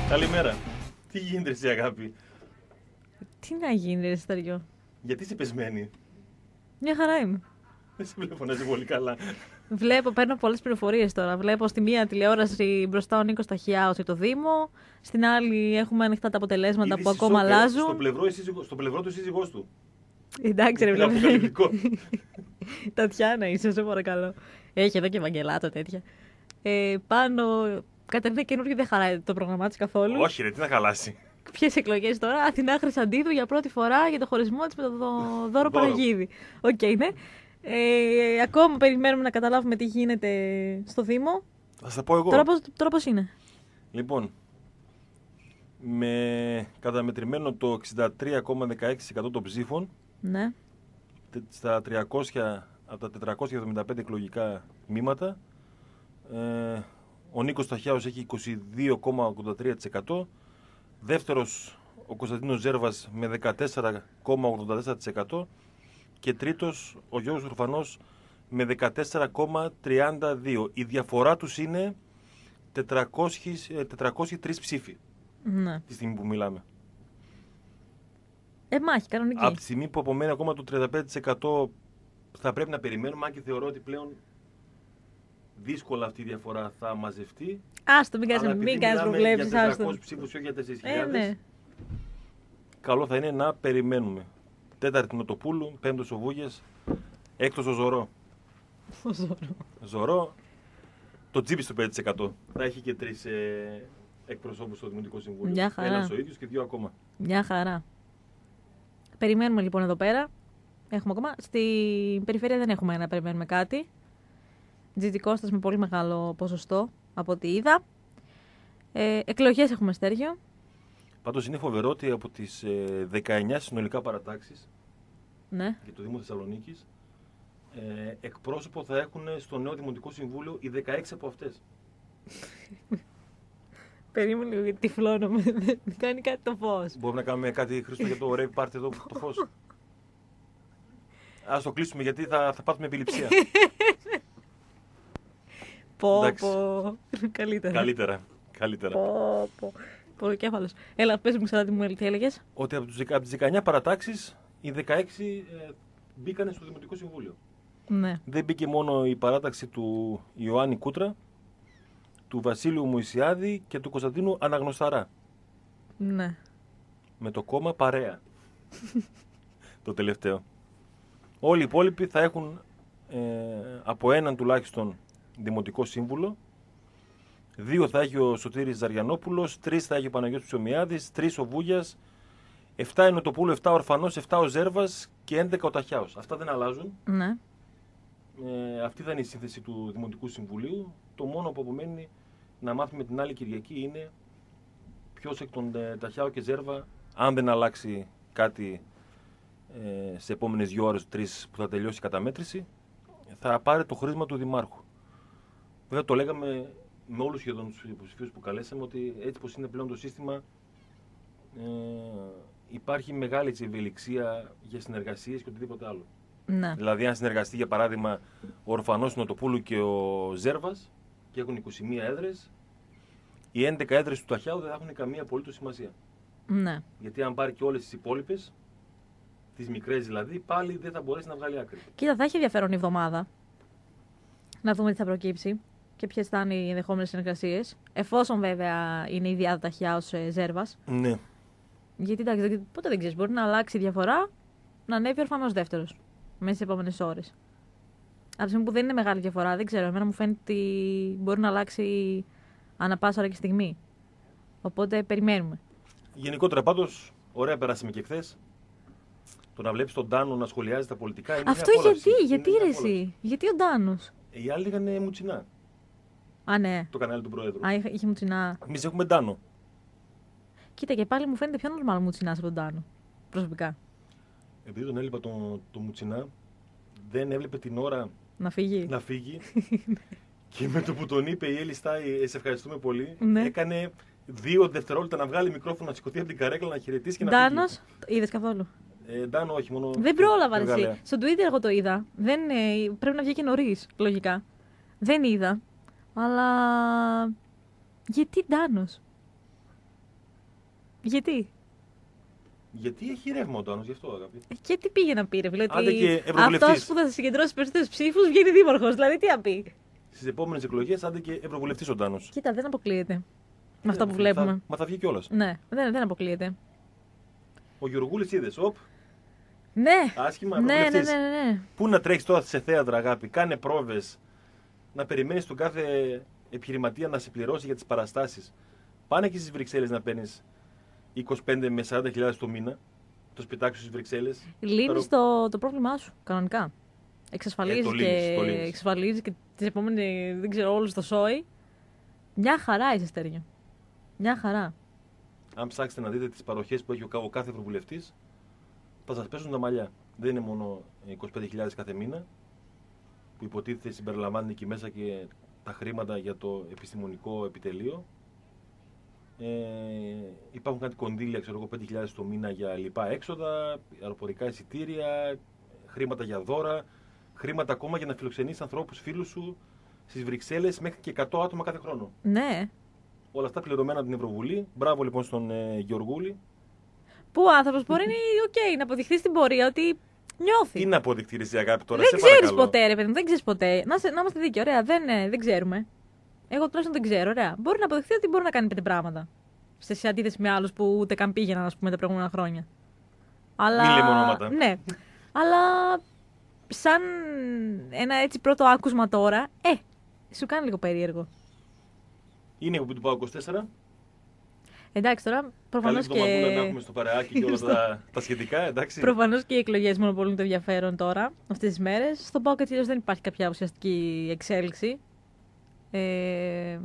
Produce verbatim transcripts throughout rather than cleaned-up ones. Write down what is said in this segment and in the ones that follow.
Καλημέρα. Τι γίνεται εσύ, αγάπη? Τι να γίνει, ρε Σταριό. Γιατί είσαι πεσμένη? Μια χαρά είμαι. Δεν σε βλέπω να είσαι πολύ καλά. Βλέπω, παίρνω πολλές πληροφορίες τώρα. Βλέπω στη μία τηλεόραση μπροστά ο Νίκος Ταχιάος για το Δήμο. Στην άλλη έχουμε ανοιχτά τα αποτελέσματα Είδηση που ακόμα σοκ, ε, αλλάζουν. Στο πλευρό, η σύζυγο, στο πλευρό του σύζυγός του. Εντάξει, ρε Είναι βλέπω. αποκαλυπτικό. Τατιάνα είσαι, σε παρακαλώ. Έχει εδώ και Ευαγγελάτο τέτοια. Ε, πάνω. Καταρχήν καινούργιο δεν χαράει το πρόγραμμά τη καθόλου. Όχι, ρε, τι να χαλάσει. Ποιες εκλογές τώρα? Αθηνά Χρυσαντίδου για πρώτη φορά για το χωρισμό της με τον Δω- Δώρο Παναγίδη. Οκ, okay, ναι. Ε, ακόμα περιμένουμε να καταλάβουμε τι γίνεται στο Δήμο. Θα σα πω εγώ. Τώρα πώς, τώρα πώς είναι? Λοιπόν, με καταμετρημένο το εξήντα τρία κόμμα δεκαέξι τοις εκατό των ψήφων, Ναι. τε- στα τριακόσια από τα τετρακόσια εβδομήντα πέντε εκλογικά τμήματα, ε, ο Νίκος Ταχιάος έχει είκοσι δύο κόμμα ογδόντα τρία τοις εκατό, δεύτερος ο Κωνσταντίνος Ζέρβας με δεκατέσσερα κόμμα ογδόντα τέσσερα τοις εκατό και τρίτος ο Γιώργος Ρουφανός με δεκατέσσερα κόμμα τριάντα δύο τοις εκατό. Η διαφορά τους είναι τετρακόσιοι τρεις ψήφοι Ναι. τη στιγμή που μιλάμε. Ε, μάχη, κανονική. Από τη στιγμή που απομένει ακόμα το τριάντα πέντε τοις εκατό θα πρέπει να περιμένουμε, αν και θεωρώ ότι πλέον δύσκολα αυτή η διαφορά θα μαζευτεί. Άστο, μην κάνεις, Αλλά μην επειδή κάνεις μιλάμε προβλέψεις, για άστο. τετρακόσιους ψήφους και όχι για τέσσερις Ε, χιλιάδες, ναι. καλό θα είναι να περιμένουμε. Τέταρτη Νοτοπούλου, πέμπτος ο Βούγιας, έκτος ο Ζωρό. Ο Ζώρο. Ζωρό, το τσίπι στο πέντε τοις εκατό. Θα έχει και τρεις ε, εκπροσώπους στο Δημοτικό Συμβούλιο. Μια χαρά. Ένας ο ίδιος και δύο ακόμα. Μια χαρά. Περιμένουμε λοιπόν εδώ πέρα. Έχουμε ακόμα. Στην περιφέρεια δεν έχουμε να περιμένουμε κάτι. Τζιτζι Κώστας με πολύ μεγάλο ποσοστό από ό,τι είδα. Ε, εκλογές έχουμε, Στέργιο. Πάντως είναι φοβερό ότι από τις ε, δεκαεννιά συνολικά παρατάξεις Ναι. για το Δήμο Θεσσαλονίκης, ε, εκπρόσωπο θα έχουν στο νέο Δημοτικό Συμβούλιο οι δεκαέξι από αυτές. Περίμενε λίγο γιατί τυφλώνομαι. Δεν κάνει κάτι το φως. Μπορούμε να κάνουμε κάτι, Χρήστο, για το rave party εδώ το φως? Ας το κλείσουμε γιατί θα, θα πάθουμε επιληψία. Πω, Εντάξει. πω. Καλύτερα. Καλύτερα. Καλύτερα. Πω, πω. Ποροκέφαλος. Έλα, πες μου ξανά τι μου τι έλεγες. Ότι από, τους, δεκα- από τις δεκαεννιά παρατάξεις οι δεκαέξι ε, μπήκανε στο Δημοτικό Συμβούλιο. Ναι. Δεν μπήκε μόνο η παράταξη του Ιωάννη Κούτρα, του Βασίλειου Μουησιάδη και του Κωνσταντίνου Αναγνωσταρά. Ναι. Με το κόμμα Παρέα. Το τελευταίο. Όλοι οι υπόλοιποι θα έχουν ε, από έναν τουλάχιστον Δημοτικό Σύμβουλο. Δύο θα έχει ο Σωτήρης Ζαριανόπουλος, τρεις θα έχει ο Παναγιώτης Ψωμιάδης, τρεις ο Βούγιας, εφτά είναι ο Νοτοπούλου, εφτά ο Ορφανός, εφτά ο Ζέρβας και έντεκα ο Ταχιάος. Αυτά δεν αλλάζουν. Ναι. Ε, αυτή θα είναι η σύνθεση του Δημοτικού Συμβουλίου. Το μόνο που απομένει να μάθουμε την άλλη Κυριακή είναι ποιος εκ των ε, Ταχιάο και Ζέρβα, αν δεν αλλάξει κάτι ε, σε επόμενες δύο ώρες, τρεις που θα τελειώσει η καταμέτρηση, θα πάρει το χρήσμα του Δημάρχου. Βέβαια το λέγαμε με όλους σχεδόν τους υποψηφίους που καλέσαμε ότι έτσι πως είναι πλέον το σύστημα, ε, υπάρχει μεγάλη έτσι, ευελιξία για συνεργασίες και οτιδήποτε άλλο. Ναι. Δηλαδή, αν συνεργαστεί για παράδειγμα ο Ορφανός Νοτοπούλου και ο Ζέρβας και έχουν είκοσι μία έδρες, οι έντεκα έδρες του Ταχιάου δεν θα έχουν καμία απολύτως σημασία. Ναι. Γιατί αν πάρει και όλες τις υπόλοιπες, τις μικρές δηλαδή, πάλι δεν θα μπορέσει να βγάλει άκρη. Κοίτα, θα έχει ενδιαφέρον η εβδομάδα. Να δούμε τι θα προκύψει και ποιε θα είναι οι ενδεχόμενες συνεργασίες. Εφόσον βέβαια είναι η διάδα Ταχιάος Ζέρβας. Ναι. Γιατί εντάξει, δεν- ποτέ δεν ξέρει. Μπορεί να αλλάξει η διαφορά, να ανέβει ο Ορφανός δεύτερος μέσα στις επόμενες ώρες. Από τη στιγμή που δεν είναι μεγάλη διαφορά, δεν ξέρω. Εμένα μου φαίνεται ότι μπορεί να αλλάξει ανά πάσα ώρα και στιγμή. Οπότε περιμένουμε. Γενικότερα πάντως, ωραία περάσαμε και χθες. Το να βλέπεις τον Τάνο να σχολιάζει τα πολιτικά είναι Αυτό μια απόλαυση. γιατί, Είναι γιατί μια ρε απόλαυση. εσύ, γιατί ο Ντάνος. Οι άλλοι λέγανε μουτσινά, Α, ναι. το κανάλι του Προέδρου. Α, είχε είχε μουτσινά. Εμείς έχουμε Τάνο. Κοίτα, και πάλι μου φαίνεται πιο normal μουτσινάς από τον Τάνο. Προσωπικά. Επειδή τον έλειπα τον το μουτσινά, δεν έβλεπε την ώρα Να φύγει. να φύγει. Και με το που τον είπε η Έλλη Στάι, «Ε, σε ευχαριστούμε πολύ, Ναι. έκανε δύο δευτερόλεπτα να βγάλει μικρόφωνο, να σηκωθεί από την καρέκλα, να χαιρετήσει και να Ντάνος, είδες καθόλου. φύγει. Ε, Ντάνο, όχι μόνο. Δεν πρόλαβα, στη ρε εσύ. Γαλλία. Στο Twitter εγώ το είδα. Δεν, ε, πρέπει να βγει και νωρίς, λογικά. Δεν είδα. Αλλά. Γιατί Ντάνος. Γιατί? Γιατί έχει ρεύμα ο Τάνος, γι' αυτό αγάπη. Ε, Και τι πήγε να πει, ρε φίλε. Άντε και Ότι ευρωβουλευτής. αυτός που θα συγκεντρώσει περισσότερους ψήφους βγαίνει δήμαρχος. Δηλαδή, τι να πει. Στις επόμενες εκλογές, άντε και ευρωβουλευτής ο Τάνος. Κοίτα, δεν αποκλείεται. Με Δεν αυτά που αποκλείεται. βλέπουμε. Θα- Μα θα βγει κιόλας. Ναι, δεν, δεν αποκλείεται. Ο Γεωργούλης είδες, οπ, Ναι. άσχημα, Ναι, ναι, ευρωβουλευτής. ναι, ναι, ναι. Πού να τρέχεις τώρα σε θέατρα, αγάπη, κάνε πρόβες, να περιμένεις τον κάθε επιχειρηματία να σε πληρώσει για τις παραστάσεις. Πάνε και στις Βρυξέλλες να παίρνεις είκοσι πέντε με σαράντα χιλιάδες το μήνα, το σπιτάκι σου στις Βρυξέλλες. Λύνεις το, το πρόβλημά σου, κανονικά. Εξασφαλίζει Ε, το και, λύνεις, το λύνεις. εξασφαλίζεις και τις επόμενες, δεν ξέρω, όλους το σόι. Μια χαρά είσαι, Στέργιο. Μια χαρά. Αν ψάξετε να δείτε τις παροχές που έχει ο κα- ο κάθε ευρωβουλευτής, θα σας πέσουν τα μαλλιά. Δεν είναι μόνο είκοσι πέντε χιλιάδες κάθε μήνα, που υποτίθεται συμπεριλαμβάνει εκεί μέσα και τα χρήματα για το επιστημονικό επιτελείο. Ε, υπάρχουν κάτι κονδύλια, ξέρω εγώ, πέντε χιλιάδες το μήνα για λοιπά έξοδα, αεροπορικά εισιτήρια, χρήματα για δώρα, χρήματα ακόμα για να φιλοξενείς ανθρώπους, φίλους σου στις Βρυξέλλες μέχρι και εκατό άτομα κάθε χρόνο. Ναι. Όλα αυτά πληρωμένα από την Ευρωβουλή. Μπράβο λοιπόν στον ε, Γεωργούλη. Που ο άνθρωπος μπορεί οκ, να αποδειχθεί στην πορεία ότι νιώθει. Τι να αποδειχτεί η αγάπη τώρα, Δεν σε ξέρει παρακαλώ. ποτέ, ρε παιδί μου, δεν ξέρει ποτέ. Να, σε, να είμαστε δίκαιοι, ωραία, δεν, ε, δεν ξέρουμε. Εγώ τουλάχιστον δεν ξέρω, ωραία. Μπορεί να αποδειχθεί ότι μπορεί να κάνει πέντε πράγματα. Σε σε αντίθεση με άλλου που ούτε καν πήγαιναν, ας πούμε, τα προηγούμενα χρόνια. Αλλά... Μην λέμε ονόματα. Ναι. Αλλά σαν ένα έτσι πρώτο άκουσμα τώρα, ε, σου κάνει λίγο περίεργο. Είναι η εκπομπή του ΠΑΟ είκοσι τέσσερα. Εντάξει, τώρα Καλή προφανώς εβδομαδούλα να και... έχουμε στο παρεάκι και όλα τα, τα σχετικά, εντάξει. Προφανώς και οι εκλογές μονοπολούν το ενδιαφέρον τώρα, αυτές τις μέρες. Στον ΠΑΟΚ έτσι δεν υπάρχει κάποια ουσιαστική εξέλιξη. Ε,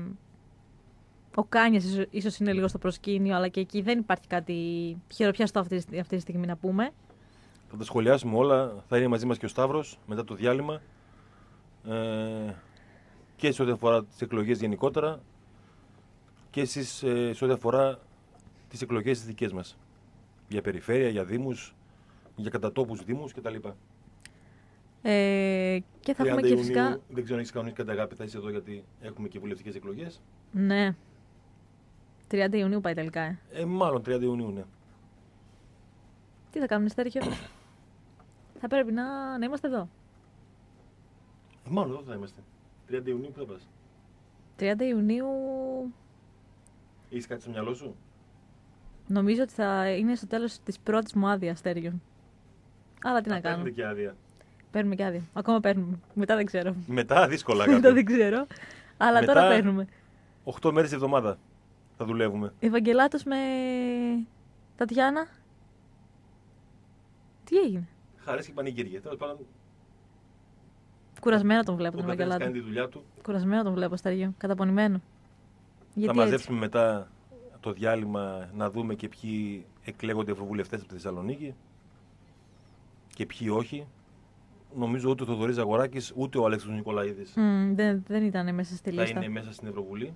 ο Κάνιας ίσως, ίσως είναι λίγο στο προσκήνιο, αλλά και εκεί δεν υπάρχει κάτι χειροπιαστό αυτή, αυτή τη στιγμή να πούμε. Θα τα σχολιάσουμε όλα. Θα είναι μαζί μας και ο Σταύρος μετά το διάλειμμα. Ε, και σε ό,τι αφορά τις εκλογές γενικότερα και εσείς ε, σε ό,τι αφορά τις εκλογές τις δικές μας. Για περιφέρεια, για δήμους, για κατατόπους δήμους κτλ. Ε, και θα έχουμε τριάντα και φυσικά... Ιουνίου, δεν ξέρω αν έχεις κανονίσει κατά αγάπη, θα είσαι εδώ γιατί έχουμε και βουλευτικές εκλογές. Ναι. τριάντα Ιουνίου πάει τελικά. Ε. Ε, μάλλον τριάντα Ιουνίου, ναι. Τι θα κάνουμε, Στέργιο? Θα πρέπει να, να είμαστε εδώ. Ε, μάλλον εδώ θα είμαστε. τριάντα Ιουνίου που θα πας. τριάντα Ιουνίου Έχεις κάτι στο μυαλό σου? νομίζω ότι θα είναι στο τέλος της πρώτης μου άδεια, Στέργιο. Αλλά τι να Θα κάνω. παίρνετε και άδεια. Παίρνουμε και άδεια. Ακόμα παίρνουμε. Μετά δεν ξέρω. Μετά δύσκολα Μετά αγάπη. δεν ξέρω. Αλλά Μετά- τώρα παίρνουμε. οκτώ μέρες τη εβδομάδα θα δουλεύουμε. Ευαγγελάτος με Τατιάνα. Τι έγινε? Χαρές και πανηγύρια. Τέλος πάντων, Κουρασμένο τον βλέπω ο τον καθένας Ευαγγελάτο. κάνει τη δουλειά του. Κουρασμένο τον βλέπω, Στέργιο. Καταπονημένο. Θα Γιατί έτσι? μαζέψουμε μετά το διάλειμμα να δούμε και ποιοι εκλέγονται ευρωβουλευτές από τη Θεσσαλονίκη και ποιοι όχι. Νομίζω ούτε ο Θοδωρής Ζαγοράκης ούτε ο Αλέξανδρος Νικολαίδης Μμ, δεν, δεν ήταν μέσα στη θα λίστα. είναι μέσα στην Ευρωβουλή.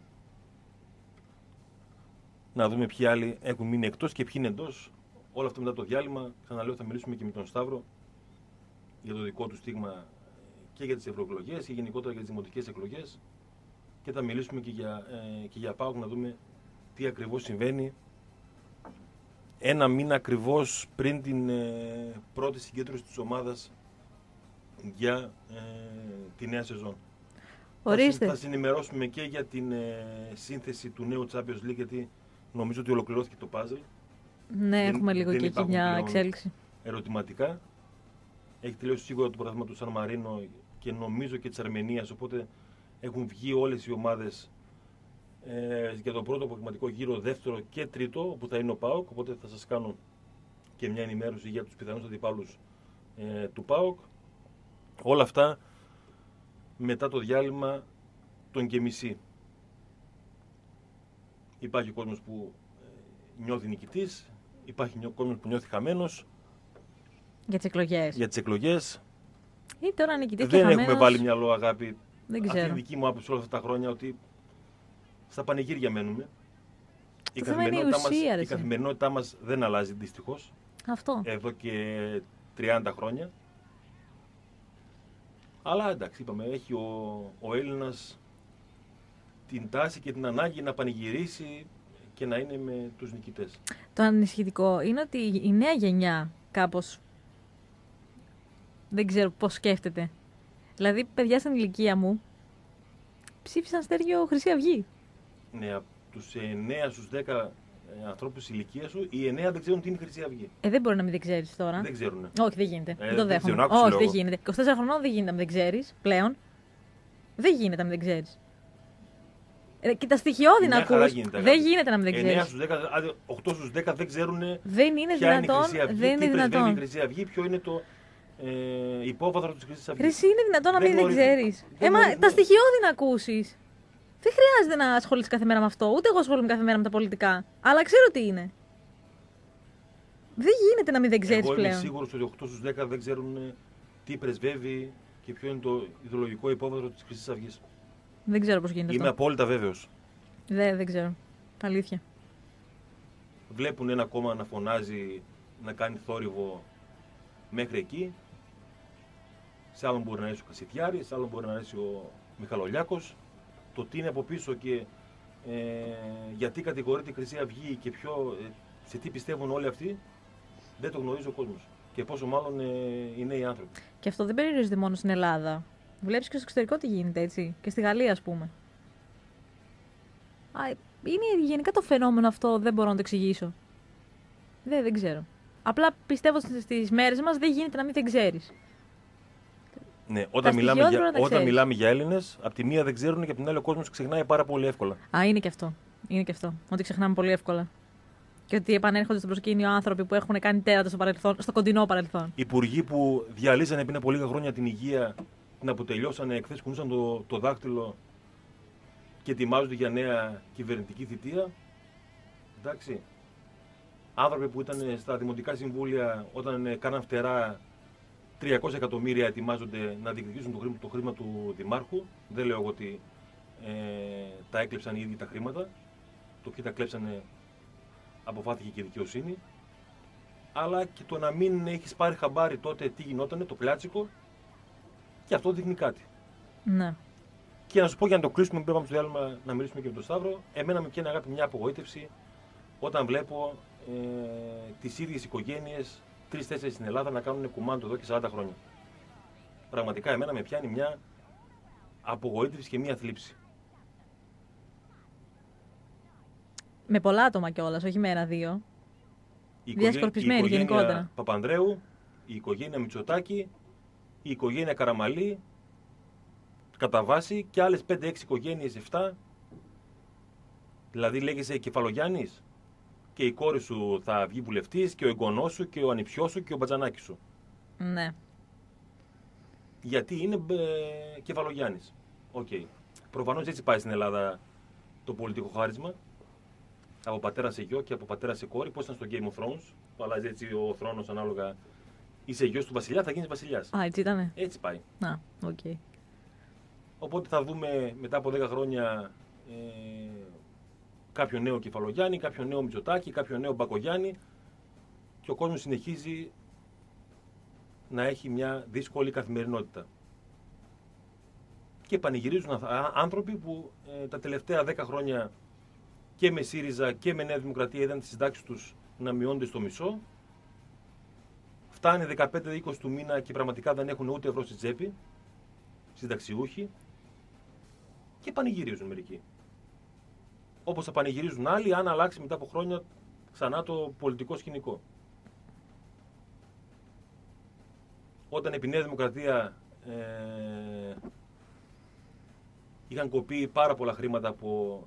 Να δούμε ποιοι άλλοι έχουν μείνει εκτός και ποιοι είναι εντός. Όλα αυτά μετά το διάλειμμα. Ξαναλέω, θα μιλήσουμε και με τον Σταύρο για το δικό του στίγμα και για τις ευρωεκλογές και γενικότερα για τις δημοτικές εκλογές. Και θα μιλήσουμε και για, ε, και για ΠΑΟΚ να δούμε τι ακριβώς συμβαίνει. Ένα μήνα ακριβώς πριν την ε, πρώτη συγκέντρωση της ομάδας για ε, τη νέα σεζόν. Ορίστε. Θα, συ- θα συνημερώσουμε και για την ε, σύνθεση του νέου Champions League, γιατί νομίζω ότι ολοκληρώθηκε το puzzle. Ναι, δεν- έχουμε λίγο δεν και εκεί υπάρχουν μια πλέον εξέλιξη. Ερωτηματικά. Έχει τελειώσει σίγουρα το πρωτάθλημα του Σαν Μαρίνο και νομίζω και της Αρμενίας, οπότε έχουν βγει όλες οι ομάδες ε, για τον πρώτο αποκριματικό γύρο, δεύτερο και τρίτο, όπου θα είναι ο ΠΑΟΚ, οπότε θα σας κάνω και μια ενημέρωση για τους πιθανούς αντιπάλους ε, του ΠΑΟΚ. Όλα αυτά μετά το διάλειμμα των και μισή. Υπάρχει ο κόσμος που ε, νιώθει νικητής, υπάρχει ο κόσμος που νιώθει χαμένος Για τις εκλογές. για τις εκλογές. Ή τώρα νικητής και Δεν χαμένος. έχουμε βάλει μυαλό, αγάπη. Δεν Αυτή ξέρω. είναι η δική μου άποψη όλα αυτά τα χρόνια, ότι στα πανηγύρια μένουμε. Η Το θέμα είναι η καθημερινότητά, ουσία, μας, ρε η εσύ. καθημερινότητά μας δεν αλλάζει δυστυχώς Αυτό. εδώ και τριάντα χρόνια. Αλλά εντάξει, είπαμε, έχει ο, ο Έλληνας την τάση και την ανάγκη να πανηγυρίσει και να είναι με τους νικητές. Το ανησυχητικό είναι ότι η νέα γενιά κάπως δεν ξέρω πώς σκέφτεται. Δηλαδή, παιδιά στην ηλικία μου ψήφισαν Στέργιο Χρυσή Αυγή. Ναι, από τους εννέα στους δέκα ε, ανθρώπους της ηλικίας σου, οι εννέα δεν ξέρουν τι είναι η Χρυσή Αυγή. Ε, δεν μπορεί να μην δεν ξέρεις τώρα. Δεν ξέρουν. Όχι, δεν γίνεται. Ε, δεν το δεν δέχομαι. ξέρω, άκουσε Όχι, λόγο. δεν γίνεται. είκοσι τέσσερα χρονών δεν γίνεται να μην δεν ξέρεις πλέον. Δεν γίνεται να μην δεν ξέρεις. Ε, και τα στοιχειώδη να ακούς. Γίνεται, δεν γίνεται να μην δεν εννέα ξέρεις. στους δέκα, άντε, οκτώ στους δέκα δεν ξέρουν Δεν είναι ποια δυνατόν. είναι η Χρυσή Αυγή, Δεν τι είναι πρεσβεύει δυνατόν. η Χρυσή Αυγή, ποιο είναι το ε, υπόβαθρο της Χρυσής Αυγής. Ρε, εσύ είναι δυνατόν να Δεν μην δεν γνωρίζει. ξέρεις. Δεν Ε, μα γνωρίζει. τα στοιχειώδη να ακούσεις. Δεν χρειάζεται να ασχολείσαι κάθε μέρα με αυτό. Ούτε εγώ ασχολούμαι κάθε μέρα με τα πολιτικά. Αλλά ξέρω τι είναι. Δεν γίνεται να μην δεν ξέρεις Εγώ είμαι πλέον. σίγουρος ότι οκτώ στους δέκα δεν ξέρουν ε, τι πρεσβεύει και ποιο είναι το ιδεολογικό υπόβαθρο της Χρυσής Αυγής. Δεν ξέρω πώς γίνεται Είμαι αυτό. απόλυτα βέβαιος. Δεν, δεν ξέρω. Αλήθεια. Βλέπουν ένα κόμμα να φωνάζει, να κάνει θόρυβο μέχρι εκεί. Σε άλλον μπορεί να αρέσει ο Κασιδιάρης, σε άλλον μπορεί να αρέσει ο Μιχαλολιάκος. Το τι είναι από πίσω και ε, γιατί κατηγορείται η Χρυσή Αυγή και ποιο, ε, σε τι πιστεύουν όλοι αυτοί, δεν το γνωρίζει ο κόσμος. Και πόσο μάλλον ε, οι νέοι άνθρωποι. Και αυτό δεν περιορίζεται μόνο στην Ελλάδα. Βλέπεις και στο εξωτερικό τι γίνεται, έτσι. Και στη Γαλλία, ας πούμε. Α, είναι γενικά το φαινόμενο αυτό, δεν μπορώ να το εξηγήσω. Δεν, δεν ξέρω. Απλά πιστεύω στις, στις μέρες μας δεν γίνεται να μην δεν ξέρεις. Ναι, όταν, μιλάμε στοιχειώδη για, πρέπει να τα όταν ξέρεις. μιλάμε για Έλληνες, από τη μία δεν ξέρουν και από την άλλη ο κόσμος ξεχνάει πάρα πολύ εύκολα. Α, είναι και αυτό. Είναι και αυτό. Ότι ξεχνάμε πολύ εύκολα. Και ότι επανέρχονται στο προσκήνιο άνθρωποι που έχουν κάνει τέρατα στο, παρελθόν, στο κοντινό παρελθόν. Υπουργοί που διαλύσανε πριν από λίγα χρόνια την υγεία, την αποτελειώσανε, εχθές κουνούσαν το, το δάκτυλο και ετοιμάζονται για νέα κυβερνητική θητεία. Εντάξει. Άνθρωποι που ήταν στα δημοτικά συμβούλια όταν ε, κάναν φτερά τριακόσια εκατομμύρια ετοιμάζονται να διεκδικήσουν το χρήμα, το χρήμα του Δημάρχου. Δεν λέω εγώ ότι ε, τα έκλεψαν οι ίδιοι τα χρήματα. Το ποιοι τα κλέψανε αποφάθηκε και η δικαιοσύνη. Αλλά και το να μην έχεις πάρει χαμπάρι τότε τι γινότανε, το πλάτσικο, και αυτό δείχνει κάτι. Ναι. Και να σου πω για να το κλείσουμε, πριν πάμε στο διάλειμμα να μιλήσουμε και με τον Σταύρο, εμένα με πιάνει αγάπη μια απογοήτευση όταν βλέπω ε, τις ίδιες οικογένειες, τρεις-τέσσερις στην Ελλάδα, να κάνουν κουμάντο εδώ και σαράντα χρόνια. Πραγματικά εμένα με πιάνει μια απογοήτευση και μια θλίψη. Με πολλά άτομα κιόλας, όχι με ένα-δύο. Η Διασκορπισμένη η οικογένεια γενικότερα. Παπανδρέου, η οικογένεια Μητσοτάκη, η οικογένεια Καραμαλή, κατά βάση και άλλες πέντε έξι οικογένειες, επτά. Δηλαδή λέγεσαι Κεφαλογιάννης και η κόρη σου θα βγει βουλευτής και ο εγγονός σου και ο ανιψιός σου και ο μπατζανάκης σου. Ναι. Γιατί είναι ε, Κεφαλογιάννης. Οκ. Okay. Προφανώς έτσι πάει στην Ελλάδα το πολιτικό χάρισμα. Από πατέρα σε γιο και από πατέρα σε κόρη. Πώς ήταν στο Game of Thrones. Το αλλάζει έτσι ο θρόνος ανάλογα. Είσαι γιος του βασιλιά, θα γίνεις βασιλιάς. Α, έτσι ήτανε. Έτσι πάει. Α, οκ. Okay. Οπότε θα δούμε μετά από δέκα χρόνια ε, κάποιο νέο Κεφαλογιάννη, κάποιο νέο Μητσοτάκη, κάποιο νέο Μπακογιάννη και ο κόσμος συνεχίζει να έχει μια δύσκολη καθημερινότητα. Και πανηγυρίζουν άνθρωποι που ε, τα τελευταία δέκα χρόνια και με ΣΥΡΙΖΑ και με Νέα Δημοκρατία είδαν τις συντάξεις τους να μειώνονται στο μισό. Φτάνει δεκαπέντε είκοσι του μήνα και πραγματικά δεν έχουν ούτε ευρώ στη τσέπη, συνταξιούχοι, και πανηγυρίζουν μερικοί. Όπως θα πανηγυρίζουν άλλοι αν αλλάξει μετά από χρόνια ξανά το πολιτικό σκηνικό. Όταν επί Νέα Δημοκρατία ε, είχαν κοπεί πάρα πολλά χρήματα από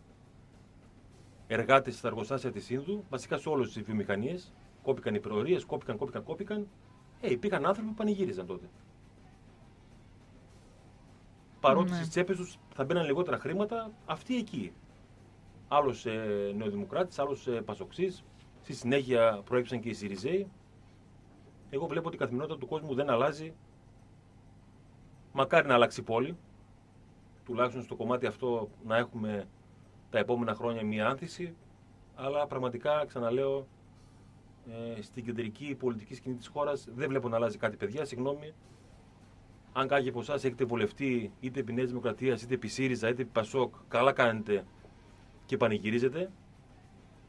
εργάτες στα εργοστάσια της Ίνδου, βασικά σε όλες τις βιομηχανίες, κόπηκαν οι προορίες, κόπηκαν, κόπηκαν, κόπηκαν, ε, υπήρχαν άνθρωποι που πανηγύριζαν τότε. Παρότι Ναι. στις τσέπες τους θα μπαίναν λιγότερα χρήματα, αυτοί εκεί. Άλλος ε, νεοδημοκράτης, άλλος ε, πασοξής, στη συνέχεια προέκυψαν και οι ΣΥΡΙΖΕΙ. Εγώ βλέπω ότι η καθημερινότητα του κόσμου δεν αλλάζει. Μακάρι να αλλάξει η πόλη. Τουλάχιστον στο κομμάτι αυτό να έχουμε τα επόμενα χρόνια μία άνθηση. Αλλά πραγματικά, ξαναλέω, ε, στην κεντρική πολιτική σκηνή της χώρας δεν βλέπω να αλλάζει κάτι, παιδιά. Συγγνώμη. Αν κάποιοι από εσάς έχετε βολευτεί είτε επί Νέας Δημοκρατίας, είτε επί ΣΥΡΙΖΑ, είτε επί ΠΑΣΟΚ, καλά κάνετε και πανηγυρίζετε.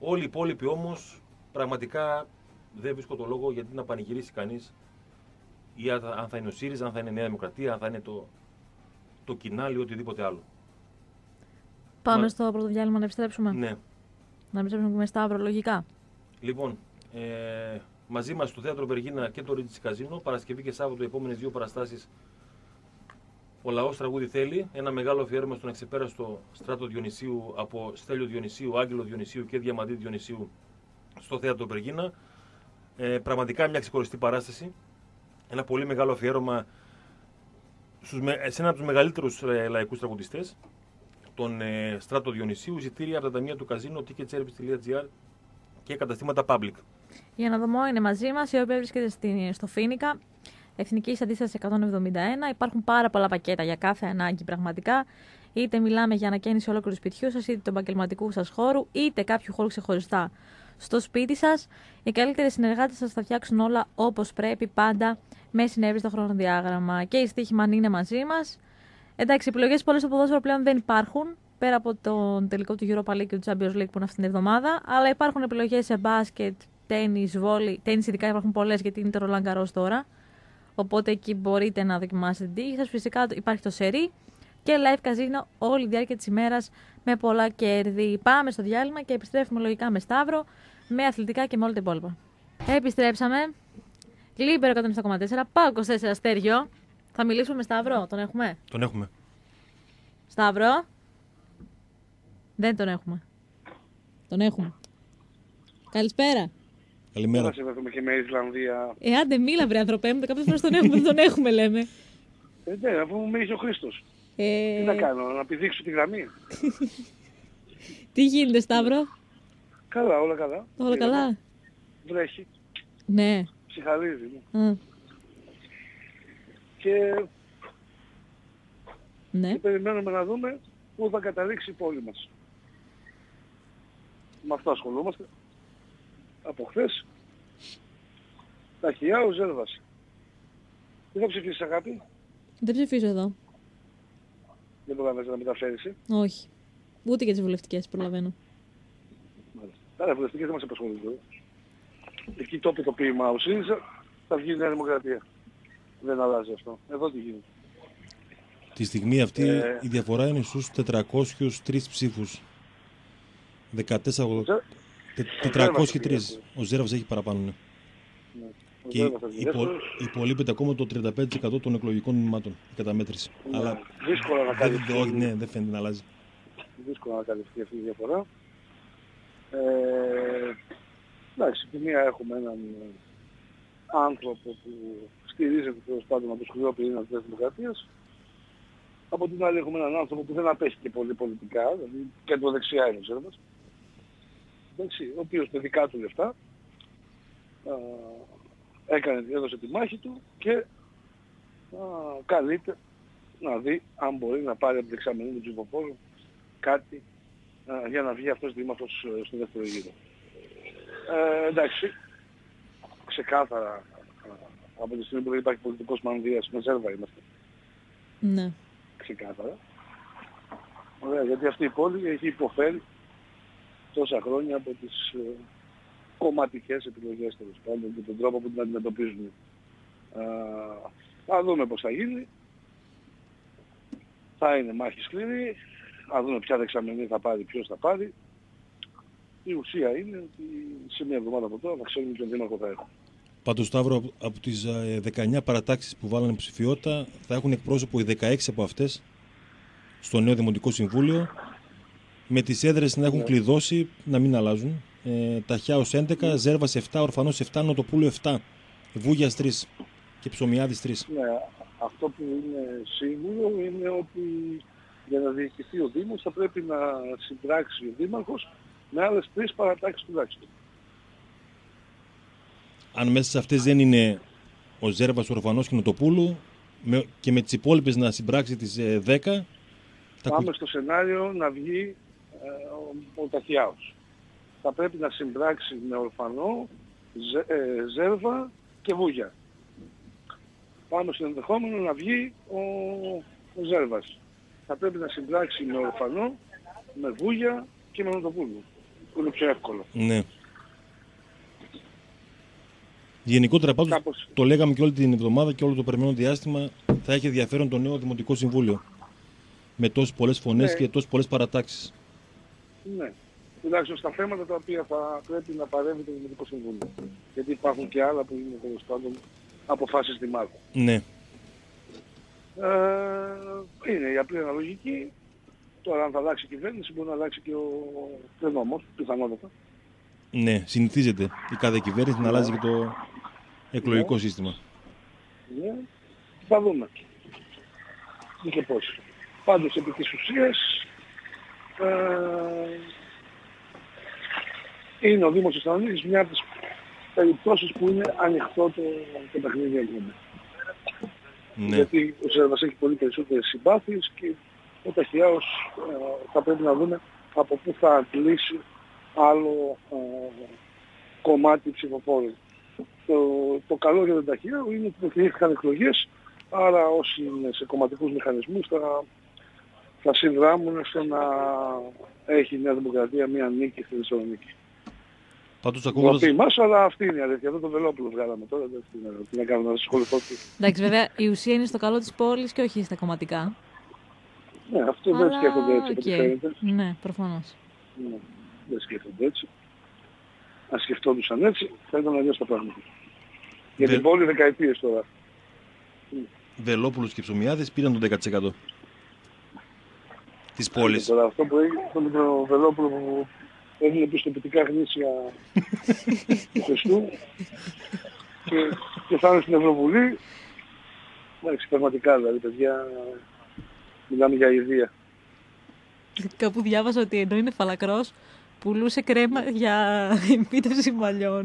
Όλοι οι υπόλοιποι όμως πραγματικά δεν βρίσκω το λόγο γιατί να πανηγυρίσει κανείς ή αν θα είναι ο ΣΥΡΙΖΑ, αν θα είναι η Νέα Δημοκρατία, αν θα είναι το, το Κινάλι ή οτιδήποτε άλλο. Πάμε Μα... στο πρώτο διάλειμμα να επιστρέψουμε. Ναι. Να επιστρέψουμε με Σταύρο, λογικά. Λοιπόν, ε, μαζί μας στο Θέατρο Βεργίνα και το Ρίτσι Καζίνο, Παρασκευή και Σάββατο, οι επόμενες δύο παραστάσεις. Ο λαός τραγούδι θέλει, ένα μεγάλο αφιέρωμα στον εξεπέραστο Στράτο Διονυσίου από Στέλιο Διονυσίου, Άγγελο Διονυσίου και Διαμαντή Διονυσίου στο Θέατρο Βεργίνα. Ε, πραγματικά μια ξεχωριστή παράσταση. Ένα πολύ μεγάλο αφιέρωμα στους, σε ένα από τους μεγαλύτερους ε, λαϊκούς τραγουδιστές, τον ε, Στράτο Διονυσίου. Εισιτήρια από τα ταμεία του Καζίνο, ticket service τελεία gr και καταστήματα public. Η Αναδομό είναι μαζί μας, η οποία βρίσκεται στη, στο Φοίνικα. Εθνική Αντίσταση εκατόν εβδομήντα ένα. Υπάρχουν πάρα πολλά πακέτα για κάθε ανάγκη πραγματικά. Είτε μιλάμε για ανακαίνιση ολόκληρου σπιτιού σας, είτε του επαγγελματικού σας χώρου, είτε κάποιου χώρου ξεχωριστά στο σπίτι σας. Οι καλύτεροι συνεργάτες σας θα φτιάξουν όλα όπως πρέπει, πάντα με συνέβριστο χρονοδιάγραμμα. Και η Στοίχημαν είναι μαζί μας. Εντάξει, επιλογές πολλές στο ποδόσφαιρο πλέον δεν υπάρχουν, πέρα από τον τελικό του Europa League και του Champions League που είναι αυτήν την εβδομάδα. Αλλά υπάρχουν επιλογές σε μπάσκετ, τένις, βόλι. Τένις ειδικά υπάρχουν πολλές γιατί είναι το Roland Garros τώρα. Οπότε εκεί μπορείτε να δοκιμάσετε την τύχη σας. Φυσικά υπάρχει το σερί και live καζίνο όλη τη διάρκεια της ημέρας με πολλά κέρδη. Πάμε στο διάλειμμα και επιστρέφουμε λογικά με Σταύρο, με αθλητικά και με όλα τα υπόλοιπα. Επιστρέψαμε. Λίμπερο εκατόν επτά κόμμα τέσσερα, Πάο είκοσι τέσσερα Στέργιο. Θα μιλήσουμε με Σταύρο, τον έχουμε. Τον έχουμε. Σταύρο. Δεν τον έχουμε. Τον έχουμε. Καλησπέρα. Καλημέρα. Θα συνδεθούμε και με Ισλανδία. Ε, άντε, μίλα, βρε ανθρωπέ μου. Κάποιες φορές τον έχουμε, δεν τον έχουμε, λέμε. Ε, ναι, αφού μου μίλησε ο Χρήστος. Ε... Τι να κάνω, να πηδήξω τη γραμμή. Τι γίνεται, Σταύρο? Καλά, όλα καλά. Όλα καλά. Βρέχει. Ναι. Ψυχαλίζει. Ναι. Α. Και... Ναι. και περιμένουμε να δούμε πού θα καταλήξει η πόλη μας. Με αυτό ασχολούμαστε. Από χθες. Ταχιάου Ζέρβας. Τι θα ψηφίσεις, αγάπη? Δεν ψηφίζω εδώ. Δεν προλαβαίνεις να μεταφέρεις. Όχι. Ούτε και τις βουλευτικές προλαβαίνω. Άρα οι βουλευτικές δεν μας απασχολούν. Εκεί το είπε το ποίημα ο ΣΥΡΙΖΑ, θα βγει η Νέα Δημοκρατία. Δεν αλλάζει αυτό. Εδώ τι γίνεται. Τη στιγμή αυτή ε... η διαφορά είναι στους τετρακόσιους τρεις ψήφους. δεκατέσσερα τετρακόσιοι τρία. Ο Ζέρβας έχει παραπάνω. Ναι. Ναι. Και υπο, υπολείπεται ακόμα το τριάντα πέντε τοις εκατό των εκλογικών μηνυμάτων η καταμέτρυση. Ναι. Αλλά δύσκολα να καλυφθεί. Όχι, ναι, δεν φαίνεται να αλλάζει. Δύσκολα να καλυφθεί αυτή η διαφορά. Ε, εντάξει, τη μία έχουμε έναν άνθρωπο που στηρίζεται τέλος πάντων από το σκληρό πυρήνα της Δημοκρατίας. Από την άλλη έχουμε έναν άνθρωπο που δεν απέχει και πολύ πολιτικά, δηλαδή κεντροδεξιά είναι ο Ζέρβας. Ο οποίος με δικά του λεφτά α, έκανε, έδωσε τη μάχη του και α, καλείται να δει αν μπορεί να πάρει από την δεξαμενή του ψηφοφόρου κάτι α, για να βγει αυτός δήμαρχος στο δεύτερο γύρο. Ε, εντάξει, ξεκάθαρα α, από τη στιγμή που δεν υπάρχει πολιτικός μανδύας, με Ζέρβα είμαστε. Ναι. Ξεκάθαρα. Ωραία, γιατί αυτή η πόλη έχει υποφέρει τόσα χρόνια από τις ε, κομματικές επιλογές τέλος πάντων και τον τρόπο που την αντιμετωπίζουν. Α, θα δούμε πώς θα γίνει. Θα είναι μάχη σκληρή. Θα δούμε ποια δεξαμενή θα πάρει, ποιος θα πάρει. Η ουσία είναι ότι σε μια εβδομάδα από τώρα θα ξέρουμε ποιον δήμαρχο θα έχουμε. Πάντως, Σταύρο, από τις δεκαεννιά παρατάξεις που βάλανε ψηφιότητα θα έχουν εκπρόσωπο οι δεκαέξι από αυτές στο νέο Δημοτικό Συμβούλιο, με τις έδρες να έχουν ναι. κλειδώσει, να μην αλλάζουν. Ε, Ταχιάος έντεκα, ναι. Ζέρβας επτά, Ορφανός επτά, Νοτοπούλου επτά, Βούγιας τρία και Ψωμιάδης τρία. Ναι, αυτό που είναι σίγουρο είναι ότι για να διοικηθεί ο Δήμος θα πρέπει να συμπράξει ο Δήμαρχος με άλλες τρεις παρατάξεις τουλάχιστον. Αν μέσα σε αυτές δεν είναι ο Ζέρβας, ο Ορφανός και ο Νοτοπούλου με, και με τις υπόλοιπες να συμπράξει τις ε, δέκα... Πάμε τα... στο σενάριο να βγει ε, ο, ο Ταχιάος. Θα πρέπει να συμπράξει με Ορφανό, Ζε, ε, Ζέρβα και Βούγια. Πάμε στο ενδεχόμενο να βγει ο, ο Ζέρβας. Θα πρέπει να συμπράξει με Ορφανό, με Βούγια και με Νοτοπούλου. είναι πιο εύκολο. Ναι. Γενικότερα πάντως, Κάπως. το λέγαμε και όλη την εβδομάδα και όλο το περασμένο διάστημα, θα έχει ενδιαφέρον το νέο Δημοτικό Συμβούλιο. Με τόσες πολλές φωνές Ναι. και τόσες πολλές παρατάξεις. Ναι. Τουλάχιστον στα θέματα τα οποία θα πρέπει να παρέμβει το Δημοτικό Συμβούλιο. Γιατί υπάρχουν και άλλα που είναι τέλος πάντων αποφάσεις δημάρχου. Ναι. Ε, είναι η απλή αναλογική. Τώρα αν θα αλλάξει η κυβέρνηση μπορεί να αλλάξει και ο νόμος, πιθανότατα. Ναι, συνηθίζεται η κάθε κυβέρνηση να αλλάζει και το εκλογικό Ναι. σύστημα. Ναι. Θα δούμε. Τι και πώς. Πάντως επί της ουσίας ε, είναι ο Δήμος της Θεσσαλονίκης μια από τις περιπτώσεις που είναι ανοιχτό το, το παιχνίδι ακόμα. Ναι. Γιατί ο Ζέρβας έχει πολύ περισσότερες συμπάθειες και ο Ταχιάος ε, θα πρέπει να δούμε από πού θα αντλήσει άλλο ε, κομμάτι ψηφοφόρου. Το, το καλό για τον Ταχιάο είναι ότι προκυρήθηκαν εκλογές, άρα όσοι είναι σε κομματικούς μηχανισμούς θα, θα συνδράμουν στο να έχει η Νέα Δημοκρατία μια νίκη στη Θεσσαλονίκη. Πάντως Το ακούγοντας... πει μας, αλλά αυτή είναι η αλήθεια. Εδώ το Βελόπουλο βγάλαμε τώρα. Δεν είναι, τι να κάνουμε, να ασχοληθώ. Εντάξει, βέβαια η ουσία είναι στο καλό της πόλης και όχι στα κομματικά. Ναι, αυτό δεν Αλλά, σκέφτονται έτσι, όπως οκ. φαίνεται. Ναι, προφανώς. Ναι, δεν σκέφτονται έτσι. Αν σκεφτόντουσαν έτσι, θα ήταν αλλιώς τα πράγματα. Για Βε- την πόλη δεκαετίες τώρα. Βελόπουλος και Ψωμιάδης πήραν το δέκα τοις εκατό της Και πόλης. τώρα αυτό που έγινε, αυτό με τον Βελόπουλο που έδινε πιστοποιητικά γνήσια του Χριστού και, και θα είναι στην Ευρωβουλή. Εντάξει, πραγματικά δηλαδή, παιδιά, μιλάμε για ιδέα. Κάπου διάβασα ότι ενώ είναι φαλακρός, πουλούσε κρέμα για επίτευξη μαλλιών.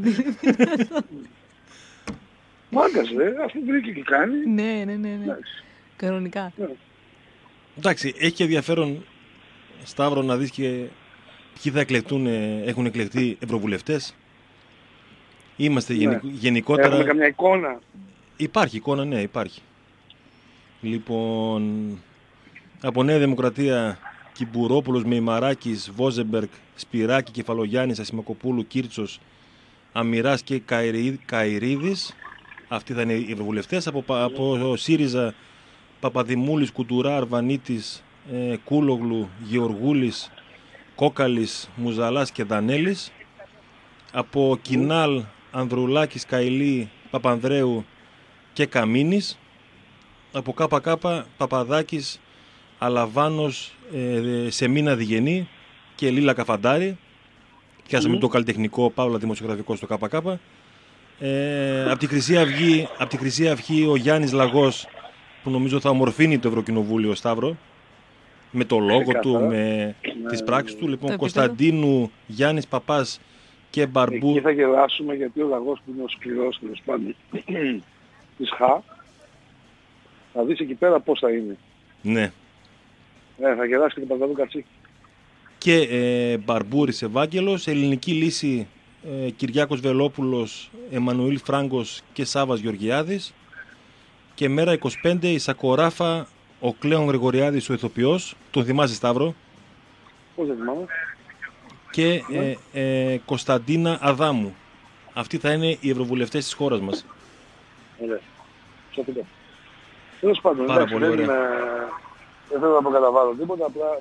Μάγκας, ρε, αυτό βρήκε και κάνει. ναι, ναι, ναι, ναι. Εντάξει. Κανονικά. Ναι. Εντάξει, έχει και ενδιαφέρον, Σταύρο, να δεις και ποιοι θα εκλεκτούν, ε, έχουν εκλεχτεί ευρωβουλευτές. Είμαστε Ναι. γενικ- γενικότερα... Έχουμε καμιά εικόνα. Υπάρχει εικόνα, ναι, υπάρχει. Λοιπόν, από Νέα Δημοκρατία, Κυμπουρόπουλος, Μεϊμαράκης, Βόζεμπεργκ, Σπυράκη, Κεφαλογιάννης, Ασημακοπούλου, Κίρτσος, Αμυράς και Καϊρή- Καϊρίδης. Αυτοί θα είναι οι ευρωβουλευτές. Από, πα- από ΣΥΡΙΖΑ, Παπαδημούλης, Κουτουρά, Αρβανίτης, ε, Κούλογλου, Γεωργούλης, Κόκαλης, Μουζαλάς και Δανέλης. Από Κινάλ, Ανδρουλάκης, Καηλή, Παπανδρέου και Καμίνης. Από ΚΚ, Παπαδάκης, Αλαβάνος, ε, Σεμίνα Διγενή και Λίλα Καφαντάρη. Πιάσαμε Μμμ. το καλλιτεχνικό, Παύλα δημοσιογραφικό στο ΚΚ. Ε, από τη Χρυσή Αυγή, από τη Χρυσή Αυγή ο Γιάννης Λαγός, που νομίζω θα ομορφύνει το Ευρωκοινοβούλιο, Σταύρο, με το λόγο του, Ξεκάθαρα. με Ναι, τις ναι, πράξεις ναι. του. Λοιπόν, Το Κωνσταντίνου, Γιάννης Παπάς και Μπαρμπού. Εκεί θα γελάσουμε γιατί ο Λαγός που είναι ο σκληρός τέλος πάντων της ΧΑ θα δεις εκεί πέρα πώς θα είναι. Ναι. Ε, θα γελάσει και τον Παπαδού Κατσίκη. Και ε, Μπαρμπούρης Ευάγγελος, ελληνική λύση ε, Κυριάκος Βελόπουλος, Εμμανουήλ Φράγκος και Σάβας Γεωργιάδης. Και μέρα είκοσι πέντε η Σακοράφα, ο Κλέον Γρηγοριάδης ο ηθοποιός, τον θυμάσαι Σταύρο, Πώς δεν θυμάμαι. και ε, ε, Κωνσταντίνα Αδάμου. Αυτοί θα είναι οι ευρωβουλευτές της χώρας μας. Ωραία. Σωστό. Τέλος πάντων, Πάρα εντάξει, πολύ δεν, ωραία. ε, δεν θέλω να αποκαταβάλω τίποτα, απλά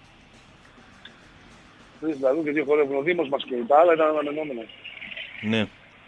τρεις δηλαδή και δύο χορεύουν ο Δήμος μας και τα άλλα ήταν αναμενόμενα. Ναι.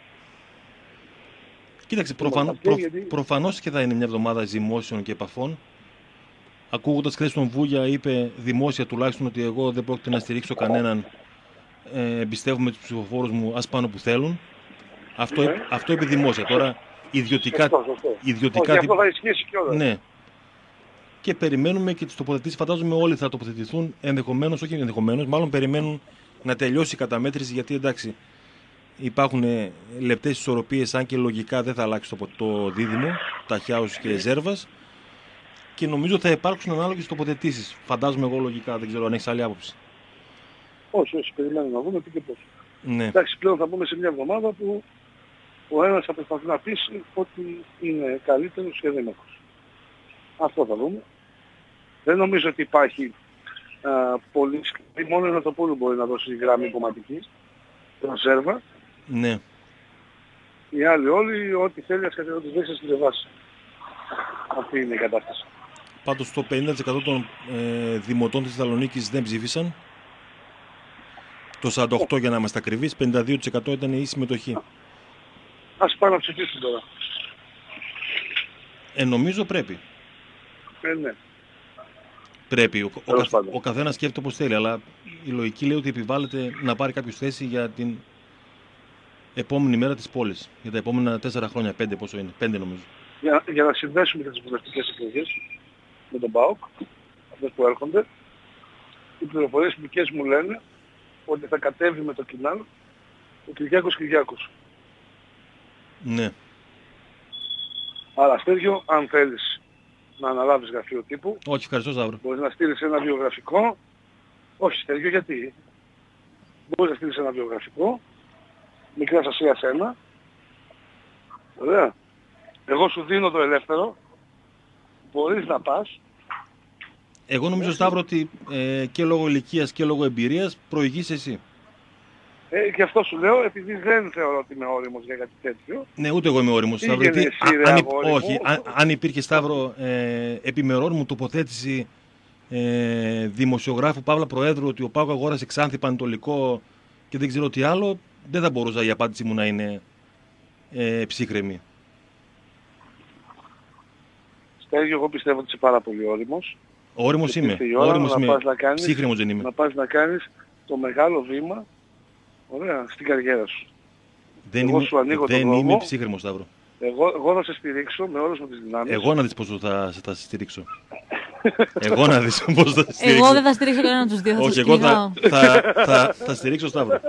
Κοίταξε, Λοιπόν, προφανώ, αυτό προ, γιατί- προφανώς και θα είναι μια εβδομάδα ζυμώσεων και επαφών. Ακούγοντας χθες τον Βούγια, είπε δημόσια τουλάχιστον ότι εγώ δεν πρόκειται να στηρίξω κανέναν. Ε, εμπιστεύομαι τους ψηφοφόρους μου, ας πάνε που θέλουν. Αυτό, Ναι. αυτό είπε δημόσια. Τώρα ιδιωτικά... Σωστό, σωστό. ιδιωτικά Όχι, αυτό θα ισχύσει κιόλας. ναι. Και περιμένουμε και τις τοποθετήσεις, φαντάζομαι όλοι θα τοποθετηθούν ενδεχομένως, όχι ενδεχομένως, μάλλον περιμένουν να τελειώσει η καταμέτρηση, γιατί εντάξει υπάρχουν ε, λεπτές ισορροπίες, αν και λογικά δεν θα αλλάξει το, το δίδυμο, Ταχιάος και Ζέρβας, και νομίζω θα υπάρξουν ανάλογες τοποθετήσεις. Φαντάζομαι εγώ λογικά, δεν ξέρω αν έχεις άλλη άποψη. Όχι, όχι, περιμένουμε να δούμε τι και πώς. Ναι, Εντάξει, πλέον θα πούμε σε μια εβδομάδα που ο ένας θα προσπαθεί να πείσει ότι είναι καλύτερος και δήμαρχος. Αυτό θα δούμε. Δεν νομίζω ότι υπάρχει πολύ σκληρή. Μόνο ένα το πόλο μπορεί να δώσει γραμμή κομματική. Τον Ζέρβα. Ναι. Οι άλλοι όλοι, ό,τι θέλει, ας κατεβάσει, ό,τι δείξει, στη βάση. Αυτή είναι η κατάσταση. Πάντως το πενήντα τοις εκατό των ε, δημοτών της Θεσσαλονίκης δεν ψήφισαν. Το σαράντα οκτώ τοις εκατό για να είμαστε ακριβείς, πενήντα δύο τοις εκατό ήταν η συμμετοχή. Ας πάνε να ψηφίσουν τώρα. Ε, νομίζω πρέπει. Ε, ναι. Πρέπει. Ο, ο, Τέλος καθ, πάντων. ο καθένας σκέφτεται όπως θέλει, αλλά η λογική λέει ότι επιβάλλεται να πάρει κάποιος θέση για την επόμενη μέρα της πόλης. Για τα επόμενα τέσσερα χρόνια, πέντε πόσο είναι, πέντε νομίζω. Για, για να συνδέσουμε τις βουλευτικές εκλογές με τον ΠΑΟΚ, αυτές που έρχονται, οι πληροφορίες δικές μου λένε ότι θα κατέβει με το κοινάλ ο Κυριάκος Κυριάκος. Ναι. Άρα, Στέργιο, αν θέλεις να αναλάβεις γραφείο τύπου, Όχι, ευχαριστώ Σταύρο. μπορείς να στείλεις ένα βιογραφικό. Όχι, Στέργιο, γιατί. Μπορείς να στείλεις ένα βιογραφικό, Μικράς Ασίας ένα. Ωραία. Εγώ σου δίνω το ελεύθερο, μπορείς να πας. Εγώ νομίζω Σταύρο ότι ε, και λόγω ηλικίας και λόγω εμπειρίας προηγείς εσύ. Ε, και αυτό σου λέω, επειδή δεν θεωρώ ότι είμαι όριμος για κάτι τέτοιο. Ναι, ούτε εγώ είμαι όριμος Σταύρο. Πήγαινε Γιατί, εσύ, ρε, αν, αγόρι μου. όχι, αν, αν υπήρχε Σταύρο ε, επιμερών μου τοποθέτηση ε, δημοσιογράφου Παύλα Προέδρου ότι ο ΠΑΟΚ αγόρασε Ξάνθη Πανετολικό και δεν ξέρω τι άλλο, δεν θα μπορούσα η απάντηση μου να είναι ε, ψύχρεμη. Στέργιο, εγώ πιστεύω ότι είσαι πάρα πολύ όριμος. Όριμος είμαι. Ήρθε η ώρα Όριμος να είμαι. πας να κάνεις- Ψύχρεμος δεν είμαι. Να πας να κάνεις το μεγάλο βήμα, ωραία, στην καριέρα σου. Δεν εγώ είμαι, σου ανοίγω τον δεν δρόμο. είμαι ψύχρεμος Σταύρο. Εγώ, εγώ θα σε στηρίξω με όλες μου τις δυνάμεις. Εγώ να δεις πόσο θα, θα σε στηρίξω. Εγώ να δεις πώς θα σε στηρίξω. Εγώ δεν θα στηρίξω κανέναν από τους δύο, θα τους Όχι, εγώ κυνηγάω. θα, θα, θα, θα στηρίξω Σταύρο.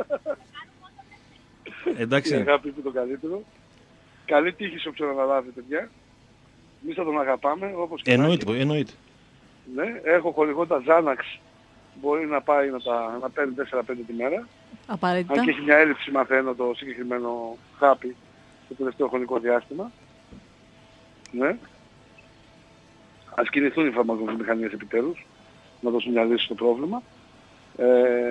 Η Εντάξει. αγάπη είναι το καλύτερο. Καλή τύχη σε όποιον αναλάβει, παιδιά. Εμείς θα τον αγαπάμε, όπως και να Εννοείται, έχει. εννοείται. Ναι, έχω χορηγό τα Xanax. Μπορεί να πάει να τα να παίρνει τέσσερα πέντε τη μέρα. Απαραίτητα. Αν και έχει μια έλλειψη, μαθαίνω το συγκεκριμένο χάπι το τελευταίο χρονικό διάστημα. Ναι. Ας κινηθούν οι φαρμακοβιομηχανίες επιτέλους να δώσουν μια λύση στο πρόβλημα. Ε,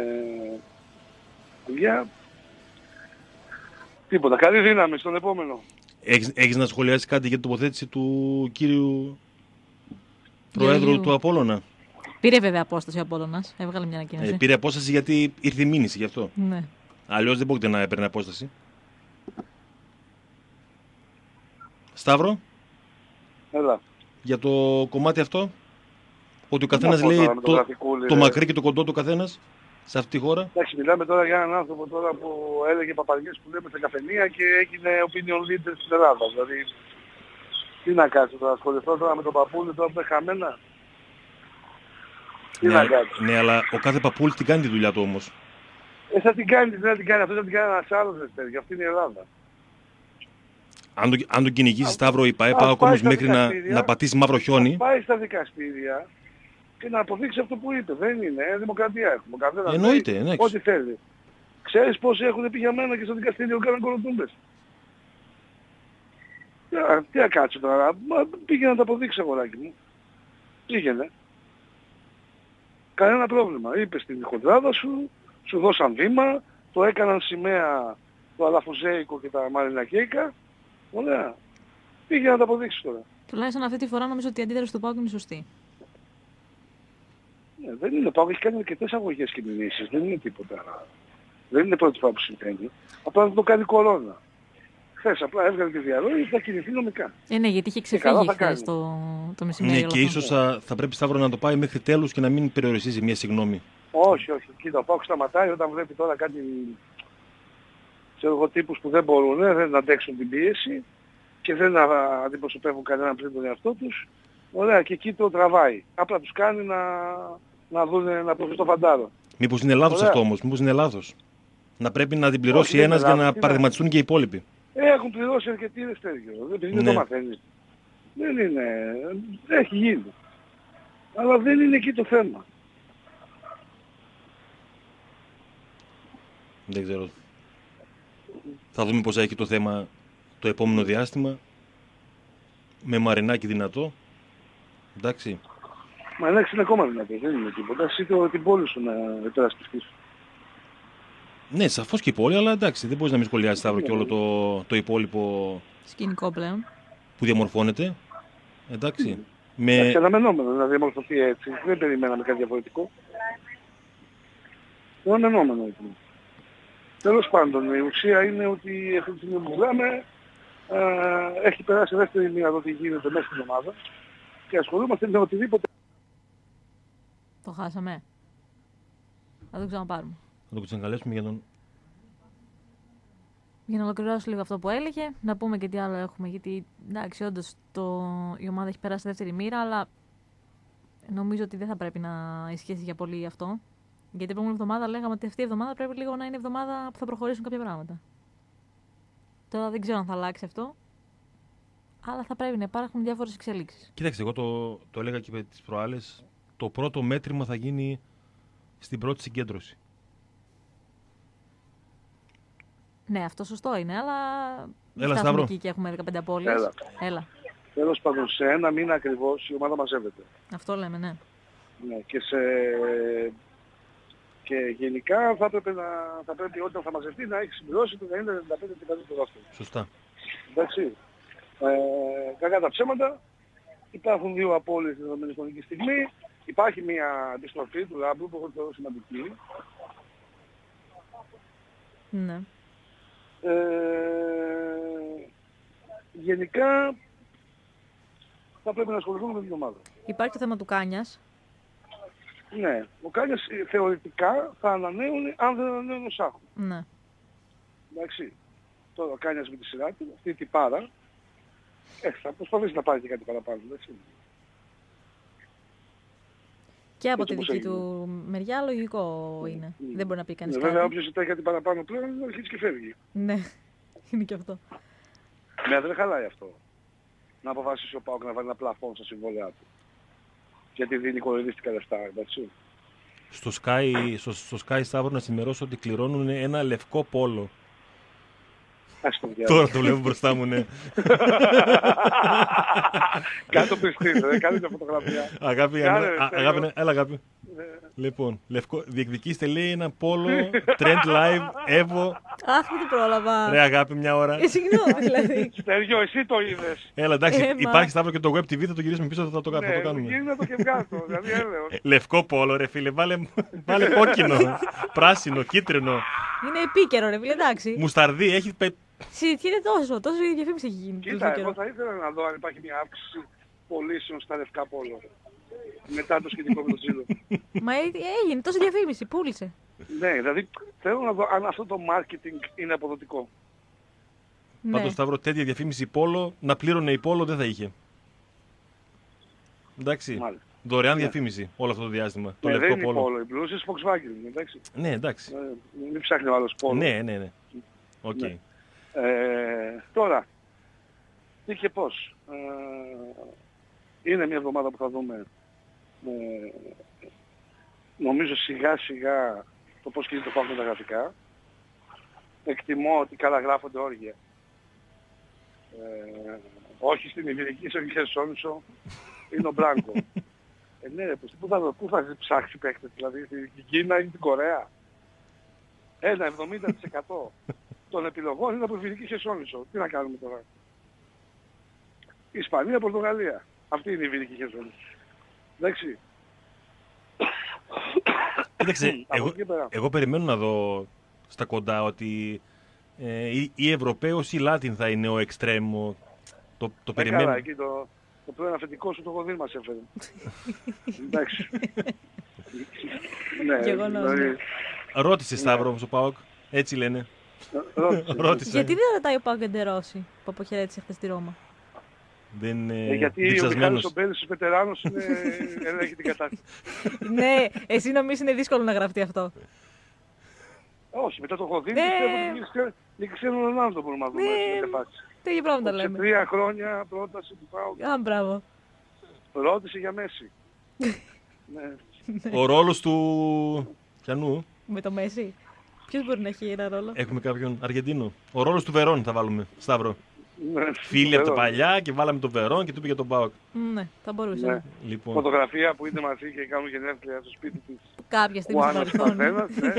για... Τίποτα. Καλή δύναμη στον επόμενο. Έχεις, έχεις να σχολιάσεις κάτι για την τοποθέτηση του κύριου Προέδρου Γεωργίου. του Απόλλωνα. Πήρε βέβαια απόσταση ο Απόλλωνας. Έβγαλε μια ανακοίνωση. Ε, πήρε απόσταση γιατί ήρθε η μήνυση γι' αυτό. Ναι. Αλλιώς δεν πρόκειται να έπαιρνε απόσταση. Σταύρο, Έλα. για το κομμάτι αυτό, ότι ο Τι να καθένας πω λέει τώρα με τον το, γραφικούλη, το ρε. μακρύ και το κοντό του καθένας σε αυτή τη χώρα. Εντάξει, μιλάμε τώρα για έναν άνθρωπο τώρα που έλεγε παπαριές που λέμε στα καφενεία και έγινε opinion leader στην Ελλάδα. Δηλαδή, τι να κάτσω τώρα, ασχοληθώ τώρα με τον παππούλη τώρα που είναι χαμένα. Τι Ναι, να κάτσω. ναι, αλλά ο κάθε παππούλης την κάνει τη δουλειά του όμως. Ε, θα την κάνει, δεν θα την κάνει, αυτό θα την κάνει ένας άλλος δεύτερη, αυτή είναι η Ελλάδα. Αν, το, αν τον κυνηγήσει Σταύρο η ΠΑΕ ας ΠΑΟΚ πάει όμως στα μέχρι να, δικαστήρια, να πατήσει μαύρο χιόνι. Θα πάει στα δικαστήρια και να αποδείξει αυτό που είπε. Δεν είναι, ε, δημοκρατία έχουμε. Ο καθένας Εννοείται, λέει εντάξει. ό,τι θέλει. Ξέρεις πόσοι έχουν πει για μένα και στο δικαστήριο κάναν κολοτούμπες. Τι, α, τι να κάτσω τώρα, μα, πήγαινε να τα αποδείξει αγοράκι μου. Πήγαινε. Κανένα πρόβλημα. Είπες την χοντράδα σου, σου δώσαν βήμα, το έκαναν σημαία το αλαφουζέικο και τα μαρινακέικα. Ωραία. Πήγαινε να τα αποδείξει τώρα. Τουλάχιστον αυτή τη φορά νομίζω ότι η αντίδραση του ΠΑΟΚ είναι σωστή. Ναι, δεν είναι πάω, έχει κάνει αρκετές αγωγές και μηνύσεις, δεν είναι τίποτα. Δεν είναι πρώτη φορά που συμβαίνει. Απλά δεν το κάνει κορώνα. Χθες απλά έβγαλε τη διαρροή, θα κινηθεί νομικά. Ε, ναι, γιατί είχε καλά ξεφύγει θα χθες κάνει. το, το μεσημέρι. Ναι, όλο και αυτό. ίσως θα, θα πρέπει Σταύρο να το πάει μέχρι τέλους και να μην περιοριστεί σε μια συγγνώμη. Όχι, όχι. Κοίτα, ο Πάοκ σταματάει όταν βλέπει τώρα κάτι, ξέρω εγώ, τύπους που δεν μπορούν, δεν αντέξουν την πίεση και δεν α- αντιπροσωπεύουν κανέναν πριν τον εαυτό τους. Ωραία, και εκεί το τραβάει. Απλά τους κάνει να, να δουν, να προβεί στο φαντάρο. Μήπως είναι λάθος Ωραία. αυτό όμως, μήπως είναι λάθος. Να πρέπει να την πληρώσει Όχι, δεν είναι ένας για λάθος, να τι να- παραδειγματιστούν και οι υπόλοιποι. Ε, έχουν πληρώσει αρκετοί ρε Στέργιο. Δεν, επειδή δεν Ναι. το μαθαίνει. Δεν είναι. Έχει γίνει. Αλλά δεν είναι εκεί το θέμα. Δεν ξέρω. Θα δούμε πώς θα έχει το θέμα το επόμενο διάστημα. Με Μαρινάκι δυνατό. Εντάξει. Μα εντάξει είναι ακόμα δυνατό, δεν είναι τίποτα. Εσύ το, την πόλη σου να υπερασπιστείς. Ναι, σαφώς και η πόλη, αλλά εντάξει, δεν μπορείς να μην σχολιάσεις, Σταύρο, και όλο το, το υπόλοιπο Σκηνικό πλέον. που διαμορφώνεται. Εντάξει. Mm. Με... Εντάξει, αναμενόμενο να διαμορφωθεί έτσι. Δεν περιμέναμε κάτι διαφορετικό. Αναμενόμενο ήταν. Τέλος πάντων, η ουσία είναι ότι αυτή τη στιγμή που μιλάμε ε, έχει περάσει δεύτερη μία εδώ τι γίνεται μέσα στην ομάδα και ασχολούμαστε με οτιδήποτε. Το χάσαμε. Θα το ξαναπάρουμε. Θα το ξανακαλέσουμε για τον... Για να ολοκληρώσω λίγο αυτό που έλεγε, να πούμε και τι άλλο έχουμε. Γιατί εντάξει, όντως το... η ομάδα έχει περάσει δεύτερη μοίρα, αλλά νομίζω ότι δεν θα πρέπει να ισχύσει για πολύ αυτό. Γιατί την προηγούμενη εβδομάδα λέγαμε ότι αυτή η εβδομάδα πρέπει λίγο να είναι εβδομάδα που θα προχωρήσουν κάποια πράγματα. Τώρα δεν ξέρω αν θα αλλάξει αυτό, αλλά θα πρέπει να υπάρχουν διάφορες εξελίξεις. Κοίταξε, εγώ το, το έλεγα και τις προάλλες. Το πρώτο μέτρημα θα γίνει στην πρώτη συγκέντρωση. Ναι, αυτό σωστό είναι, αλλά δεν Έλα, φτάσουμε Σταύρο. εκεί και έχουμε δεκαπέντε απώλειες. Έλα. Έλα. Τέλος πάντων, σε ένα μήνα ακριβώς η ομάδα μαζεύεται. Αυτό λέμε, ναι. Ναι, και, σε... και γενικά θα, πρέπει να... θα πρέπει όταν θα μαζευτεί να έχει συμπληρώσει το ενενήντα με ενενήντα πέντε τοις εκατό του δεύτερου. Σωστά. Εντάξει. Ε, κακά τα ψέματα. Υπάρχουν δύο απώλειες στη δεδομένη χρονική στιγμή. Υπάρχει μια αντιστροφή του Ράμπλου που έχω θεωρώ σημαντική. Ναι. Ε, γενικά θα πρέπει να ασχοληθούμε με την ομάδα. Υπάρχει το θέμα του Κάνιας. Ναι, ο Κάνιας ε, θεωρητικά θα ανανέουν αν δεν ανανέουν ο Σάχου. Ναι. Εντάξει. Τώρα ο Κάνιας με τη σειρά του, αυτή την πάρα, ε, θα προσπαθήσει να πάρει και κάτι παραπάνω. Εντάξει. Και από Έτσι τη όπως δική έγινε. του μεριά λογικό είναι. Mm. Δεν μπορεί να πει κανείς Ναι, κάτι. βέβαια όποιος ζητάει κάτι παραπάνω πλέον αρχίζει και φεύγει. Ναι, είναι και αυτό. Ναι, δεν χαλάει αυτό. Να αποφασίσει ο ΠΑΟΚ να βάλει ένα πλαφόν στα συμβόλαιά του. Γιατί δίνει κοροϊδίστικα λεφτά, εντάξει. Στο Sky, στο, στο Sky Σταύρο, να σημερώσω ότι κληρώνουν ένα λευκό πόλο. Ας το διάλογο. Τώρα το βλέπω μπροστά μου, ναι. Κάτω πιστής, δεν κάνει μια φωτογραφία. Αγάπη, Κάνε, α, Στέλιο. αγάπη, ναι, έλα αγάπη. Ναι. Λοιπόν, λευκό, διεκδικήστε λέει ένα πόλο, Trend Live, Evo. Αχ, δεν το πρόλαβα. Ρε αγάπη, μια ώρα. Ε, συγγνώμη δηλαδή. Στέργιο, εσύ το είδες. Έλα, εντάξει, Έμα. υπάρχει Σταύρο και το Web τι βι, θα το γυρίσουμε πίσω, θα το, θα το Ναι, κάνουμε. γίνει να το και βγάλω, δηλαδή έλεος. Λευκό πόλο, ρε φίλε, βάλε, βάλε κόκκινο, πράσινο, κίτρινο, Είναι επίκαιρο, ρε φίλε, εντάξει. μουσταρδί, έχει πε... Συζητιέται τόσο, τόσο η διαφήμιση έχει γίνει. Κοίτα, τόσο εγώ καιρό. θα ήθελα να δω αν υπάρχει μια αύξηση πωλήσεων στα λευκά πόλο. Μετά το σχετικό με το τζίλο. Μα ε- έγινε τόσο διαφήμιση, πούλησε. Ναι, δηλαδή θέλω να δω αν αυτό το marketing είναι αποδοτικό. Ναι. Πάντως Σταύρο, τέτοια διαφήμιση πόλο, να πλήρωνε η πόλο δεν θα είχε. Εντάξει, Μάλιστα. δωρεάν Ναι. διαφήμιση όλο αυτό το διάστημα. Το Ναι, δεν λευκό είναι η πόλο. πόλο, η μπλούσες Volkswagen, εντάξει. Ναι, εντάξει. Ε, Μην ψάχνει ο άλλος πόλο. Ναι, ναι, ναι. Οκ. Ναι. Ε, τώρα, τι και πώς. Ε, είναι μια εβδομάδα που θα δούμε, ε, νομίζω σιγά σιγά το πώς κινείται το ΠΑΟΚ με τα γραφικά. Εκτιμώ ότι καλά γράφονται όργια. Ε, όχι στην Ιβηρική, όχι στην Χερσόνησο, είναι ο Μπλάνκο. Ε, ναι, ρε, πού θα, πού θα ψάξει παίκτες, δηλαδή στην Κίνα ή την Κορέα. Ένα εβδομήντα τοις εκατό των επιλογών είναι από Ιβηρική Χερσόνησο. Τι να κάνουμε τώρα. Ισπανία, Πορτογαλία. Αυτή είναι η Ιβηρική Χερσόνησο. Εντάξει. Κοίταξε, Από εγώ, εκεί και πέρα. εγώ περιμένω να δω στα κοντά ότι ε, ή, ή Ευρωπαίος ή Λάτιν θα είναι ο εξτρέμ. Το, το Ε, περιμένω. καλά, εκεί το, το πλέον αφεντικό σου το έχω δει μας έφερε. Εντάξει. Ναι, Γεγονός, ναι. Ρώτησε Σταύρο όμως ο ΠΑΟΚ. Έτσι λένε. ρώτησε. Ρώτησε. Γιατί δεν ρωτάει ο Πάγκο Εντερόση που αποχαιρέτησε χθε στη Ρώμα. Δεν είναι Ε, γιατί ο διψασμένος. Μιχάλης ο Μπέλης, ο Πετεράνος, είναι, ελέγχει την κατάσταση. Ναι, εσύ νομίζεις είναι δύσκολο να γραφτεί αυτό. Όχι, μετά το έχω δει, Ναι. πιστεύω ότι δεν ξέρουν έναν το μπορούμε να δούμε. Ναι. έτσι, με τεπάσεις. Τέτοια πράγματα Σε λέμε. τρία χρόνια πρόταση του ΠΑΟΚ, Α, μπράβο. ρώτησε για Μέση. Ναι. Ο ρόλος του... Πιανού. Με το Μέση. Ποιος μπορεί να έχει ένα ρόλο. Έχουμε κάποιον Αργεντίνο. Ο ρόλος του Βερόν θα βάλουμε. Σταύρο. Ναι, Φίλοι από τα Βερόν. παλιά και βάλαμε τον Βερόν και του πήγε τον ΠΑΟΚ. Ναι, θα μπορούσε. Ναι. Λοιπόν, Φωτογραφία που είναι μαζί και κάνουν γενέθλια στο σπίτι της. Κάποια στιγμή στο Ο Άννας παρελθόν. καθένας, ναι.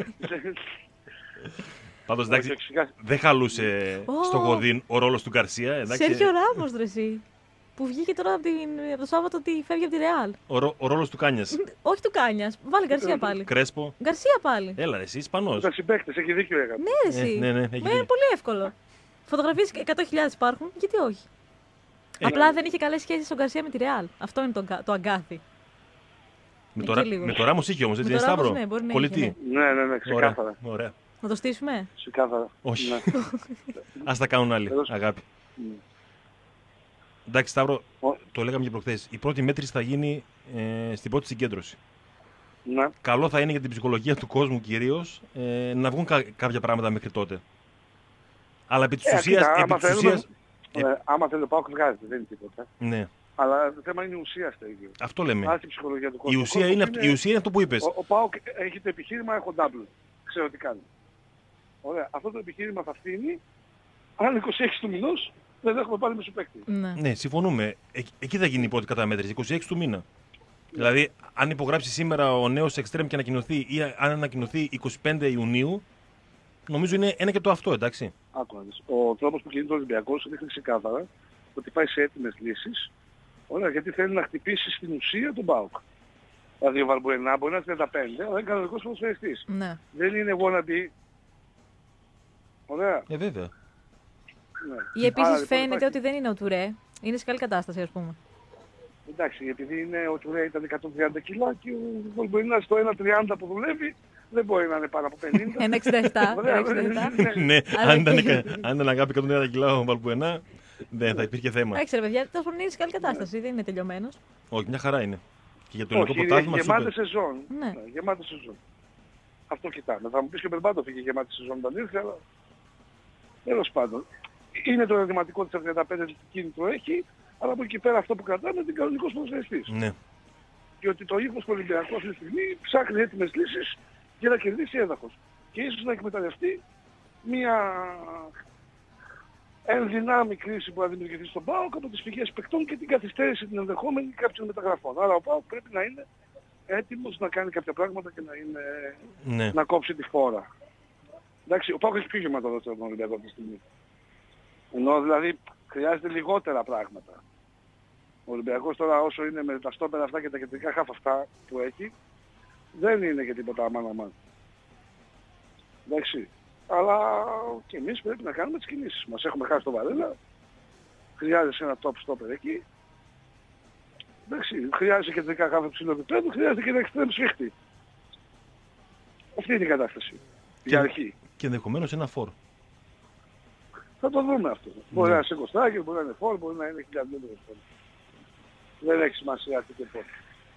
πάντως εντάξει, Και φυσικά- δεν χαλούσε Ω. στο Γοδίν ο ρόλος του Γκαρσία. εντάξει. Σέρχιο Ράμος, ρε εσύ. Που βγήκε τώρα από, την, από το Σάββατο ότι φεύγει από τη Ρεάλ. Ο, ρο- ο ρόλος του Κάνιας. Όχι του Κάνιας. Βάλε Γκαρσία πάλι. Κρέσπο. Γκαρσία πάλι. Έλα ρε, εσύ Ισπανός. Τα συμπαίκτες, έχει δίκιο έκανε. Ναι, ρε εσύ. Ε, ναι, ναι, έχει Μα είναι δίκιο. πολύ εύκολο. Φωτογραφίες εκατό χιλιάδες υπάρχουν, γιατί όχι. Ε, Απλά δεν είχε καλές σχέσεις ο Γκαρσία με τη Ρεάλ. Αυτό είναι το, αγκα- το αγκάθι. Με, εκεί το, Ρα- λίγο. με το Ράμος είχε όμως, έτσι Με είναι το Ράμος, Σταύρο. ναι, μπορεί να Κολλητή. είχε, Ναι, ναι, ναι, Ωραία, ξεκάθαρα. ωραία. Να το στήσουμε. Ξεκάθαρα. Όχι. Ναι. Ας τα κάνουν άλλοι, Τέλος. αγάπη. Ναι. Εντάξει Σταύρο, Ο- το λέγαμε και προχθές. Η πρώτη μέτρηση θα γίνει ε, στην πρώτη συγκέντρωση. Ναι. Καλό θα είναι για την ψυχολογία του κόσμου κυρίως ε, να βγουν κα- κάποια πράγματα μέχρι τότε. Αλλά επί της Ε, ουσίας... κοίτα, επί άμα της θέλουμε- ουσίας ε, Ε, άμα θέλει ο ΠΑΟΚ βγάζεται, δεν είναι τίποτα. ναι, Αλλά το θέμα είναι η ουσία στο ίδιο. αυτό λέμε. Άσε η ψυχολογία του Η κόσμου. ουσία, Ο είναι, κόσμος αυτό- η ουσία είναι αυτό που είπες. Ο, ο ΠΑΟΚ έχει το επιχείρημα, έχω double. Ξέρω τι κάνει. Ωραία. Αυτό το επιχείρημα θα φτύνει αν είκοσι έξι του μηνός δεν έχουμε πάλι μεσοπαίκτη. Ναι. Ναι, συμφωνούμε. Ε, εκεί θα γίνει η πρώτη καταμέτρηση, είκοσι έξι του μήνα. Δηλαδή, αν υπογράψει σήμερα ο νέος εξτρέμ και ανακοινωθεί ή αν ανακοινωθεί είκοσι πέντε Ιουνίου, νομίζω είναι ένα και το αυτό, εντάξει. Άκου να δεις. Ο τρόπος που κινείται ο Ολυμπιακός δείχνει ξεκάθαρα ότι πάει σε έτοιμες λύσεις. Ωραία, γιατί θέλει να χτυπήσει στην ουσία τον ΠΑΟΚ. Δηλαδή ο Βαρμπουενά μπορεί να είναι τριάντα πέντε, αλλά είναι κανονικός ποδοσφαιριστής. Ναι. Δεν είναι wannabe. Ωραία. Ε, βέβαια. Ναι. Ή επίσης Άρα, λοιπόν, φαίνεται υπάρχει- ότι δεν είναι ο Τουρέ. Είναι σε καλή κατάσταση, ας πούμε. Εντάξει, επειδή είναι, ο Τουρέ ήταν εκατόν τριάντα κιλά και ο Βολμποϊνάς στο ένα τριάντα που δουλεύει δεν μπορεί να είναι πάνω από πενήντα. ένα εξήντα επτά. Ωραία, ένα εξήντα επτά. ναι. Ναι, Αλλά αν ήταν, και- αν ήταν αγάπη εκατόν τριάντα κιλά ο Βαλπουενά, δεν θα υπήρχε θέμα. Εντάξει, ρε παιδιά, τέλος πάντων είναι σε καλή κατάσταση. Δεν είναι τελειωμένος. Όχι, μια χαρά είναι. Και για το ελληνικό Όχι, πρωτάθλημα έχει γεμάτη σούπερ. σεζόν. Ναι. Ναι, γεμάτη σεζόν. Αυτό κοιτάμε. Θα μου πεις και ο Μπερμπάτοφ είχε γεμάτη σεζόν όταν ήρθε, αλλά τέλος πάντων. Είναι το ερωτηματικό της τριάντα πέντε τι κίνητρο έχει, αλλά από εκεί πέρα αυτό που κρατάμε είναι την κανονικός ποδοσφαιριστής. Ναι. Και ότι το ύφος του Ολυμπιακού αυτή τη στιγμή ψάχνει έτοιμες λύσεις για να κερδίσει έδαφος. Και ίσως να εκμεταλλευτεί μια ενδυνάμει κρίση που θα δημιουργηθεί στον ΠΑΟΚ από τις φυγές παικτών και την καθυστέρηση την ενδεχόμενη κάποιων μεταγραφών. Άρα ο ΠΑΟΚ πρέπει να είναι έτοιμος να κάνει κάποια πράγματα και να, είναι, Ναι. να κόψει τη φόρα. Εντάξει, ο ΠΑΟΚ έχει πιο γεμάτο εδώ τον Ολυμπιακό αυτή τη στιγμή. Ενώ δηλαδή χρειάζεται λιγότερα πράγματα. Ο Ολυμπιακός τώρα όσο είναι με τα στόπερα αυτά και τα κεντρικά χάφ αυτά που έχει, δεν είναι και τίποτα αμάν αμάν. Εντάξει. Αλλά και εμείς πρέπει να κάνουμε τις κινήσεις μας. Έχουμε χάσει τον Βαρέλα, χρειάζεται ένα top stopper εκεί. Εντάξει, χρειάζεται κεντρικά χάφ υψηλού επίπεδου, χρειάζεται και ένα extreme σφίχτη. Αυτή είναι η κατάσταση. Για αρχή. Και ενδεχομένως ένα φόρ. Θα το δούμε αυτό. Μπορεί να είναι σε κοστάκι, μπορεί να είναι φόρ, μπορεί να είναι χιλιάδες φόρ. Δεν έχει σημασία αυτή και πότε.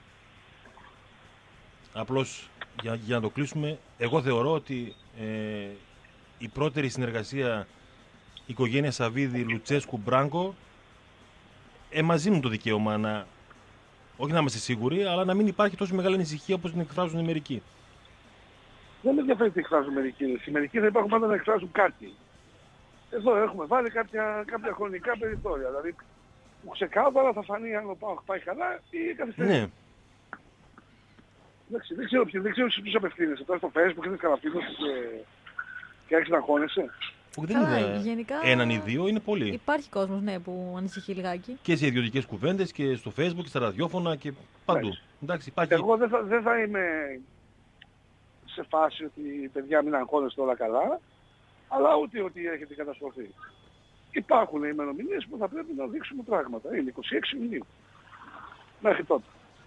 Απλώς για, για να το κλείσουμε, εγώ θεωρώ ότι ε, η πρώτερη συνεργασία οικογένεια Σαββίδη, Λουτσέσκου, Μπράγκο ε, μας δίνουν το δικαίωμα να, όχι να είμαστε σίγουροι, αλλά να μην υπάρχει τόσο μεγάλη ανησυχία όπως την εκφράζουν οι μερικοί. Δεν με ενδιαφέρει τι εκφράζουν μερικοί. Οι μερικοί θα υπάρχουν πάντα να εκφράζουν κάτι. Εδώ έχουμε βάλει κάποια, κάποια χρονικά περιθώρια. Δηλαδή που ξεκάθαρα θα φανεί αν ο ΠΑΟΚ πάει καλά ή καθυστερεί. Ναι, Εντάξει, δεν ξέρω, δεν ξέρω σε ποιους απευθύνεσαι. Τώρα στο Facebook είναι καραφίνος και, και άρχισε να αγχώνεσαι. όχι, δεν Καλά, είναι γενικά έναν ή δύο, είναι πολλοί. Υπάρχει κόσμος, ναι, που ανησυχεί λιγάκι. Και σε ιδιωτικές κουβέντες και στο Facebook και στα ραδιόφωνα και παντού. Εντάξει. Εντάξει, υπάρχει... Εγώ δεν θα, δεν θα είμαι σε φάση ότι παιδιά μην αγχώνεστε όλα καλά, αλλά ούτε ότι έρχεται η καταστροφή. Υπάρχουν ημερομηνίες που θα πρέπει να δείξουμε πράγματα. Είναι είκοσι έξι Ιουνίου. Μέχρι τότε.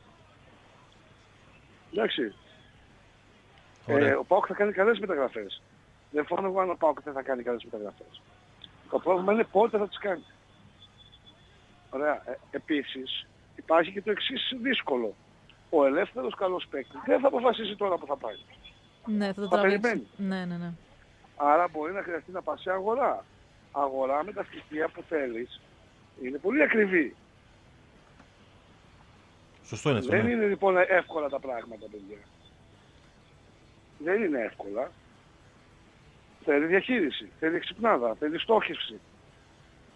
Εντάξει. Ωραία. Ε, ο ΠΑΟΚ θα κάνει καλές μεταγραφές. Δεν φωνώ εγώ αν ο ΠΑΟΚ δεν θα κάνει καλές μεταγραφές. Το πρόβλημα είναι πότε θα τις κάνει. Ωραία. Ε, επίσης υπάρχει και το εξής δύσκολο. Ο ελεύθερος καλός παίκτης δεν θα αποφασίσει τώρα που θα πάει. Ναι, θα το Θα τραβήξει. περιμένει. Ναι, ναι, ναι. Άρα μπορεί να χρειαστεί να πας σε αγορά. Αγορά με τα στοιχεία που θέλεις είναι πολύ ακριβή. Σωστό είναι αυτό. Δεν Ναι. είναι λοιπόν εύκολα τα πράγματα, παιδιά. Δεν είναι εύκολα. Θέλει διαχείριση, θέλει εξυπνάδα, θέλει στόχευση.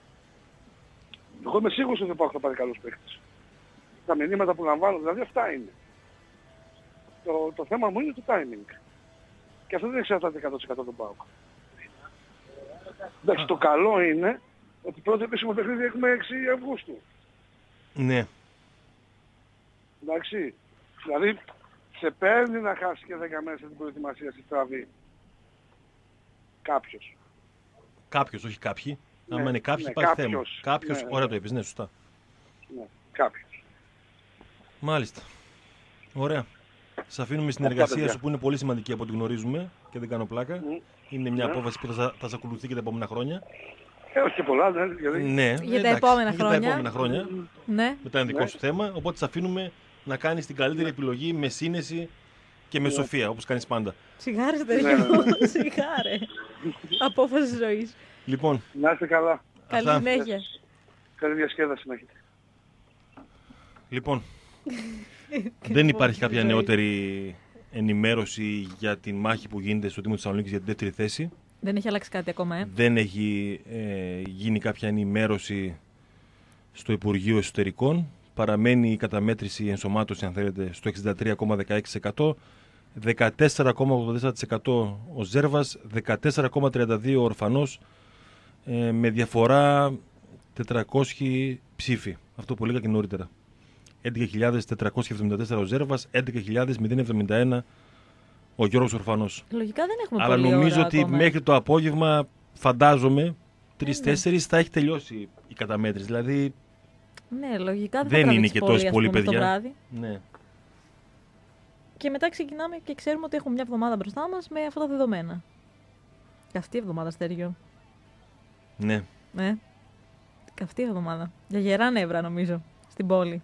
Εγώ είμαι σίγουρος ότι ο ΠΑΟΚ θα πάρει καλούς παίκτες. Τα μηνύματα που λαμβάνω, δηλαδή αυτά είναι. Το, το θέμα μου είναι το timing. Και αυτό δεν εξαρτάται εκατό τοις εκατό τον ΠΑΟΚ. Εντάξει, το καλό είναι ότι πρώτο επίσημο παιχνίδι έχουμε έξι Αυγούστου. Ναι. Εντάξει. Δηλαδή, σε παίρνει να χάσει και δέκα μέρες την προετοιμασία στη στραβή. Κάποιος. Κάποιος, όχι κάποιοι. Ναι, Άμα είναι κάποιοι, ναι, υπάρχει κάποιος. θέμα. Κάποιος, Ναι, ωραία ναι. το είπες, ναι, σωστά. Ναι, κάποιος. Μάλιστα. Ωραία. Σας αφήνουμε στην Αυτά, εργασία παιδιά. σου που είναι πολύ σημαντική από ό,τι γνωρίζουμε και δεν κάνω πλάκα. Μμ. Είναι μια Ναι. απόφαση που θα, θα σε ακολουθεί και τα επόμενα χρόνια. Ε, όχι και πολλά, ναι, γιατί... Ναι, Για τα εντάξει, επόμενα για τα χρόνια. επόμενα χρόνια. Ναι. Μετά είναι δικό Ναι. σου θέμα. Οπότε σε αφήνουμε να κάνεις την καλύτερη επιλογή με σύνεση και με Ναι. σοφία, όπως κάνεις πάντα. Σιγάρε, Ναι, τέτοιο. ναι, ναι. Σιγάρε. Απόφαση ζωής. Λοιπόν, Να είστε καλά. Καλή Αυτά. συνέχεια. Καλή διασκέδαση να έχετε. λοιπόν δεν υπάρχει κάποια ζωή. νεότερη ενημέρωση για την μάχη που γίνεται στο Δήμο της Θεσσαλονίκης για την δεύτερη θέση. Δεν έχει αλλάξει κάτι ακόμα, ε. Δεν έχει ε, γίνει κάποια ενημέρωση στο Υπουργείο Εσωτερικών. Παραμένει η καταμέτρηση, η ενσωμάτωση, αν θέλετε, στο εξήντα τρία κόμμα δεκαέξι τοις εκατό, δεκατέσσερα κόμμα ογδόντα τέσσερα τοις εκατό ο Ζέρβας, δεκατέσσερα κόμμα τριάντα δύο τοις εκατό ο Ορφανός, ε, με διαφορά τετρακόσιοι ψήφοι. Αυτό που έλεγα και νωρίτερα. έντεκα χιλιάδες τετρακόσια εβδομήντα τέσσερα ο Ζέρβας, έντεκα χιλιάδες εβδομήντα ένα ο Γιώργος Ορφανός. Λογικά δεν έχουμε Αλλά πολύ νομίζω ώρα ότι ακόμα. μέχρι το απόγευμα, φαντάζομαι, τρεις-τέσσερις ναι. θα έχει τελειώσει η καταμέτρηση. Δηλαδή Ναι, λογικά δεν, δεν θα είναι τραβήξει και πολύ, τόσοι ας πολλοί πούμε, το παιδιά. βράδυ. Ναι. Και μετά ξεκινάμε και ξέρουμε ότι έχουμε μια εβδομάδα μπροστά μας με αυτά τα δεδομένα. Καυτή εβδομάδα, Στέργιο. Ναι. Ναι. Καυτή εβδομάδα. Για γερά νεύρα, νομίζω, στην πόλη.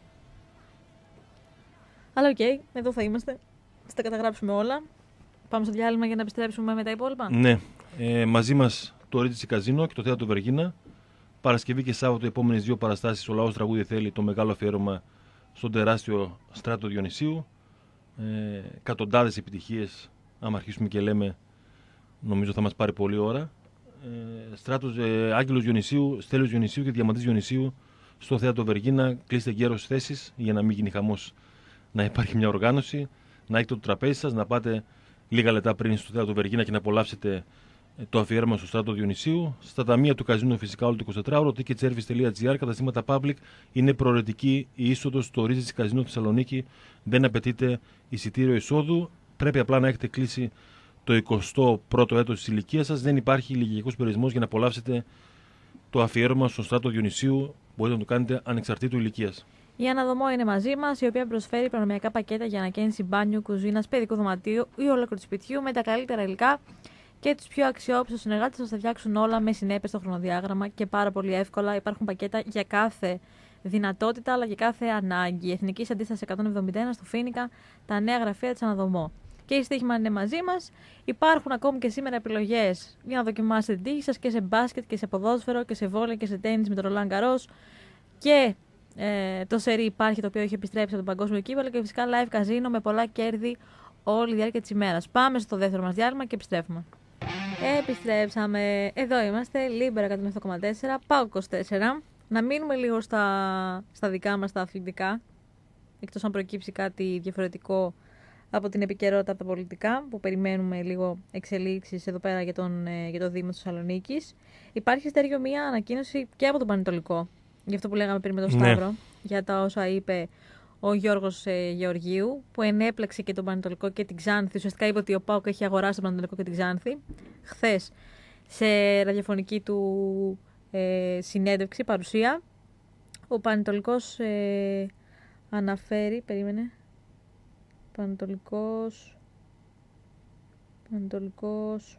Αλλά οκ, okay, εδώ θα είμαστε. Θα τα καταγράψουμε όλα. Πάμε στο διάλειμμα για να επιστρέψουμε με τα υπόλοιπα. Ναι. Ε, μαζί μας το Ρίτσι Καζίνο και το Θέατρο Βεργίνα. Παρασκευή και Σάββατο, οι επόμενες δύο παραστάσεις. Ο λαός τραγούδι θέλει, το μεγάλο αφιέρωμα στον τεράστιο Στράτο Διονυσίου. Ε, εκατοντάδες επιτυχίες. Άμα αρχίσουμε και λέμε, νομίζω θα μας πάρει πολλή ώρα. Ε, Στράτος ε, Άγγελος Διονυσίου, Στέλιος Διονυσίου και Διαμαντής Διονυσίου στο Θέατρο Βεργίνα. Κλείστε γέρος θέσεις για να μην γίνει χαμός, να υπάρχει μια οργάνωση, να έχετε το τραπέζι σας, να πάτε λίγα λεπτά πριν στο Θέατρο Βεργίνα και να απολαύσετε το αφιέρωμα στο Στράτο Διονυσίου. Στα ταμεία του καζίνου φυσικά όλο το εικοσιτετράωρο, ticket service τελεία gr, καταστήματα public, είναι προαιρετική η είσοδος στο Ρίζιτς Καζίνο Θεσσαλονίκη. Δεν απαιτείται εισιτήριο εισόδου. Πρέπει απλά να έχετε κλείσει το εικοστό πρώτο έτος της ηλικίας σας. Δεν υπάρχει ηλικιακός περιορισμός για να απολαύσετε το αφιέρωμα στο Στράτο Διονυσίου. Μπορείτε να το κάνετε ανεξαρτήτου ηλικίας. Η Αναδομό είναι μαζί μας, η οποία προσφέρει προνομιακά πακέτα για ανακαίνιση μπάνιου, κουζίνας, παιδικού δωματίου ή ολόκληρου σπιτιού με τα καλύτερα υλικά και τους πιο αξιόπιστους συνεργάτες ώστε να φτιάξουν όλα με συνέπεια στο χρονοδιάγραμμα και πάρα πολύ εύκολα. Υπάρχουν πακέτα για κάθε δυνατότητα αλλά και κάθε ανάγκη. Η Εθνική Αντίσταση εκατόν εβδομήντα ένα στο Φοίνικα, τα νέα γραφεία της Αναδομό. Και η Στοίχημα είναι μαζί μας. Υπάρχουν ακόμη και σήμερα επιλογές για να δοκιμάσετε την τύχη σας και σε μπάσκετ και σε ποδόσφαιρο και σε βόλεϊ και σε τένις με το Ρολάν Γκαρός. Και ε, το σερί υπάρχει, το οποίο έχει επιστρέψει από τον παγκόσμιο κύπελλο και φυσικά live καζίνο με πολλά κέρδη όλη τη διάρκεια της ημέρας. Πάμε στο δεύτερο μας διάλειμμα και επιστρέφουμε. Επιστρέψαμε. Εδώ είμαστε. Λίμπερα εκατόν επτά κόμμα τέσσερα. ΠΑΟΚ είκοσι τέσσερα. Να μείνουμε λίγο στα, στα δικά μας τα αθλητικά. Εκτός αν προκύψει κάτι διαφορετικό από την επικαιρότητα από τα πολιτικά, που περιμένουμε λίγο εξελίξεις εδώ πέρα για, τον, για το Δήμο της Θεσσαλονίκης. Υπάρχει, Στέργιο, μία ανακοίνωση και από τον Πανετολικό. Γι' αυτό που λέγαμε πριν με τον Σταύρο. Ναι. Για τα όσα είπε ο Γιώργος ε, Γεωργίου, που ενέπλεξε και τον Πανετολικό και την Ξάνθη. Ουσιαστικά είπε ότι ο ΠΑΟΚ έχει αγοράσει τον Πανετολικό και την Ξάνθη. Χθες, σε ραδιοφωνική του ε, συνέντευξη, παρουσία, ο Πανετολικός ε, αναφέρει. Περίμενε. Πανετολικός. Πανετολικός.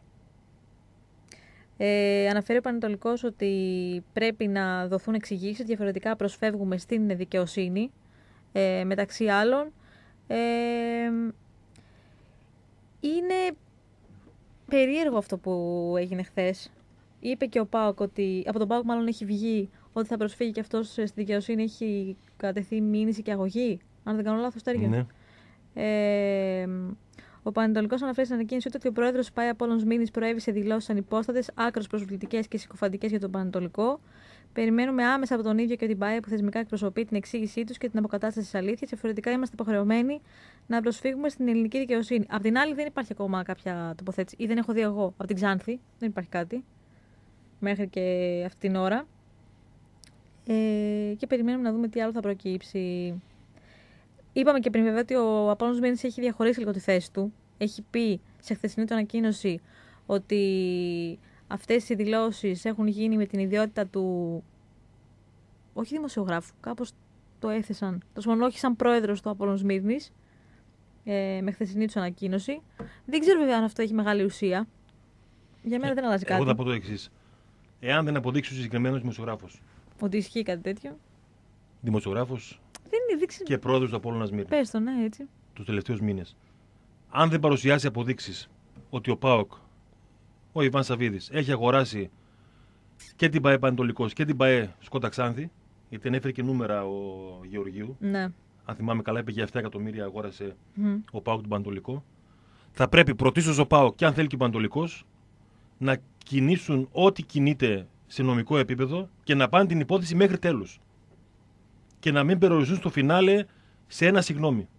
Ε, αναφέρει ο Πανετολικός ότι πρέπει να δοθούν εξηγήσεις, διαφορετικά προσφεύγουμε στην δικαιοσύνη, ε, μεταξύ άλλων. Ε, είναι περίεργο αυτό που έγινε χθες. Είπε και ο ΠΑΟΚ ότι, από τον ΠΑΟΚ μάλλον έχει βγει, ότι θα προσφύγει και αυτός στη δικαιοσύνη, έχει κατευθεί μήνυση και αγωγή, αν δεν κάνω λάθος, Στέργιο. Ναι. Ε, ο Πανετολικός αναφέρει στην ανακοίνωση ότι ο πρόεδρος ΠΑΕ Απόλλωνος Μήνης προέβη σε δηλώσεις ανυπόστατες, άκρως προσβλητικές και συκοφαντικές για τον Πανετολικό. Περιμένουμε άμεσα από τον ίδιο και την ΠΑΕ που θεσμικά εκπροσωπεί την εξήγησή του και την αποκατάσταση τη αλήθεια. Διαφορετικά είμαστε υποχρεωμένοι να προσφύγουμε στην ελληνική δικαιοσύνη. Απ' την άλλη, δεν υπάρχει ακόμα κάποια τοποθέτηση, ή δεν έχω δει εγώ από την Ξάνθη. Δεν υπάρχει κάτι μέχρι και αυτή την ώρα. Ε, και περιμένουμε να δούμε τι άλλο θα προκύψει. Είπαμε και πριν βέβαια ότι ο Απόλλωνας Μήνης έχει διαχωρίσει λίγο τη θέση του. Έχει πει σε χθεσινή του ανακοίνωση ότι αυτές οι δηλώσεις έχουν γίνει με την ιδιότητα του, όχι δημοσιογράφου, κάπως το έθεσαν, το σημαίνει σαν πρόεδρος του Απόλλωνας Μήνης, ε, με χθεσινή του ανακοίνωση. Δεν ξέρω βέβαια αν αυτό έχει μεγάλη ουσία. Για μένα ε, δεν αλλάζει κάτι. Εγώ θα πω το εξής. Εάν δεν αποδείξει ο συγκεκριμένος δημοσιογράφος ότι ισχύει κάτι τέτοιο. Δημοσιογράφος δεν είναι, και πρόεδρος του Απόλλωνας Μήνης. Πες το, ναι, έτσι. Τους τελευταίους μήνες. Αν δεν παρουσιάσει αποδείξεις ότι ο ΠΑΟΚ, ο Ιβάν Σαββίδης, έχει αγοράσει και την ΠΑΕ Πανετολικός και την ΠΑΕ Σκότα Ξάνθη, γιατί ανέφερε και νούμερα ο Γεωργίου. Ναι. Αν θυμάμαι καλά, είπε για επτά εκατομμύρια αγόρασε Mm. ο ΠΑΟΚ τον Πανετολικό. Θα πρέπει πρωτίστως ο ΠΑΟΚ, και αν θέλει και ο Πανετολικός, να κινήσουν ό,τι κινείται σε νομικό επίπεδο και να πάνε την υπόθεση μέχρι τέλους. Και να μην περιοριστούν στο φινάλε σε ένα συγγνώμη.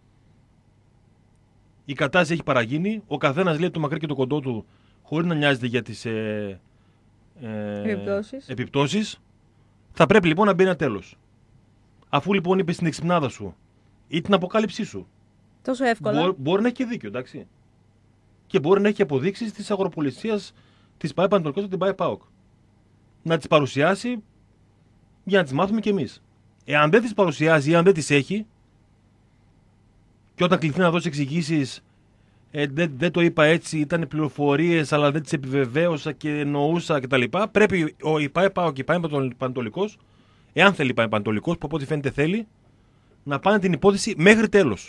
Η κατάσταση έχει παραγίνει, ο καθένας λέει το μακρύ και το κοντό του χωρίς να νοιάζεται για τις ε, ε, επιπτώσεις. επιπτώσεις. Θα πρέπει λοιπόν να μπει ένα τέλος. Αφού λοιπόν είπε στην εξυπνάδα σου ή την αποκάλυψή σου. Τόσο εύκολα. Μπο, μπορεί να έχει και δίκιο, εντάξει. Και μπορεί να έχει αποδείξεις της αγοροπολισίας της ΠΑΕ Πανετολικός και την ΠΑΕ ΠΑΟΚ. Να τις παρουσιάσει για να τις μάθουμε κι εμείς. Εάν δεν τις παρουσιάζει ή αν δεν τις έχει, και όταν κληθεί να δώσει εξηγήσεις, ε, δεν, δεν το είπα έτσι, ήταν πληροφορίες, αλλά δεν τις επιβεβαίωσα και εννοούσα κτλ. Πρέπει ο η ΠΑΕ ΠΑΟΚ και η ΠΑΕ Πανετολικός, εάν θέλει η ΠΑΕ Πανετολικός, που από ό,τι φαίνεται θέλει, να πάνε την υπόθεση μέχρι τέλος.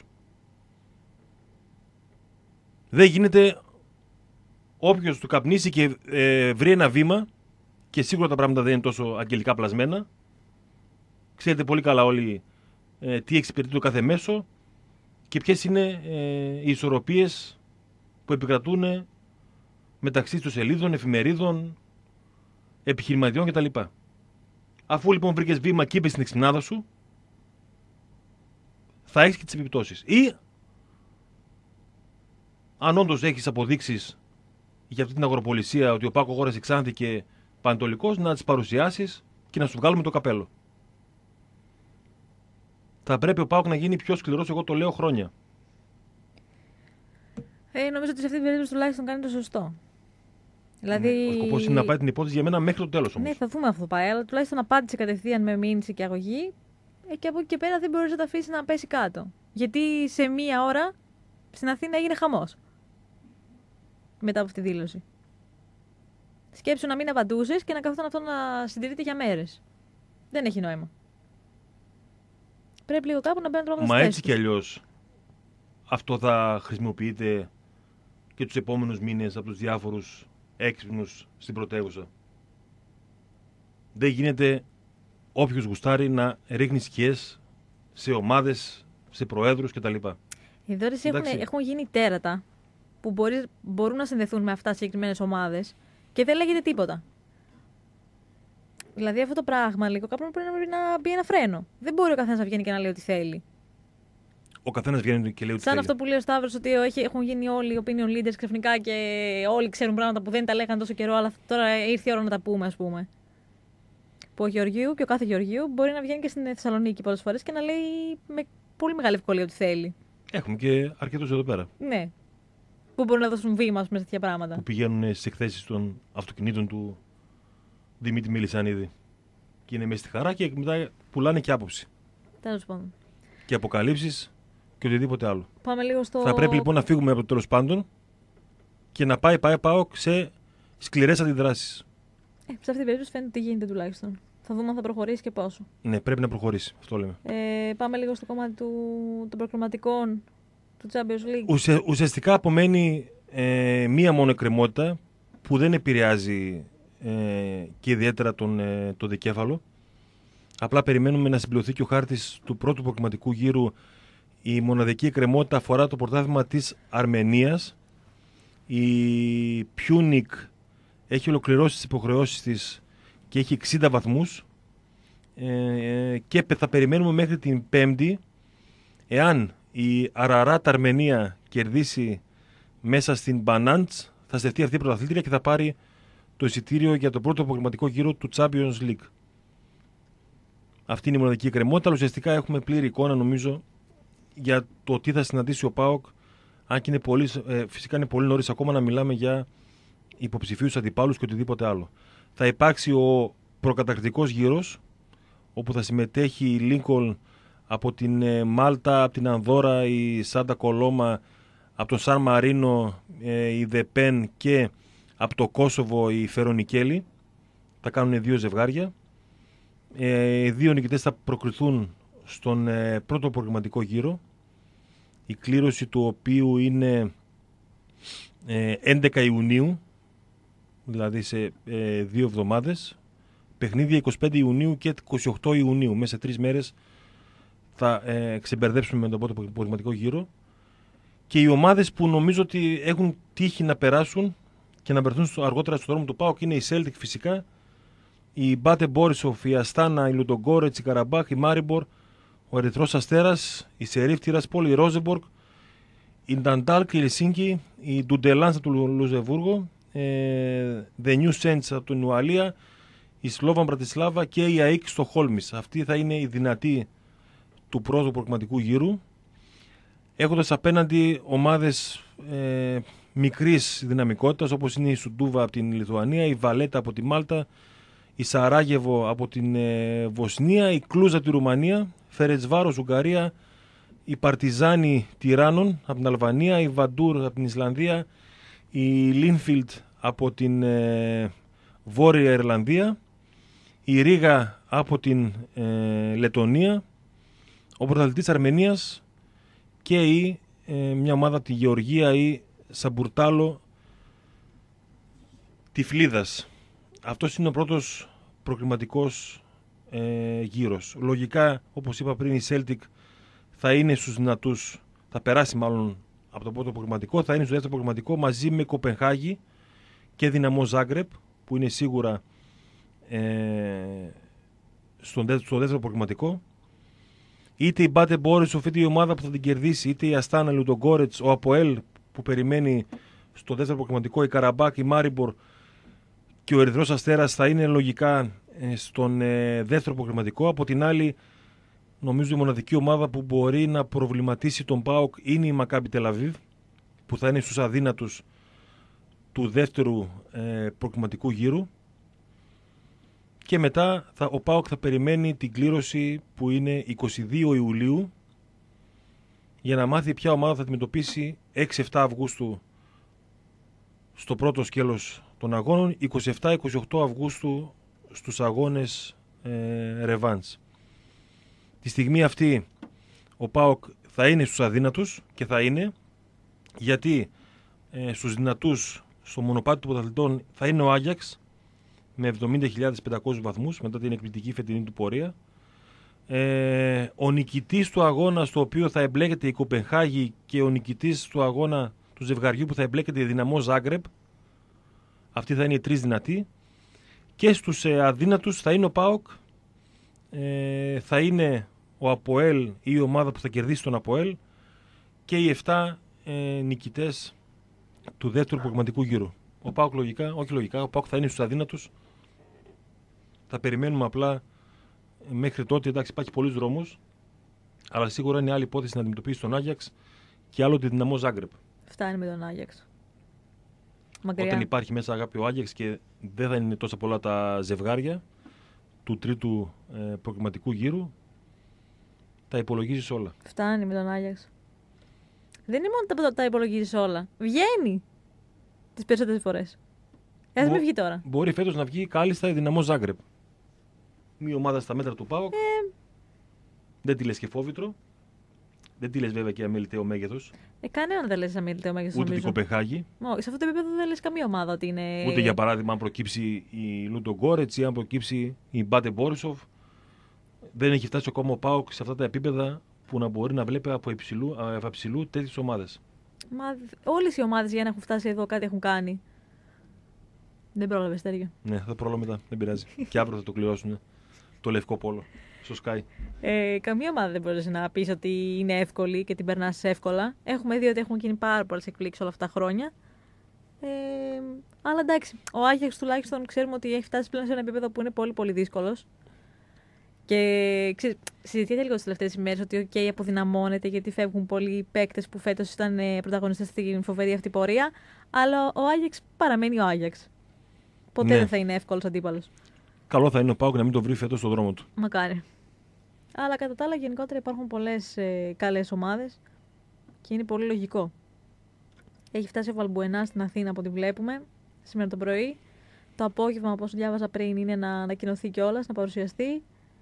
Δεν γίνεται όποιος του καπνίσει και ε, βρει ένα βήμα, και σίγουρα τα πράγματα δεν είναι τόσο αγγελικά πλασμένα. Ξέρετε πολύ καλά όλοι ε, τι εξυπηρετεί το κάθε μέσο και ποιες είναι ε, οι ισορροπίες που επικρατούν μεταξύ των σελίδων, εφημερίδων, επιχειρηματιών κτλ. Αφού λοιπόν βρήκες βήμα και είπες στην εξυπνάδα σου, θα έχεις και τις επιπτώσεις. Ή αν όντως έχεις αποδείξεις για αυτή την αγοροπολισία ότι ο ΠΑΟΚ αγόρασε Ξάνθη και Πανετολικός, να τις παρουσιάσεις και να σου βγάλουμε το καπέλο. Θα πρέπει ο ΠΑΟΚ να γίνει πιο σκληρός, εγώ το λέω χρόνια. Ε, νομίζω ότι σε αυτή την περίπτωση τουλάχιστον κάνει το σωστό. Δηλαδή... Ναι, ο σκοπός είναι να πάει την υπόθεση για μένα μέχρι το τέλος όμως. Ναι, θα δούμε αυτό το πάει, αλλά τουλάχιστον απάντησε κατευθείαν με μήνυση και αγωγή, ε, και από εκεί και πέρα δεν μπορείς να τα αφήσει να πέσει κάτω. Γιατί σε μία ώρα στην Αθήνα έγινε χαμός. Μετά από αυτή τη δήλωση. Σκέψου να μην απαντούσες και να καθόταν αυτό να συντηρείται για μέρες. Δεν έχει νόημα. Πρέπει λίγο κάπου να μπαίνουν τρόπο. Μα έτσι κι αλλιώς αυτό θα χρησιμοποιείται και τους επόμενους μήνες από τους διάφορους έξυπνους στην πρωτεύουσα. Δεν γίνεται όποιος γουστάρει να ρίχνει σκιές σε ομάδες, σε προέδρους κτλ. Οι δώρες έχουν, έχουν γίνει τέρατα που μπορεί, μπορούν να συνδεθούν με αυτά συγκεκριμένες ομάδες και δεν λέγεται τίποτα. Δηλαδή αυτό το πράγμα λίγο κάπου πρέπει να μπει ένα φρένο. Δεν μπορεί ο καθένας να βγαίνει και να λέει ό,τι θέλει. Ο καθένας βγαίνει και λέει ό,τι Σαν θέλει. αυτό που λέει ο Σταύρος, ότι έχουν γίνει όλοι οι opinion leaders ξαφνικά και όλοι ξέρουν πράγματα που δεν τα λέγανε τόσο καιρό, αλλά τώρα ήρθε η ώρα να τα πούμε, ας πούμε. Που ο Γεωργίου και ο κάθε Γεωργίου μπορεί να βγαίνει και στην Θεσσαλονίκη πολλές φορές και να λέει με πολύ μεγάλη ευκολία ό,τι θέλει. Έχουμε και αρκετούς εδώ πέρα. Ναι. Που μπορούν να δώσουν βήμα με τέτοια πράγματα. Που πηγαίνουν στις εκθέσεις των αυτοκινήτων του Δημήτρη Μελισσανίδη. Και είναι μέσα στη χαρά και μετά πουλάνε και άποψη. Τέλος πάντων. Και αποκαλύψεις και οτιδήποτε άλλο. Πάμε λίγο στο... Θα πρέπει λοιπόν να φύγουμε από το τέλος πάντων και να πάει πάει ΠΑΟΚ σε σκληρές αντιδράσεις. Ε, σε αυτή την περίπτωση φαίνεται ότι γίνεται τουλάχιστον. Θα δούμε αν θα προχωρήσει και πόσο. Ναι, πρέπει να προχωρήσει. Αυτό λέμε. Ε, πάμε λίγο στο κομμάτι του, των προκριματικών του Champions League. Ουσια, ουσιαστικά απομένει ε, μία μόνο εκκρεμότητα που δεν επηρεάζει ε, και ιδιαίτερα τον, ε, τον δικέφαλο. Απλά περιμένουμε να συμπληρωθεί και ο χάρτης του πρώτου προκριματικού γύρου. Η μοναδική εκκρεμότητα αφορά το πρωτάθλημα της Αρμενίας. Η Πιούνικ έχει ολοκληρώσει τις υποχρεώσεις της και έχει εξήντα βαθμούς ε, και θα περιμένουμε μέχρι την Πέμπτη, εάν η Αραράτ Αρμενία κερδίσει μέσα στην Μπανάντς, θα στεφτεί αυτή η πρωταθλήτρια και θα πάρει το εισιτήριο για το πρώτο αποκριματικό γύρο του Champions League. Αυτή είναι η μοναδική εκκρεμότητα. Ουσιαστικά έχουμε πλήρη εικόνα, νομίζω, για το τι θα συναντήσει ο ΠΑΟΚ. Αν και είναι πολύ, ε, φυσικά είναι πολύ νωρίς ακόμα να μιλάμε για υποψηφίους αντιπάλους και οτιδήποτε άλλο. Θα υπάρξει ο προκαταρκτικός γύρος, όπου θα συμμετέχει η Λίνκολν από την ε, Μάλτα, από την Ανδόρα, η Σάντα Κολόμα, από τον Σαν Μαρίνο, ε, η Δεπέν και από το Κόσοβο η Φερονικέλη. Θα κάνουν δύο ζευγάρια. Ε, οι δύο νικητές θα προκριθούν στον ε, πρώτο προγραμματικό γύρο, η κλήρωση του οποίου είναι ε, έντεκα Ιουνίου, δηλαδή σε ε, δύο εβδομάδες. Παιχνίδια εικοστή πέμπτη Ιουνίου και εικοστή όγδοη Ιουνίου. Μέσα σε τρεις μέρες θα ε, ξεμπερδέψουμε με τον πρώτο προγραμματικό γύρο. Και οι ομάδες που νομίζω ότι έχουν τύχει να περάσουν και να βρεθούν στο, αργότερα στο δρόμο του ΠΑΟΚ είναι η Celtic φυσικά, η Μπάτε Μπόρισοφ, η Αστάνα, η Λουντογκόρετς, η Καραμπάχ, η Μάριμπορ, ο Ερυθρός Αστέρας, η Σερίφ Τiraspol, η Ρόζεμπορκ, η Νταντάλκ, η Ελσίνκι, η Ντουντελάνς από το Λουζεμβούργο, ε, The New Saints από την Ουαλία, η Σλόβαν Μπρατισλάβα και η ΑΕΚ στο Χόλμις. Αυτή θα είναι η δυνατή του πρώτου προγραμματικού γύρου, έχοντας απέναντι ομάδες ε, μικρής δυναμικότητας, όπως είναι η Σουντούβα από την Λιθουανία, η Βαλέτα από τη Μάλτα, η Σαράγεβο από την ε, Βοσνία, η Κλούζα από τη Ρουμανία, Φερετσβάρος Ουγγαρία, η Παρτιζάνη Τυράννων από την Αλβανία, η Βαντούρ από την Ισλανδία, η Λίνφιλντ από την ε, Βόρεια Ιρλανδία, η Ρίγα από την ε, Λετονία, ο πρωταθλητής Αρμενίας και η, ε, μια ομάδα από τη Γεωργία, η Σαμπουρτάλο Τυφλίδας. Αυτός είναι ο πρώτος προκριματικός ε, γύρος. Λογικά, όπως είπα πριν, η Celtic θα είναι στους δυνατούς, θα περάσει μάλλον από το πρώτο προκριματικό, θα είναι στο δεύτερο προκριματικό μαζί με Κοπενχάγη και Δυναμό Ζάγκρεπ, που είναι σίγουρα ε, στο, στο δεύτερο προκριματικό. Είτε η Μπάτε Μπόρισοφ, είτε η ομάδα που θα την κερδίσει, είτε η Αστάνα, Λουντογκόρετς, ο Αποέλ που περιμένει στο δεύτερο προκριματικό, η Καραμπάκ, η Μάριμπορ και ο Ερυθρός Αστέρας θα είναι λογικά στον ε, δεύτερο προκριματικό. Από την άλλη, νομίζω η μοναδική ομάδα που μπορεί να προβληματίσει τον ΠΑΟΚ είναι η Μακάμπι Τελαβίβ, που θα είναι στους αδύνατους του δεύτερου ε, προκριματικού γύρου. Και μετά θα, ο ΠΑΟΚ θα περιμένει την κλήρωση που είναι εικοστή δεύτερη Ιουλίου για να μάθει ποια ομάδα θα αντιμετωπίσει έξι εφτά Αυγούστου στο πρώτο σκέλος των αγώνων, είκοσι επτά είκοσι οκτώ Αυγούστου στους αγώνες ε, Ρεβάνς. Τη στιγμή αυτή ο ΠΑΟΚ θα είναι στους αδύνατους και θα είναι γιατί ε, στους δυνατούς στο μονοπάτι των πρωταθλητών θα είναι ο Άγιαξ με εβδομήντα χιλιάδες πεντακόσιους βαθμούς μετά την εκπληκτική φετινή του πορεία. Ε, ο νικητής του αγώνα στο οποίο θα εμπλέκεται η Κοπενχάγη και ο νικητής του αγώνα του ζευγαριού που θα εμπλέκεται η Δυναμό Ζάγκρεπ. Αυτοί θα είναι οι τρεις δυνατοί. Και στους ε, αδύνατους θα είναι ο ΠΑΟΚ, ε, θα είναι ο Αποέλ ή η ομάδα που θα κερδίσει τον Αποέλ και οι εφτά ε, νικητές του δεύτερου προγραμματικού γύρου. Ο ΠΑΟΚ λογικά, όχι λογικά, ο ΠΑΟΚ θα είναι στους αδύνατους. Θα περιμένουμε απλά μέχρι τότε, εντάξει, υπάρχει πολλούς δρόμους, αλλά σίγουρα είναι άλλη υπόθεση να αντιμετωπίσει τον Άγιαξ και άλλο τη Δυναμό Ζάγκρεπ. Φτάνει με τον Άγιαξ. Μακριά. Όταν υπάρχει μέσα αγάπη ο Άγιαξ και δεν θα είναι τόσα πολλά τα ζευγάρια του τρίτου ε, προκριματικού γύρου, τα υπολογίζεις όλα. Φτάνει με τον Άγιαξ. Δεν είναι μόνο τα, τα υπολογίζεις όλα. Βγαίνει τις περισσότερες φορές. Ας μην βγει τώρα. Μπορεί φέτος να βγει κάλλιστα η Δυναμό Ζάγκρεπ. Μια ομάδα στα μέτρα του ΠΑΟΚ. Ε... Δεν τη λες και φόβητρο. Δεν τη λες βέβαια και αμεληταίο μέγεθος. Ε, κανένα δεν λες αμεληταίο μέγεθος. Ούτε την Κοπενχάγη. Ω, σε αυτό το επίπεδο δεν λες καμία ομάδα ότι είναι. Ούτε για παράδειγμα αν προκύψει η Λουντογκόρετς ή αν προκύψει η Μπάτε Μπόρισοφ. Δεν έχει φτάσει ακόμα ο ΠΑΟΚ σε αυτά τα επίπεδα που να μπορεί να βλέπει από υψηλού, από υψηλού τέτοιες ομάδες. Μα όλες οι ομάδες για να έχουν φτάσει εδώ κάτι έχουν κάνει. Δεν πρόλαβε Στέργιο. Ναι, θα το πρόλαβα μετά. Δεν πειράζει. Και αύριο θα το κληρώσουν το λευκό πόλο στο Sky. Ε, καμία ομάδα δεν μπορείς να πεις ότι είναι εύκολη και την περνάς εύκολα. Έχουμε δει ότι έχουν γίνει πάρα πολλές εκπλήξεις όλα αυτά τα χρόνια. Ε, αλλά εντάξει, ο Άγιαξ τουλάχιστον ξέρουμε ότι έχει φτάσει πλέον σε ένα επίπεδο που είναι πολύ πολύ δύσκολος. Και ξέρεις, συζητείται λίγο τις τελευταίες ημέρες ότι okay, αποδυναμώνεται γιατί φεύγουν πολλοί παίκτες που φέτος ήταν πρωταγωνιστές στην φοβερή αυτή πορεία. Αλλά ο Άγιαξ παραμένει ο Άγιαξ. Ποτέ Ναι. δεν θα είναι εύκολος αντίπαλος. Καλό θα είναι ο ΠΑΟΚ να μην το βρει φέτος στον δρόμο του. Μακάρι. Αλλά κατά τα άλλα, γενικότερα υπάρχουν πολλές ε, καλές ομάδες και είναι πολύ λογικό. Έχει φτάσει ο Βαλμπουενά στην Αθήνα από ό,τι βλέπουμε σήμερα το πρωί. Το απόγευμα, όπως διάβαζα πριν, είναι να ανακοινωθεί κιόλας, να παρουσιαστεί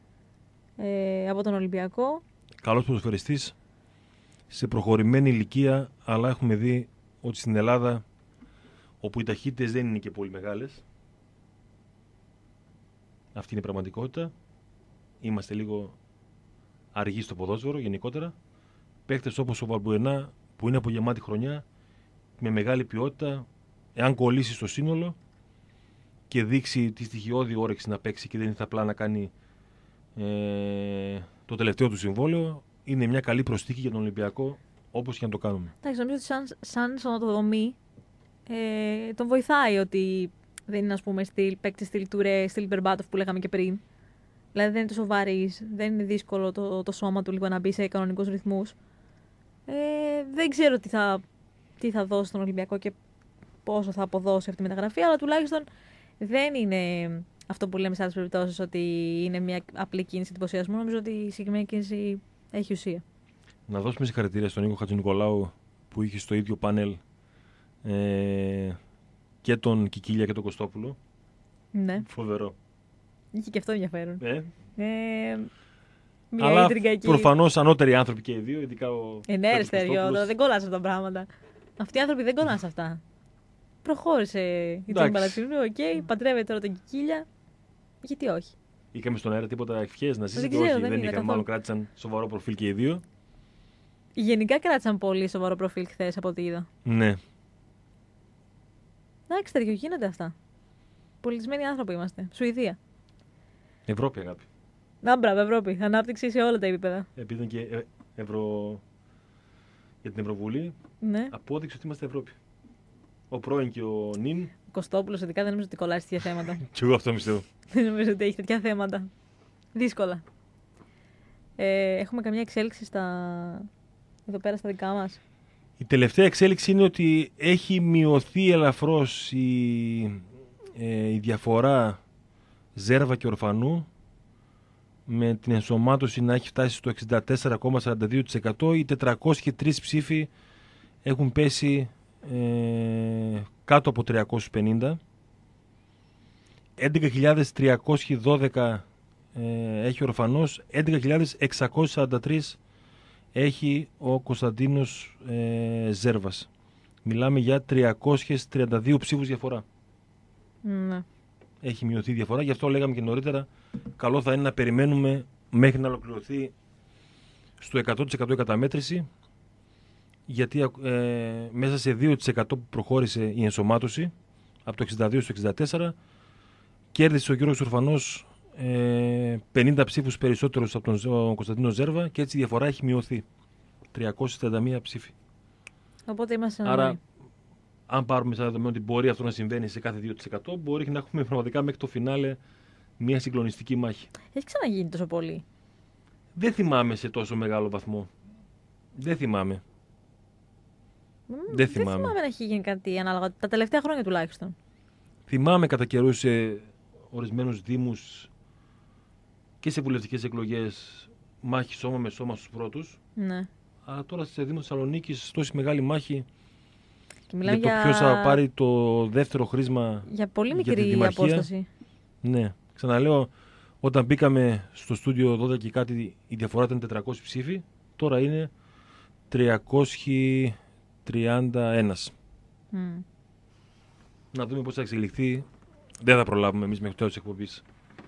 ε, από τον Ολυμπιακό. Καλός ποδοσφαιριστής σε προχωρημένη ηλικία, αλλά έχουμε δει ότι στην Ελλάδα, όπου οι ταχύτητες δεν είναι και πολύ μεγάλες, αυτή είναι η πραγματικότητα. Είμαστε λίγο αργοί στο ποδόσφαιρο γενικότερα. Παίκτες όπως ο Βαλμπουενά που είναι από γεμάτη χρονιά, με μεγάλη ποιότητα, εάν κολλήσει στο σύνολο και δείξει τη στοιχειώδη όρεξη να παίξει και δεν είναι απλά να κάνει ε, το τελευταίο του συμβόλαιο, είναι μια καλή προσθήκη για τον Ολυμπιακό, όπως και να το κάνουμε. Εντάξει, νομίζω ότι σαν, σαν σωματοδομή ε, τον βοηθάει ότι δεν είναι, ας πούμε, στυλ, παίκτη στυλ Τουρέ, στυλ Μπερμπάτοφ που λέγαμε και πριν. Δηλαδή δεν είναι τόσο βαρύς, δεν είναι δύσκολο το, το σώμα του λίγο να μπει σε κανονικούς ρυθμούς. Ε, δεν ξέρω τι θα, τι θα δώσει στον Ολυμπιακό και πόσο θα αποδώσει αυτή τη μεταγραφή, αλλά τουλάχιστον δεν είναι αυτό που λέμε σε άλλες περιπτώσεις ότι είναι μια απλή κίνηση εντυπωσιασμού. Νομίζω ότι η συγκεκριμένη κίνηση έχει ουσία. Να δώσουμε συγχαρητήρια στον Νίκο Χατζηνικολάου που είχε στο ίδιο πάνελ ε, και τον Κικίλια και τον Κωστόπουλο. Ναι. Φοβερό. Είχε και αυτό ενδιαφέρον. Ε. Ε, μια Αλλά ίντριγκα προφανώς ανώτεροι άνθρωποι και οι δύο, ειδικά ο Ε, ναι, ρε Στέργιο, δεν κολλάς αυτά τα πράγματα. Αυτοί οι άνθρωποι δεν κολλάς αυτά. Προχώρησε η Τζόνι Παλατσινού, οκ, okay, παντρεύεται τώρα τον Κικίλια. Γιατί όχι. Είχαμε στον αέρα τίποτα ευχές να ζήσετε? ξέρω, Όχι, δεν δεν είδα είχαμε. καθόλου. Μάλλον κράτησαν σοβαρό προφίλ και οι δύο. Γενικά κράτησαν πολύ σοβαρό προφίλ χθες από ό,τι είδα. Ναι. Εντάξει, Στέργιο, γίνονται αυτά. Πολιτισμένοι άνθρωποι είμαστε. Σουηδία. Ευρώπη, αγάπη. Να, μπράβο, Ευρώπη. Ανάπτυξη σε όλα τα επίπεδα. Επειδή ήταν και ε, ευρω... για την Ευρωβουλή, Ναι. απόδειξε ότι είμαστε Ευρώπη. Ο πρώην και ο νυν. Ο Κωστόπουλος, ειδικά δεν νομίζω ότι κολλάει σε τέτοια θέματα. Κι εγώ αυτό πιστεύω. Δεν νομίζω ότι έχει τέτοια θέματα. Δύσκολα. Ε, έχουμε καμιά εξέλιξη στα... εδώ πέρα στα δικά μας? Η τελευταία εξέλιξη είναι ότι έχει μειωθεί ελαφρώς η, ε, η διαφορά Ζέρβα και Ορφανού, με την ενσωμάτωση να έχει φτάσει στο εξήντα τέσσερα κόμμα σαράντα δύο τοις εκατό. Οι τετρακόσιοι τρεις ψήφοι έχουν πέσει ε, κάτω από τριακόσιους πενήντα. έντεκα χιλιάδες τριακόσιοι δώδεκα ε, έχει ο Ορφανός, έντεκα χιλιάδες εξακόσιοι σαράντα τρία έχει ο Κωνσταντίνος ε, Ζέρβας. Μιλάμε για τριακόσιους τριάντα δύο ψήφους διαφορά. Ναι. Έχει μειωθεί η διαφορά, γι' αυτό λέγαμε και νωρίτερα, καλό θα είναι να περιμένουμε μέχρι να ολοκληρωθεί στο εκατό τοις εκατό η καταμέτρηση, γιατί ε, μέσα σε δύο τοις εκατό που προχώρησε η ενσωμάτωση, από το εξήντα δύο στο εξήντα τέσσερα, κέρδισε ο Γιώργος Ορφανός ε, πενήντα ψήφους περισσότερους από τον Κωνσταντίνο Ζέρβα και έτσι η διαφορά έχει μειωθεί. τριακόσιοι τριάντα μία ψήφοι. Οπότε είμαστε Άρα, ενωμένοι. αν πάρουμε σαν δεδομένο ότι μπορεί αυτό να συμβαίνει σε κάθε δύο τοις εκατό, μπορεί να έχουμε πραγματικά μέχρι το φινάλε μια συγκλονιστική μάχη. Έχει ξαναγίνει τόσο πολύ. Δεν θυμάμαι σε τόσο μεγάλο βαθμό. Δεν θυμάμαι. Μ, Δεν θυμάμαι. Δεν θυμάμαι να έχει γίνει κάτι ανάλογα. Τα τελευταία χρόνια τουλάχιστον. Θυμάμαι κατά καιρούς σε ορισμένους δήμους και σε βουλευτικές εκλογές μάχη σώμα με σώμα στους πρώτους. Ναι. Αλλά τώρα σε Δήμο Θεσσαλονίκης τόση μεγάλη μάχη Και μιλάμε για το για... ποιος θα πάρει το δεύτερο χρήσμα για πολύ για τη μικρή δημαρχία. απόσταση. Ναι, ξαναλέω, όταν μπήκαμε στο στούντιο δώδεκα και κάτι η διαφορά ήταν τετρακόσιοι ψήφοι, τώρα είναι τριακόσιοι τριάντα ένα. Mm. Να δούμε πώς θα εξελιχθεί. Δεν θα προλάβουμε εμείς μέχρι το τέλος της εκπομπής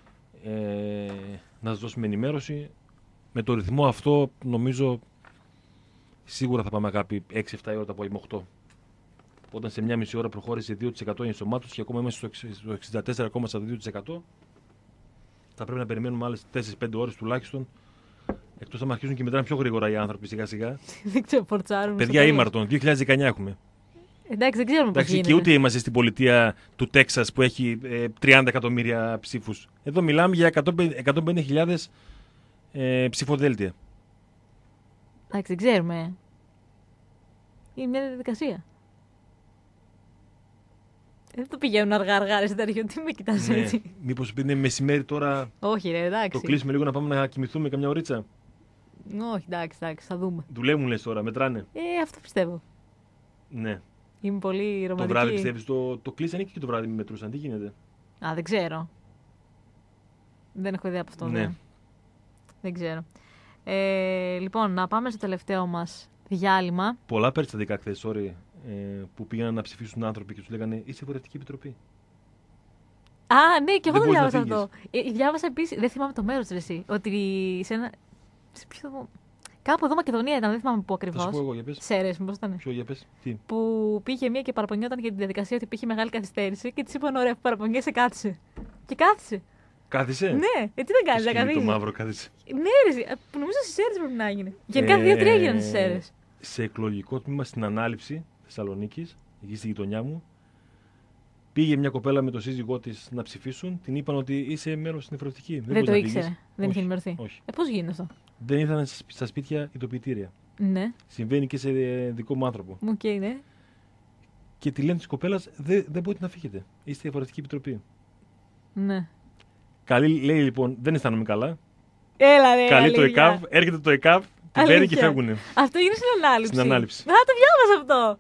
ε, να σας δώσουμε ενημέρωση. Με το ρυθμό αυτό νομίζω σίγουρα θα πάμε αγάπη έξι εφτά η ώρα το απόγευμα οκτώ. όταν σε μια μισή ώρα προχώρησε δύο τοις εκατό η ενσωμάτωση και ακόμα είμαστε στο εξήντα τέσσερα κόμμα σαράντα δύο τοις εκατό. Θα πρέπει να περιμένουμε άλλες τέσσερις πέντε ώρες τουλάχιστον. Εκτός αν αρχίσουν και μετράνε πιο γρήγορα οι άνθρωποι σιγά σιγά. Δεν ξέρω, φορτσάρουν. Παιδιά, ήμαρτον, δύο χιλιάδες δεκαεννιά έχουμε. Εντάξει, δεν ξέρουμε πώς γίνεται. Και ούτε είμαστε στην πολιτεία του Τέξας που έχει ε, τριάντα εκατομμύρια ψήφους. Εδώ μιλάμε για εκατόν πενήντα χιλιάδες ε, ψηφοδέλτια. Εντάξει, δεν ξέρουμε. Είναι μια διαδικασία. Δεν το πηγαίνουν αργά-αργά, ρε Συντάριο. Τι με κοιτάς Ναι. έτσι. Μήπως είναι μεσημέρι τώρα. Όχι, ρε, εντάξει. Το κλείσουμε λίγο να πάμε να κοιμηθούμε καμιά ωρίτσα. Όχι, εντάξει, εντάξει, θα δούμε. Δουλεύουν λες τώρα, μετράνε. Ε, αυτό πιστεύω. Ναι. Είμαι πολύ ρομαντική. Το βράδυ πιστεύεις το, το κλείσανε και το βράδυ με μετρούσαν. Τι γίνεται. Α, δεν ξέρω. Δεν έχω ιδέα από αυτό. Ναι. Δεν, δεν ξέρω. Ε, λοιπόν, να πάμε στο τελευταίο μας διάλειμμα. Πολλά περιστατικά χθες, sorry, ε, που πήγαν να ψηφίσουν άνθρωποι και τους λέγανε είσαι βουλευτική επιτροπή. Α, ναι, και εγώ Δεν το μπορείς διάβασα να αυτό. Ε, διάβασα επίσης, δεν θυμάμαι το μέρος ρε εσύ, ότι σε ένα. Σε ποιο... Κάπου εδώ Μακεδονία ήταν, δεν θυμάμαι πού Θα σου πω ακριβώς. εγώ, για πες. Σέρες, μήπως ήταν. Ποιο, για πες. Τι. Που πήγε μία και παραπονιόταν για τη διαδικασία ότι υπήρχε μεγάλη καθυστέρηση και τη είπαν: ωραία, που παραπονιέσαι, κάθισε. Και κάθισε. Κάθισε. Ναι, ε, τι δεν κάνει, Το δεν σκυλί το καθίσει. μαύρο κάθισε. Ναι, ρε, εσύ, που νομίζω στι Σέρες πρέπει να έγινε. Γενικά δύο-τρία έγιναν στι Σέρες. Σε εκλογικό τμήμα στην Ανάληψη Θεσσαλονίκης, εκεί στη γειτονιά μου, πήγε μια κοπέλα με τον σύζυγό της να ψηφίσουν. Την είπαν ότι είσαι μέρος στην εφορευτική. Δεν μπορείς το να ήξερε. φύγεις. Δεν είχε Όχι, ενημερωθεί. όχι. Ε, πώς γίνεται αυτό. Δεν ήρθαν στα σπίτια ειδοποιητήρια. Ναι, Συμβαίνει και σε δικό μου άνθρωπο. μου okay, ναι. Και τη λένε τη κοπέλα: δεν, δεν μπορείτε να φύγετε. Είστε διαφορετική επιτροπή. Ναι. Καλή, λέει λοιπόν: δεν αισθάνομαι καλά. Έλα, ρε. Καλεί το αλήθεια. ΕΚΑΒ, έρχεται το ΕΚΑΒ, την παίρνει και Αλήθεια. φεύγουνε. Αυτό είναι στην ανάληψη. Στην ανάληψη. Α, το διάβασα αυτό.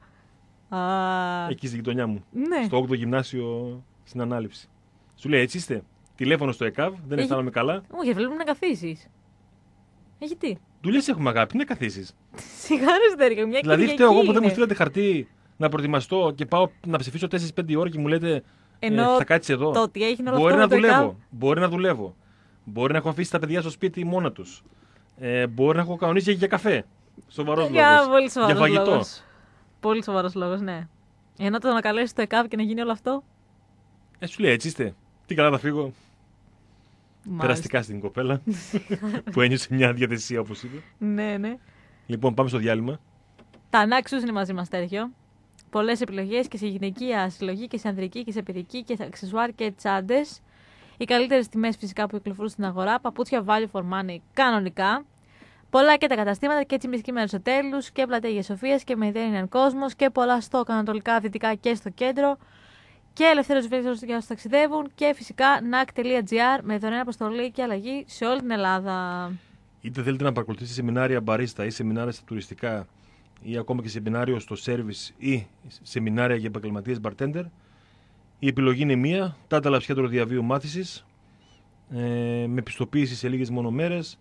Α, Εκεί στη γειτονιά μου. ναι. Στο όγδοο γυμνάσιο στην ανάληψη. Σου λέει: έτσι είστε. Τηλέφωνο στο ΕΚΑΒ, δεν Έχει- αισθάνομαι καλά. Όχι, βλέπουμε να καθίσεις. Έχει τι. Δουλειές έχουμε αγάπη, να καθίσει. Σιγά ρε Στέρικα, μια Δηλαδή, Κυριακή φταίω εγώ που δεν είναι. μου στείλατε χαρτί να προετοιμαστώ και πάω να ψηφίσω τέσσερις πέντε ώρες και μου λέτε: Ενώ ε, θα κάτσεις εδώ. το ότι έγινε όλο Μπορεί αυτό να με το δουλεύω. ΕΚΑΒ. Μπορεί να δουλεύω. Μπορεί να έχω αφήσει τα παιδιά στο σπίτι μόνα του. Ε, μπορεί να έχω κανονίσει για καφέ. Σοβαρό Για λόγο. πολύ σοβαρός Για φαγητό. λόγος. Πολύ σοβαρός λόγος, ναι. Ενώ το να καλέσει το ΕΚΑΒ και να γίνει όλο αυτό. Ε, σου λέει έτσι είστε. Τι καλά θα φύγω. Μάλιστα. Περαστικά στην κοπέλα που ένιωσε μια διαδεσία όπως είπε. Ναι, ναι. Λοιπόν, πάμε στο διάλειμμα. Τα ανάξους είναι μαζί μας, Τέρχιο. Πολλές επιλογές και σε γυναικεία συλλογή και σε ανδρική και σε παιδική και σε αξεσουάρ και τσάντες. Οι καλύτερες τιμές φυσικά που κυκλοφορούν στην αγορά. Παπούτσια value for money κανονικά. Πολλά και τα καταστήματα και τσιμισκοί με αριστοτέλους και πλατεία Σοφίας και Mediterranean Κόσμος και πολλά στόκ ανατολικά, δυτικά και στο κέντρο. Και ελευθέρωση βέλτιστος για όσους ταξιδεύουν και φυσικά νακ τελεία τζι άρ με δωρεάν αποστολή και αλλαγή σε όλη την Ελλάδα. Είτε θέλετε να παρακολουθήσετε σεμινάρια μπαρίστα ή σεμινάρια στα τουριστικά ή ακόμα και σεμινάριο στο service ή σεμινάρια για επαγγελματίες bartender, η επιλογή είναι μία. Tata Labs Κέντρο Διαβίου Μάθησης, ε, με πιστοποίηση σε λίγες μόνο μέρες.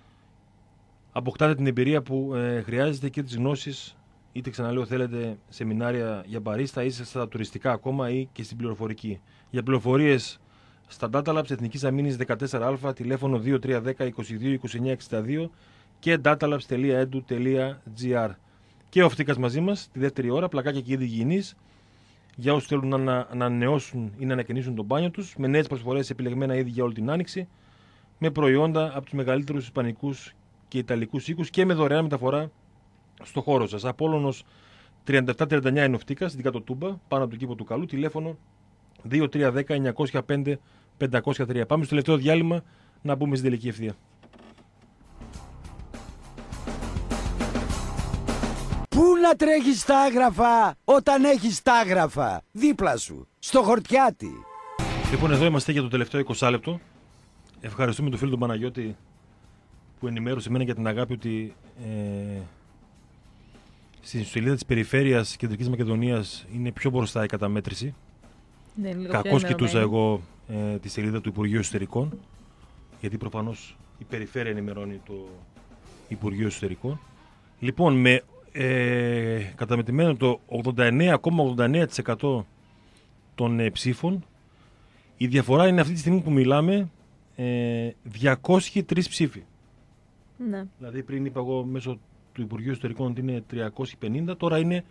Αποκτάτε την εμπειρία που ε, χρειάζεται και τις γνώσεις, είτε ξαναλέω θέλετε σεμινάρια για μπαρίστα ή στα τουριστικά ακόμα ή και στην πληροφορική. Για πληροφορίες στα Data Labs Εθνικής Αμήνης δεκατέσσερα α, τηλέφωνο δύο τρία ένα μηδέν είκοσι δύο είκοσι εννέα εξήντα δύο και datalabs τελεία edu τελεία gr. Και ο Φτίκας μαζί μας τη δεύτερη ώρα, πλακάκια και είδη υγιεινής για όσους θέλουν να, να ανανεώσουν ή να ανακαινήσουν το μπάνιο τους, με νέες προσφορές σε επιλεγμένα είδη για όλη την άνοιξη, με προϊόντα από τους μεγαλύτερους ισπανικούς και ιταλικούς οίκους και με δωρεάν μεταφορά στο χώρο σας. Απόλλωνος τριάντα επτά τριάντα εννιά είναι ο Φτίκας, στην Κατοτούμπα, πάνω από τον κήπο του Καλού, τηλέφωνο δύο τρία ένα μηδέν εννιακόσια πέντε πεντακόσια τρία. Πάμε στο τελευταίο διάλειμμα να μπούμε στην τελική ευθεία. Πού να τρέχεις τα άγραφα όταν έχεις τα άγραφα δίπλα σου, στο χορτιάτι. Λοιπόν, εδώ είμαστε για το τελευταίο είκοσι λεπτό. Ευχαριστούμε τον φίλο του Παναγιώτη που ενημέρωσε εμένα για την αγάπη ότι ε, στη σελίδα της Περιφέρειας Κεντρικής Μακεδονίας είναι πιο μπροστά η καταμέτρηση. Ναι, λίγο πιο Κακώς κοιτούσα ενημερωμένη. εγώ ε, τη σελίδα του Υπουργείου Εσωτερικών, γιατί προφανώς η Περιφέρεια ενημερώνει το Υπουργείο Εσωτερικών. Λοιπόν, με ε, καταμετρημένο το ογδόντα εννέα κόμμα ογδόντα εννέα τοις εκατό των ε, ψήφων, η διαφορά είναι αυτή τη στιγμή που μιλάμε ε, διακόσιοι τρεις ψήφοι. Ναι. Δηλαδή πριν είπα εγώ μέσω του Υπουργείου Εσωτερικών ότι είναι τριακόσιοι πενήντα, τώρα είναι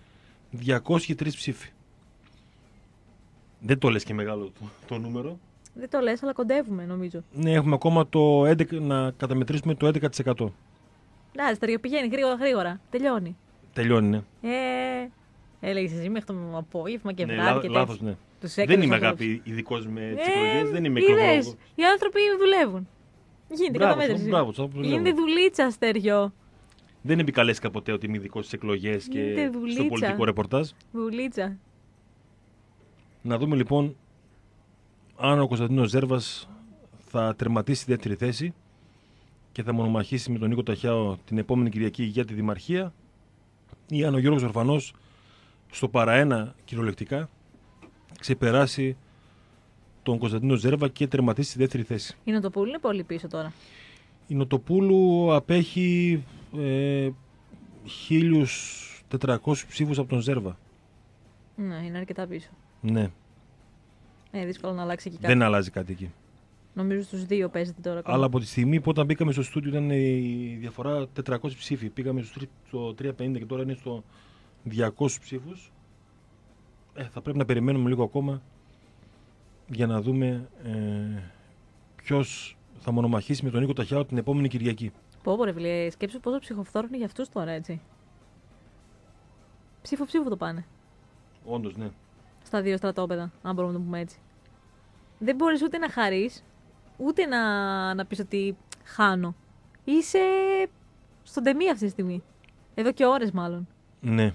διακόσιοι τρεις ψήφοι. Δεν το λες και μεγάλο το, το νούμερο. Δεν το λες, αλλά κοντεύουμε νομίζω. Ναι, έχουμε ακόμα το έντεκα, να καταμετρήσουμε το έντεκα τοις εκατό. Να, στερεό πηγαίνει γρήγορα, γρήγορα. Τελειώνει. Τελειώνει, ναι. Ε, έλεγες εσύ μέχρι το απόγευμα και Ναι, βράδυ λά, και λάθος, τέτοια. ναι. Τους Δεν έκανες είμαι αυτούς. αγάπη ειδικός με τις Ε, εκλογές, δεν είμαι είδες, εκλογολόγος. οι άνθρωποι δουλεύουν. Γίνεται Μπράβο, καταμέτρηση. μπράβο, το δουλεύω. Γίνεται δουλίτσα, Στεριό. Δεν επικαλέστηκα ποτέ ότι είμαι ειδικός στις εκλογές Είναι και στο δουλίτσα. πολιτικό ρεπορτάζ. Δουλίτσα. Να δούμε λοιπόν αν ο Κωνσταντίνος Ζέρβας θα τερματίσει τη δεύτερη θέση και θα μονομαχήσει με τον Νίκο Ταχιάο την επόμενη Κυριακή για τη Δημαρχία, ή αν ο Γιώργος Ορφανός στο παραένα κυριολεκτικά ξεπεράσει τον Κωνσταντίνο Ζέρβα και τερματίσει τη δεύτερη θέση. Η Νοτοπούλου είναι πολύ πίσω τώρα. Η Νοτοπούλου απέχει ε, χίλιους τετρακόσιους ψήφους από τον Ζέρβα. Ναι, είναι αρκετά πίσω. Ναι, Ε, δύσκολο να αλλάξει εκεί κάτι. δεν αλλάζει κάτι εκεί. Νομίζω στους δύο παίζεται τώρα. ακόμα. Αλλά από τη στιγμή που όταν μπήκαμε στο στούντιο ήταν η διαφορά τετρακόσιοι ψήφοι. Πήγαμε στο τριακόσια πενήντα και τώρα είναι στο διακόσιους ψήφους. Ε, θα πρέπει να περιμένουμε λίγο ακόμα για να δούμε ε, ποιος θα μονομαχήσει με τον Νίκο Ταχιάο την επόμενη Κυριακή. Πω, πω, ρε φίλε, σκέψου πόσο ψυχοφθόρο είναι για αυτούς τώρα, έτσι. Ψήφο-ψήφο το πάνε. Όντως, ναι. Στα δύο στρατόπεδα, αν μπορούμε να το πούμε έτσι. Δεν μπορείς ούτε να χαρείς, ούτε να, να πεις ότι χάνω. Είσαι στον τεμί αυτή τη στιγμή. Εδώ και ώρες μάλλον. Ναι.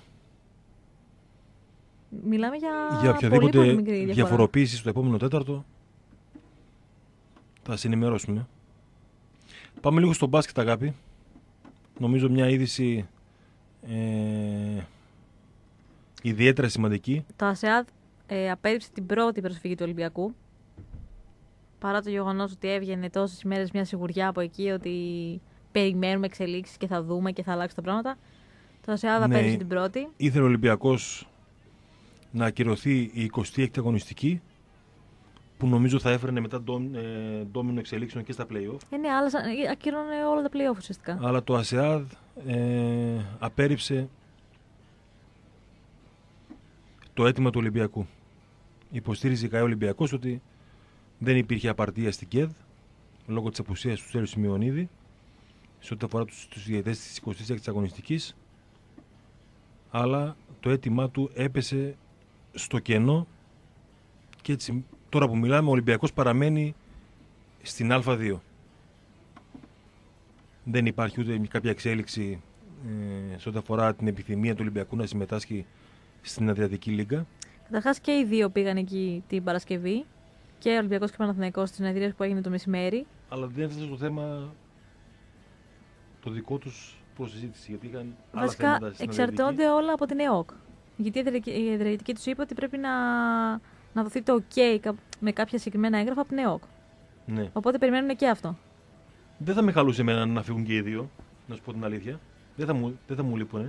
Μιλάμε για, Για πολύ, οποιαδήποτε πολύ μικρή διαφορά. διαφοροποίηση στο επόμενο τέταρτο θα σε ενημερώσουμε. Πάμε λίγο στο μπάσκετ, αγάπη. Νομίζω μια είδηση ε, ιδιαίτερα σημαντική. Το ΑΣΕΑΔ ε, απέρριψε την πρώτη προσφυγή του Ολυμπιακού. Παρά το γεγονός ότι έβγαινε τόσες ημέρες μια σιγουριά από εκεί ότι περιμένουμε εξελίξεις και θα δούμε και θα αλλάξουν τα πράγματα. Το ΑΣΕΑΔ Ναι. απέρριψε την πρώτη. Ήθελε ο Ολυμπιακός να ακυρωθεί η εικοστή έκτη αγωνιστική, που νομίζω θα έφερνε μετά ντόμ, ε, ντόμινο εξελίξεων και στα play-off. Ε, ναι, άλλα, ακύρωνε όλα τα play-off ουσιαστικά. Αλλά το ΑΣΕΑΔ ε, απέρριψε το αίτημα του Ολυμπιακού. Υποστήριζε η ΚΑΕ Ολυμπιακός ότι δεν υπήρχε απαρτία στην ΚΕΔ λόγω της απουσίας του Στέλιου Σημειονίδη σε ό,τι αφορά τους, τους διαιτητές της εικοστής έκτης αγωνιστικής, αλλά το αίτημά του έπεσε στο κενό και έτσι τώρα που μιλάμε ο Ολυμπιακός παραμένει στην Α2. Δεν υπάρχει ούτε κάποια εξέλιξη ε, σε ό,τι αφορά την επιθυμία του Ολυμπιακού να συμμετάσχει στην Αδριατική Λίγκα. Καταρχάς και οι δύο πήγαν εκεί την Παρασκευή. Και ο Ολυμπιακός και ο Παναθηναϊκός στις συνεδρίες που έγινε το μεσημέρι. Αλλά δεν έφτασε στο θέμα το δικό τους προς συζήτηση, γιατί είχαν άλλα Βασικά θέματα στην εξαρτώνται Αδριατική. όλα από την ΕΟΚ. Γιατί η Αδριατική- η Αδριατική τους είπε ότι πρέπει να, να δοθεί το OK κα- με κάποια συγκεκριμένα έγγραφα από την ΕΟΚ. Ναι. Οπότε περιμένουν και αυτό. Δεν θα με χαλούσε εμένα να φύγουν και οι δύο, να σου πω την αλήθεια. Δεν θα μου, δεν θα μου λείπουνε.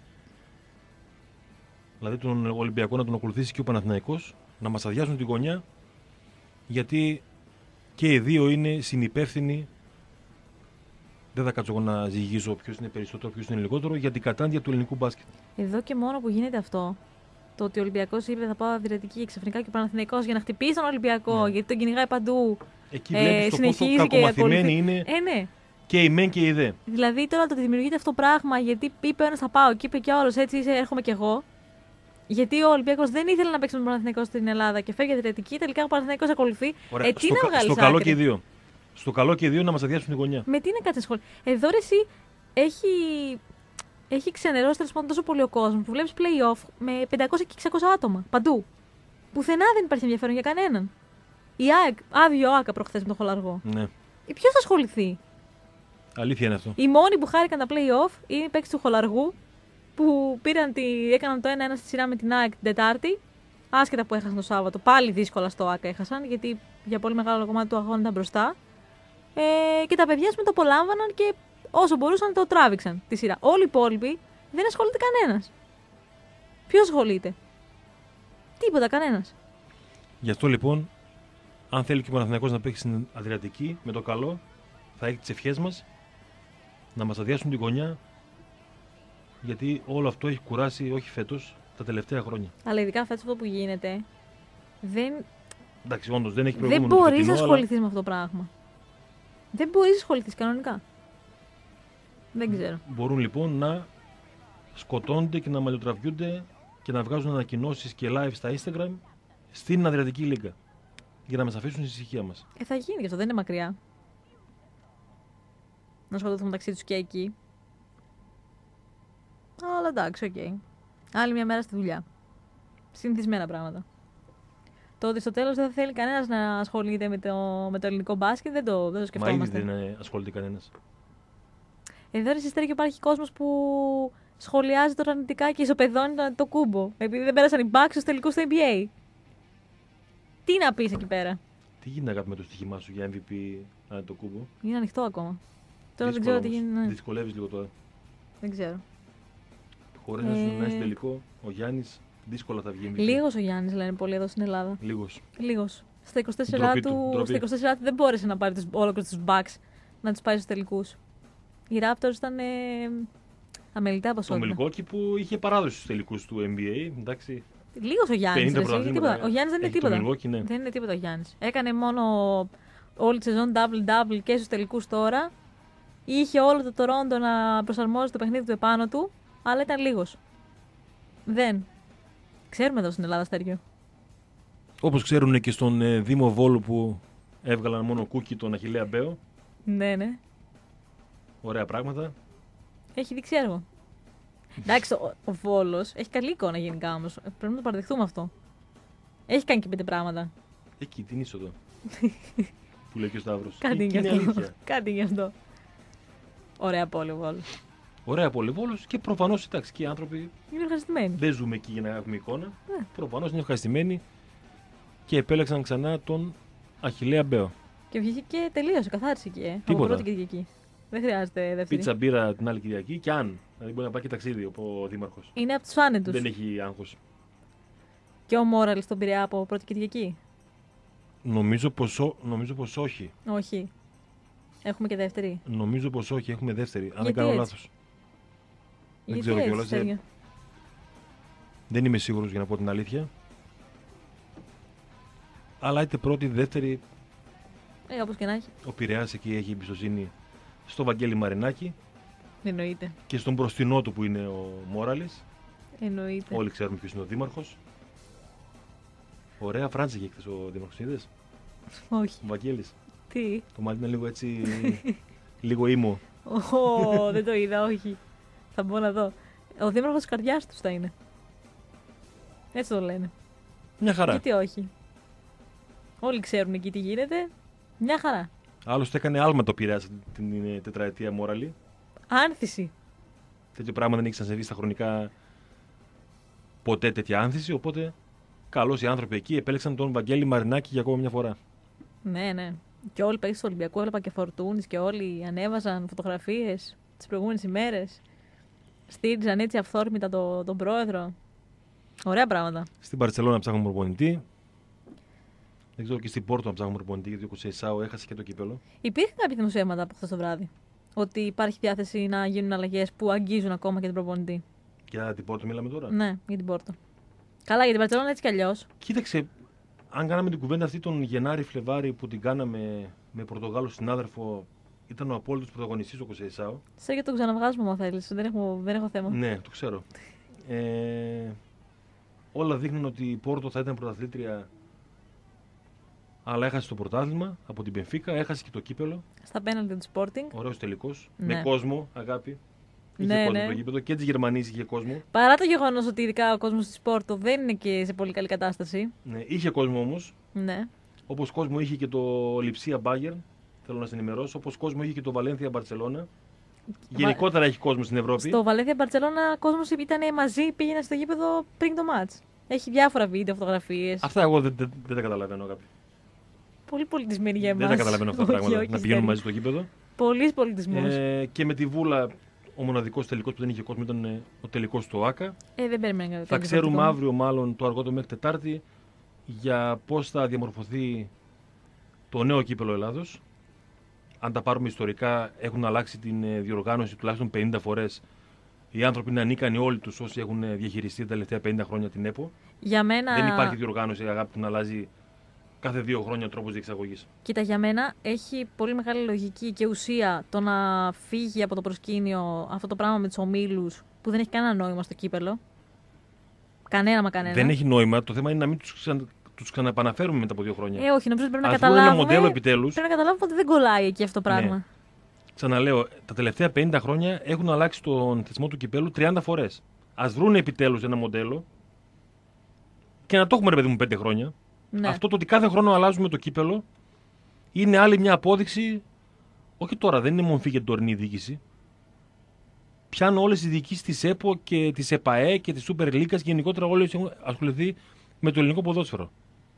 Δηλαδή τον Ολυμπιακό να τον ακολουθήσει και ο Παναθηναϊκός, να μας αδειάσουν την γωνιά, γιατί και οι δύο είναι συνυπεύθυνοι. Δεν θα κάτσω εγώ να ζυγίζω ποιος είναι περισσότερο, ποιος είναι λιγότερο, για την κατάντια του ελληνικού μπάσκετ. Εδώ και μόνο που γίνεται αυτό, το ότι ο Ολυμπιακός είπε θα πάω Αδριατική και ξαφνικά και ο Παναθηναϊκός για να χτυπήσει τον Ολυμπιακό, Ναι. γιατί τον κυνηγάει παντού. Εκεί ε, βλέπεις το πόσο συνεχίζει και κακομαθημένοι ακολουθεί. είναι Ε, ναι. και οι μεν και οι δε. Δηλαδή τώρα το ότι δημιουργείται αυτό το πράγμα, γιατί είπε ο ένας θα πάω και είπε και ο άλλος έτσι είσαι, έρχομαι κι εγώ. Γιατί ο Ολυμπιακός δεν ήθελε να παίξει με τον Παναθηναϊκό στην Ελλάδα και φεύγει Αδριατική, τελικά ο Παναθηναϊκός ακολουθεί. Ωραία. Ε, τι στο να κα- βγάλεις στο καλό άκρη. και οι δύο. Στο καλό και οι δύο να μας αδειάσουν την γωνιά. Με τι να κάτσει σχόλια. Εδώ ρε, εσύ έχει, έχει ξενερώσει τέλος πάντων τόσο πολύ ο κόσμος που βλέπεις play-off με πεντακόσια και εξακόσια άτομα παντού. Πουθενά δεν υπάρχει ενδιαφέρον για κανέναν. Η ΑΕΚ, άδειο άκα προχθές με τον Χολαργό. Ναι. Ποιο θα ασχοληθεί. Αλήθεια είναι αυτό. Οι μόνοι που χάρηκαν τα play-off είναι οι παίκτες του Χολαργού που πήραν τη, έκαναν το ένα ένα στη σειρά με την ΑΕΚ την Τετάρτη. Άσχετα που έχασαν το Σάββατο. Πάλι δύσκολα στο ΆΚΑ έχασαν γιατί για πολύ μεγάλο κομμάτι του αγώνα ήταν μπροστά. Ε, και τα παιδιά με το απολάμβαναν και όσο μπορούσαν το τράβηξαν τη σειρά. Όλοι οι υπόλοιποι δεν ασχολείται κανένας. Ποιος ασχολείται. Τίποτα, κανένας. Γι' αυτό λοιπόν, αν θέλει και ο Παναθηναϊκός να παίξει στην Αδριατική, με το καλό, θα έχει τις ευχές μας να μας αδειάσουν την γωνιά, γιατί όλο αυτό έχει κουράσει, όχι φέτος, τα τα τελευταία χρόνια. Αλλά ειδικά φέτος αυτό που γίνεται, δεν, Εντάξει, όντως δεν έχει δεν προηγούμενο. μπορείς φετινό, να αλλά ασχοληθείς με αυτό το πράγμα. Δεν μπορείς να ασχοληθείς κανονικά. Δεν ξέρω. μπορούν λοιπόν να σκοτώνονται και να μαλλιοτραβιούνται και να βγάζουν ανακοινώσεις και live στα Instagram στην Αδριατική Λίγκα. Για να μας αφήσουν στην ησυχία μας. Ε, θα γίνει και αυτό, δεν είναι μακριά. Να σκοτωθούν μεταξύ τους και εκεί. Αλλά εντάξει, οκ. Okay. Άλλη μια μέρα στη δουλειά. Συνηθισμένα πράγματα. Το ότι στο τέλος δεν θα θέλει κανένας να ασχολείται με το, με το ελληνικό μπάσκετ, δεν το, δεν το Μα σκεφτόμαστε. ήδη δεν ε, ασχολείται κανένας. Εδώ ρε Συστέρη, υπάρχει κόσμος που σχολιάζει τώρα αρνητικά και ισοπεδώνει το, το κούμπο. Επειδή δεν πέρασαν οι Bucks στους τελικούς του N B A. Τι να πεις εκεί πέρα. Τι γίνεται αγάπη με το στοίχημά σου για εμ βι πι αν το κούμπο. Είναι ανοιχτό ακόμα. Τώρα δεν Δύσκολο ξέρω τι όμως. γίνεται. Ναι. Δυσκολεύεις λίγο τώρα. Δεν ξέρω. Χωρίς να σου Ε. να είσαι τελικό, ο Γιάννης δύσκολα θα βγει εμ βι πι. Λίγος ο Γιάννης λένε πολλοί εδώ στην Ελλάδα. Λίγος. Λίγος. Στα είκοσι τέσσερα Ντροπή του, του, ντροπή. στα είκοσι τέσσερα του δεν μπόρεσε να πάρει τους, όλο τους Bucks να τους πάει στους τελικούς. Οι Raptors ήταν ε, αμεληταία Το ποσότητα. Milwaukee που είχε παράδοση στους τελικούς του N B A. Εντάξει. Λίγος ο Γιάννης. πενήντα ρε, εσύ, πρωταθλήματα, τίποτα. Ο Γιάννης δεν είναι έχει το τίποτα. Milwaukee, ναι. Δεν είναι τίποτα ο Γιάννης. Έκανε μόνο όλη τη σεζόν double-double και στους τελικούς τώρα. Είχε όλο το Toronto να προσαρμόζει το παιχνίδι του επάνω του, αλλά ήταν λίγος. Δεν. Ξέρουμε εδώ στην Ελλάδα τέτοιο. Όπως ξέρουν και στον ε, Δήμο Βόλου που έβγαλαν μόνο κούκι τον Αχιλλέα Μπέο. Ναι, ναι. Ωραία πράγματα. Έχει δείξει έργο. Εντάξει, ο, ο Βόλος έχει καλή εικόνα γενικά όμως. Πρέπει να το παραδεχτούμε αυτό. Έχει κάνει και πέντε πράγματα. Εκεί την είσοδο. Που λέει και ο Σταύρος. Κάτι Και- γι' και είναι αυτό. αλήθεια. Κάτι γι' αυτό. Ωραία πόλη ο Βόλος. Ωραία πολύ Βόλος και προφανώς εντάξει και οι άνθρωποι Είναι ευχαριστημένοι. δεν ζούμε εκεί για να έχουμε εικόνα. Ναι. Προφανώς είναι ευχαριστημένοι και επέλεξαν ξανά τον Αχιλλέα Μπέο. Και βγήκε και τελείωσε, καθάρισε εκεί. Ε, από Τίποτα. πρώτη Κυριακή. Δεν χρειάζεται δεύτερη. Πίτσα μπύρα την άλλη Κυριακή και αν. Δηλαδή μπορεί να πάει και ταξίδι ο Δήμαρχος. Είναι από τους άνετους. Δεν έχει άγχος. Και ο Μόραλ στον Πειραιά από πρώτη Κυριακή. Νομίζω πως, ο- νομίζω πως όχι. Όχι. Έχουμε και δεύτερη. Νομίζω πως όχι. Έχουμε δεύτερη. Αν δεν Γιατί κάνω έτσι? λάθος. Δεν Γιατί ξέρω έτσι, κιόλας, Σέργιο? Δεν είμαι σίγουρος για να πω την αλήθεια. Αλλά είτε πρώτη είτε δεύτερη, Ε, όπως και να έχει. ο Πειραιάς εκεί έχει εμπιστοσύνη στο Βαγγέλη Μαρινάκη Εννοείται. και στον μπροστινό του που είναι ο Μόραλης. Εννοείται. Όλοι ξέρουμε ποιος είναι ο Δήμαρχος. Ωραία φράντζα είχε χθες ο Δήμαρχος, είδες. Όχι. Ο Βαγγέλης. Τι. Το μάτι είναι λίγο έτσι. λίγο ήμο. Ω, δεν το είδα, όχι. Θα μπω να δω. Ο δήμαρχος της καρδιάς τους θα είναι. Έτσι το λένε. Μια χαρά. Γιατί όχι. Όλοι ξέρουν εκεί τι γίνεται. Μια χαρά. Άλλωστε έκανε άλμα το Πειραιάς την ε, τετραετία Μόραλη. Άνθηση. Τέτοιο πράγμα δεν έχει ξανασυμβεί στα χρονικά ποτέ τέτοια άνθηση. Οπότε καλώς οι άνθρωποι εκεί επέλεξαν τον Βαγγέλη Μαρινάκη για ακόμα μια φορά. Ναι, ναι. Και όλοι παίξαν στο Ολυμπιακό, έβλεπα και Φορτούνης και όλοι ανέβαζαν φωτογραφίες τις προηγούμενες ημέρες. Στήριζαν έτσι αυθόρμητα το, τον πρόεδρο. Ωραία πράγματα. Στην Παρσελόνα ψάχνουμε προπονητή. Δεν ξέρω και στην Πόρτο να ψάχνουμε προπονητή γιατί ο Κουσεϊσάου έχασε και το κύπελο. Υπήρχαν κάποια δημοσιεύματα από χθες το βράδυ. Ότι υπάρχει διάθεση να γίνουν αλλαγές που αγγίζουν ακόμα και τον προπονητή. Για την Πόρτο μιλάμε τώρα. Ναι, για την Πόρτο. Καλά, για την Παρσελόνα έτσι κι αλλιώς. Κοίταξε, αν κάναμε την κουβέντα αυτή τον Γενάρη-Φλεβάρη που την κάναμε με Πορτογάλο συνάδελφο, ήταν ο απόλυτος πρωταγωνιστής ο Κουσεϊσάου. Σε για τον ξαναβγάζουμε, αν θέλεις. Δεν έχω, δεν έχω θέμα. Ναι, το ξέρω. Ε, όλα δείχνουν ότι η Πόρτο θα ήταν πρωταθλήτρια, αλλά έχασε το πρωτάθλημα από την Μπενφίκα, έχασε και το κύπελο. Στα πέναλτι του Sporting. Ωραίος τελικός. Ναι. Με κόσμο, αγάπη. Είχε Ναι, κόσμο ναι. το γήπεδο και τη Γερμανία είχε κόσμο. Παρά το γεγονός ότι ειδικά ο κόσμος της Πόρτο δεν είναι και σε πολύ καλή κατάσταση. Ναι, είχε κόσμο όμως. Ναι. Όπως κόσμο είχε και το Λιψία Bayern. Θέλω να σας ενημερώσω. Όπως κόσμο είχε και το Βαλένθια Μπαρτσελώνα. Γενικότερα έχει κόσμο στην Ευρώπη. Στο Βαλένθια Μπαρτσελώνα ο κόσμος ήταν μαζί, πήγαινε στο γήπεδο πριν το μάτς. Έχει διάφορα βίντεο, φωτογραφίες. Αυτά εγώ δεν, δεν, δεν τα καταλαβαίνω, αγάπη. Πολύ πολιτισμένοι για εμάς. Δεν τα καταλαβαίνω αυτά τα Όχι, πράγματα. όχι, Να πηγαίνουμε Στέλιο. μαζί στο γήπεδο. Πολύς πολιτισμός. Ε, και με τη Βούλα, ο μοναδικός τελικός που δεν είχε κόσμο ήταν ε, ο τελικός του ΟΑΚΑ. Ε, δεν περίμενα κάτι Θα ξέρουμε διαφορετικό. αύριο, μάλλον το αργότερο μέχρι Τετάρτη, για πώς θα διαμορφωθεί το νέο κύπελο Ελλάδος. Αν τα πάρουμε ιστορικά, έχουν αλλάξει την ε, διοργάνωση τουλάχιστον πενήντα φορές Οι άνθρωποι είναι ανίκανοι όλοι τους όσοι έχουν διαχειριστεί τα τελευταία πενήντα χρόνια την ΕΠΟ. Για μένα... Δεν υπάρχει διοργάνωση, αγάπη, που να αλλάζει κάθε δύο χρόνια ο τρόπος διεξαγωγής. Κοίτα, για μένα έχει πολύ μεγάλη λογική και ουσία το να φύγει από το προσκήνιο αυτό το πράγμα με τους ομίλους που δεν έχει κανένα νόημα στο κύπελο. Κανένα μα κανένα. Δεν έχει νόημα. Το θέμα είναι να μην τους, ξα... τους ξαναεπαναφέρουμε μετά από δύο χρόνια. Ε, όχι, νομίζω ότι πρέπει να Ας καταλάβουμε. ένα μοντέλο επιτέλους. Πρέπει να καταλάβουμε ότι δεν κολλάει εκεί αυτό το πράγμα. Ναι. Ξαναλέω, τα τελευταία πενήντα χρόνια έχουν αλλάξει τον θεσμό του κυπέλου τριάντα φορές. Ας βρουν επιτέλους ένα μοντέλο και να το έχουμε, ρε παιδί μου, πέντε χρόνια. Ναι. Αυτό το ότι κάθε χρόνο αλλάζουμε το κύπελο είναι άλλη μια απόδειξη. Όχι τώρα, δεν είναι μορφή για την τωρινή διοίκηση. Πιάνω όλες οι διοικήσεις της ΕΠΟ και της ΕΠΑΕ και της Super League και γενικότερα όλες έχουν ασχοληθεί με το ελληνικό ποδόσφαιρο.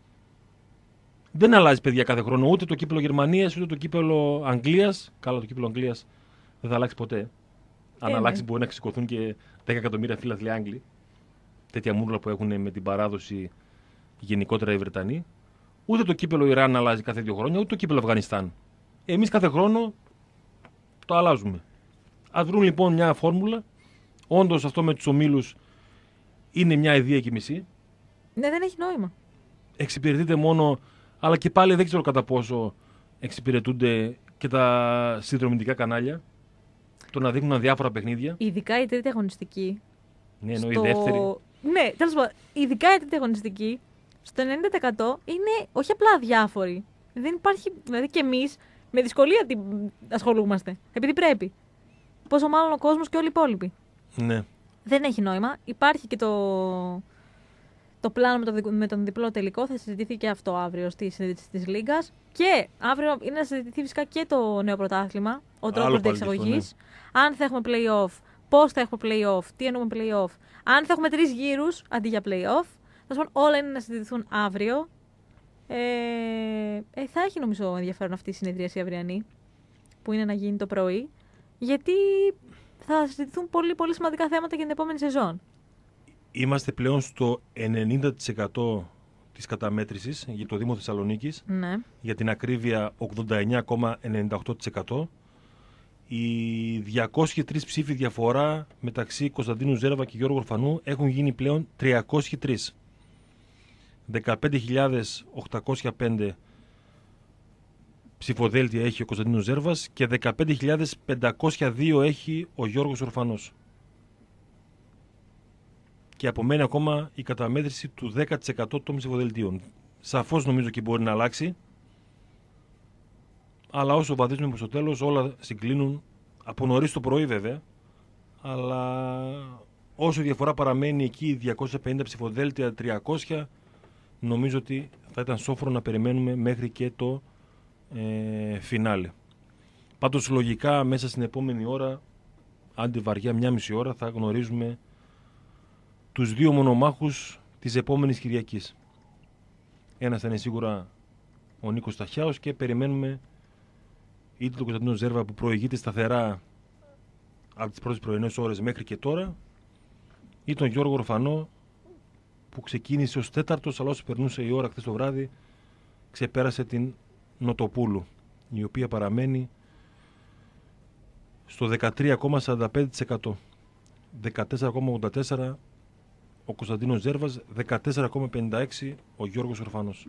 Δεν αλλάζει, παιδιά, κάθε χρόνο ούτε το κύπελο Γερμανίας ούτε το κύπελο Αγγλίας. Καλά, το κύπελο Αγγλίας δεν θα αλλάξει ποτέ. Αν Ε, αλλάξει, ναι. μπορεί να ξεσηκωθούν και δέκα εκατομμύρια φίλαθλοι Άγγλοι. Τέτοια μούρλα που έχουν με την παράδοση γενικότερα οι Βρετανοί. Ούτε το κύπελο Ιράν αλλάζει κάθε δύο χρόνια, ούτε το κύπελο Αφγανιστάν. Εμείς κάθε χρόνο το αλλάζουμε. Ας βρουν λοιπόν μια φόρμουλα. Όντως αυτό με τους ομίλους είναι μια ιδέα και μισή. Ναι, δεν έχει νόημα. Εξυπηρετείται μόνο, αλλά και πάλι δεν ξέρω κατά πόσο εξυπηρετούνται και τα συνδρομητικά κανάλια. Το να δείχνουν διάφορα παιχνίδια. Ειδικά η τρίτη αγωνιστική. Ναι, ενώ η στο- δεύτερη. Ναι, τέλος πάντων, ειδικά η τρίτη αγωνιστική, στο ενενήντα τοις εκατό είναι όχι απλά αδιάφοροι. Δεν υπάρχει, δηλαδή και εμείς με δυσκολία την ασχολούμαστε. Επειδή πρέπει. Πόσο μάλλον ο κόσμος και όλοι οι υπόλοιποι. Ναι. Δεν έχει νόημα. Υπάρχει και το, το πλάνο με, το, δι- με τον διπλό τελικό. Θα συζητηθεί και αυτό αύριο στη συζήτηση της Λίγκας. Και αύριο είναι να συζητηθεί φυσικά και το νέο πρωτάθλημα. Ο τρόπος πάλι και αυτό, διεξαγωγής. Αν θα έχουμε play-off, πώς θα έχουμε play-off, τι εννοούμε play-off. Αν θα έχουμε τρεις γύρους αντί για play-off. Θα σου πω, όλα είναι να συζητηθούν αύριο. Ε, ε, θα έχει νομίζω ενδιαφέρον αυτή η συνεδρίαση αυριανή, που είναι να γίνει το πρωί. Γιατί θα συζητηθούν πολύ, πολύ σημαντικά θέματα για την επόμενη σεζόν. Είμαστε πλέον στο ενενήντα τοις εκατό της καταμέτρησης για το Δήμο Θεσσαλονίκης. Ναι. Για την ακρίβεια ογδόντα εννιά κόμμα ενενήντα οκτώ τοις εκατό. Οι διακόσιοι τρεις ψήφοι διαφορά μεταξύ Κωνσταντίνου Ζέρβα και Γιώργου Ορφανού έχουν γίνει πλέον τριακόσιοι τρεις. δεκαπέντε χιλιάδες οκτακόσια πέντε ψηφοδέλτια έχει ο Κωνσταντίνος Ζέρβας και δεκαπέντε χιλιάδες πεντακόσια δύο έχει ο Γιώργος Ορφανός. Και απομένει ακόμα η καταμέτρηση του δέκα τοις εκατό των ψηφοδελτίων. Σαφώς νομίζω και μπορεί να αλλάξει. Αλλά όσο βαδίζουμε προς το τέλος όλα συγκλίνουν από νωρίς το πρωί βέβαια. Αλλά όσο η διαφορά παραμένει εκεί διακόσια πενήντα ψηφοδέλτια, τριακόσια, νομίζω ότι θα ήταν σόφρο να περιμένουμε μέχρι και το ε, φινάλε. Πάντως λογικά μέσα στην επόμενη ώρα, άντε βαριά μια μισή ώρα, θα γνωρίζουμε τους δύο μονομάχους της επόμενης Κυριακής. Ένας θα είναι σίγουρα ο Νίκος Ταχιάος και περιμένουμε είτε τον Κωνσταντίνο Ζέρβα που προηγείται σταθερά από τις πρώτες πρωινές ώρες μέχρι και τώρα, ή τον Γιώργο Ορφανό που ξεκίνησε ως τέταρτος, αλλά όσο περνούσε η ώρα χθες το βράδυ ξεπέρασε την Νοτοπούλου, η οποία παραμένει στο δεκατρία κόμμα σαράντα πέντε τοις εκατό. δεκατέσσερα κόμμα ογδόντα τέσσερα ο Κωνσταντίνος Ζέρβας, δεκατέσσερα κόμμα πενήντα έξι ο Γιώργος Ορφανός.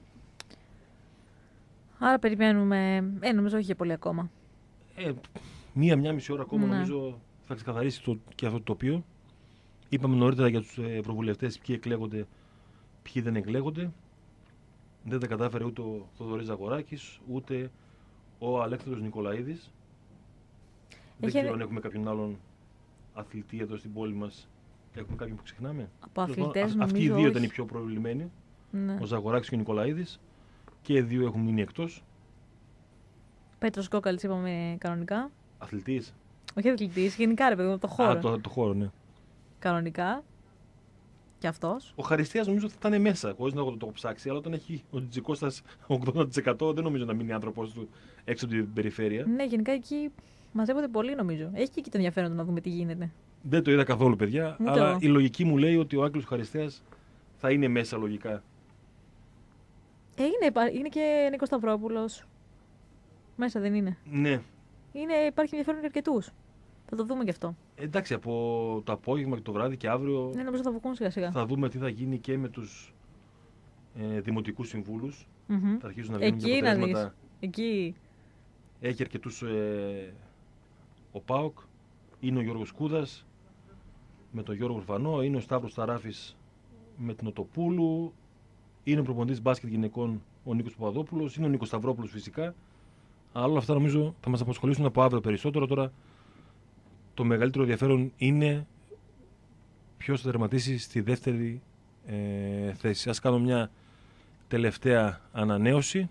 Άρα περιμένουμε. Ε, νομίζω όχι για πολύ ακόμα. Ε, μία-μία μισή ώρα ακόμα Ναι. νομίζω θα ξεκαθαρίσει το, και αυτό το τοπίο. Είπαμε νωρίτερα για τους ευρωβουλευτές ποιοι εκλέγονται, ποιοι δεν εκλέγονται. Δεν τα κατάφερε ούτε ο Θοδωρής Ζαγοράκης, ούτε ο Αλέξανδρος Νικολαίδης. Δεν Είχε- ξέρω αν έχουμε κάποιον άλλον αθλητή εδώ στην πόλη μας. Έχουμε κάποιον που ξεχνάμε. Από Τέλος πάντων, αθλητές α- Αυτοί οι νομίζω δύο όχι. ήταν οι πιο προβλημένοι. Ναι. Ο Ζαγοράκης και ο Νικολαίδης. Και οι δύο έχουν μείνει εκτός. Πέτρος Κόκαλης είπαμε κανονικά. Αθλητής. Όχι αθλητής, γενικά ρε παιδί μου, από το χώρο. Α, το, το χώρο, ναι. Κανονικά. Και αυτός. Ο Χαριστέας νομίζω θα ήταν μέσα, χωρίς να το, το έχω ψάξει, αλλά όταν έχει ο Τζικώστας ογδόντα τοις εκατό δεν νομίζω να μείνει άνθρωπος του έξω από την περιφέρεια. Ναι, γενικά εκεί μαζεύονται πολύ νομίζω. Έχει και εκεί το ενδιαφέρον του να δούμε τι γίνεται. Δεν το είδα καθόλου, παιδιά, Ούτε αλλά εγώ. η λογική μου λέει ότι ο Άγγελος Χαριστέας θα είναι μέσα λογικά. Ε, είναι, υπά- είναι και Νίκος Σταυρόπουλος. Μέσα δεν είναι. Ναι, είναι υπάρχει ενδιαφέρον για αρκετούς. Θα Θα το δούμε και αυτό. Εντάξει, από το απόγευμα και το βράδυ και αύριο Ναι, νομίζω θα βγουν σιγά σιγά. θα δούμε τι θα γίνει και με τους ε, δημοτικούς συμβούλους. Mm-hmm. Θα αρχίσουν να βγαίνουν και Εκεί να δεις. αποτελέσματα. Εκεί. Έχει αρκετούς ε, ο ΠΑΟΚ, είναι ο Γιώργος Κούδας με τον Γιώργο Ρουφανό, είναι ο Σταύρος Ταράφης με την Οτοπούλου, είναι ο προπονητής μπάσκετ γυναικών ο Νίκος Παπαδόπουλος, είναι ο Νίκος Σταυρόπουλος φυσικά. Αλλά όλα αυτά νομίζω θα μας απασχολήσουν από αύριο περισσότερο. Τώρα το μεγαλύτερο ενδιαφέρον είναι ποιος θα τερματίσει στη δεύτερη ε, θέση. Ας κάνω μια τελευταία ανανέωση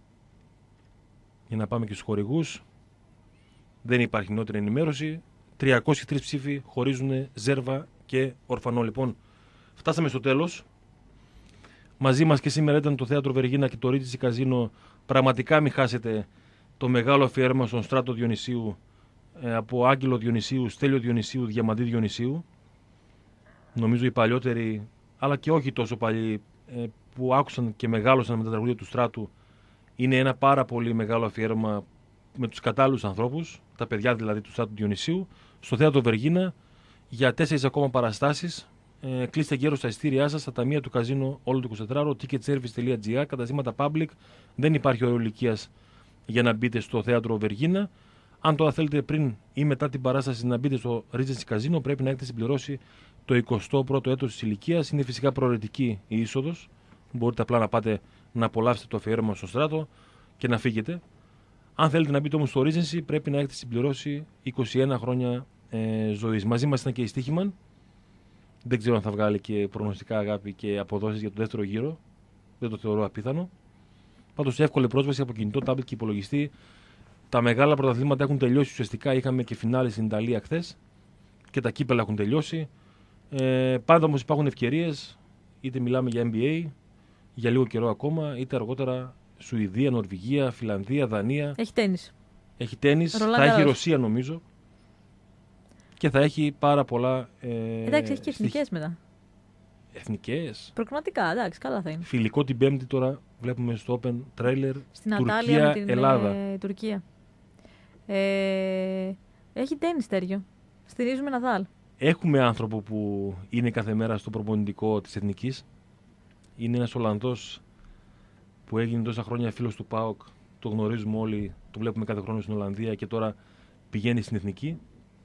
για να πάμε και στους χορηγούς. Δεν υπάρχει νεότερη ενημέρωση. τριακόσιοι τρεις ψήφοι χωρίζουν Ζέρβα και Ορφανό. Λοιπόν, φτάσαμε στο τέλος. Μαζί μας και σήμερα ήταν το Θέατρο Βεργίνα και το Ρίτσι Καζίνο. Πραγματικά μην χάσετε το μεγάλο αφιέρωμα στον Στράτο Διονυσίου ε, από Άγγελο Διονυσίου, Στέλιο Διονυσίου, Διαμαντή Διονυσίου. Νομίζω οι παλιότεροι, αλλά και όχι τόσο παλιοί, ε, που άκουσαν και μεγάλωσαν με τα τραγούδια του Στράτου, είναι ένα πάρα πολύ μεγάλο αφιέρωμα με τους κατάλληλους ανθρώπους, τα παιδιά δηλαδή του Στράτου Διονυσίου, στο Θέατρο Βεργίνα για τέσσερις ακόμα παραστάσεις. Ε, κλείστε γέρος στα ειστήριά σας, στα ταμεία του καζίνο όλο το εικοσιτετράωρο, ticketservice τελεία gr, καταστήματα public, δεν υπάρχει όριο ηλικίας για να μπείτε στο Θέατρο Βεργίνα. Αν τώρα θέλετε πριν ή μετά την παράσταση να μπείτε στο Regency Casino, πρέπει να έχετε συμπληρώσει το εικοστό πρώτο έτος της ηλικίας. Είναι φυσικά προαιρετική η είσοδος. Μπορείτε απλά να πάτε να απολαύσετε το αφιέρωμα στο Στράτο και να φύγετε. Αν θέλετε να μπείτε όμως στο Regency, πρέπει να έχετε συμπληρώσει είκοσι ένα χρόνια ε, ζωής. Μαζί μας ήταν και η Στίχημαν. Δεν ξέρω αν θα βγάλει και προγνωστικά, αγάπη, και αποδόσεις για το δεύτερο γύρο. Δεν το θεωρώ απίθανο. Πάντως εύκολη πρόσβαση από κινητό, τάμπλετ και υπολογιστή. Τα μεγάλα πρωταθλήματα έχουν τελειώσει ουσιαστικά. Είχαμε και φινάλε στην Ιταλία χθες και τα κύπελα έχουν τελειώσει. Ε, πάντα όμως υπάρχουν ευκαιρίες. Είτε μιλάμε για N B A για λίγο καιρό ακόμα, είτε αργότερα Σουηδία, Νορβηγία, Φιλανδία, Δανία. Έχει τένις. Έχει τένις. Θα έχει Ρωσία νομίζω. Και θα έχει πάρα πολλά. Ε, εντάξει, έχει και εθνικές μετά. Εθνικές. Προκριματικά, εντάξει, καλά θα είναι. Φιλικό την Πέμπτη τώρα βλέπουμε στο Open Trailer. Στην Ατάλια με την Ελλάδα. Ε, Τουρκία. Ε, έχει τένις Τέριο. Στηρίζουμε Ναδάλ. Έχουμε άνθρωπο που είναι κάθε μέρα στο προπονητικό της Εθνικής. Είναι ένας Ολλανδός που έγινε τόσα χρόνια φίλος του ΠΑΟΚ. Το γνωρίζουμε όλοι, το βλέπουμε κάθε χρόνο στην Ολλανδία και τώρα πηγαίνει στην Εθνική.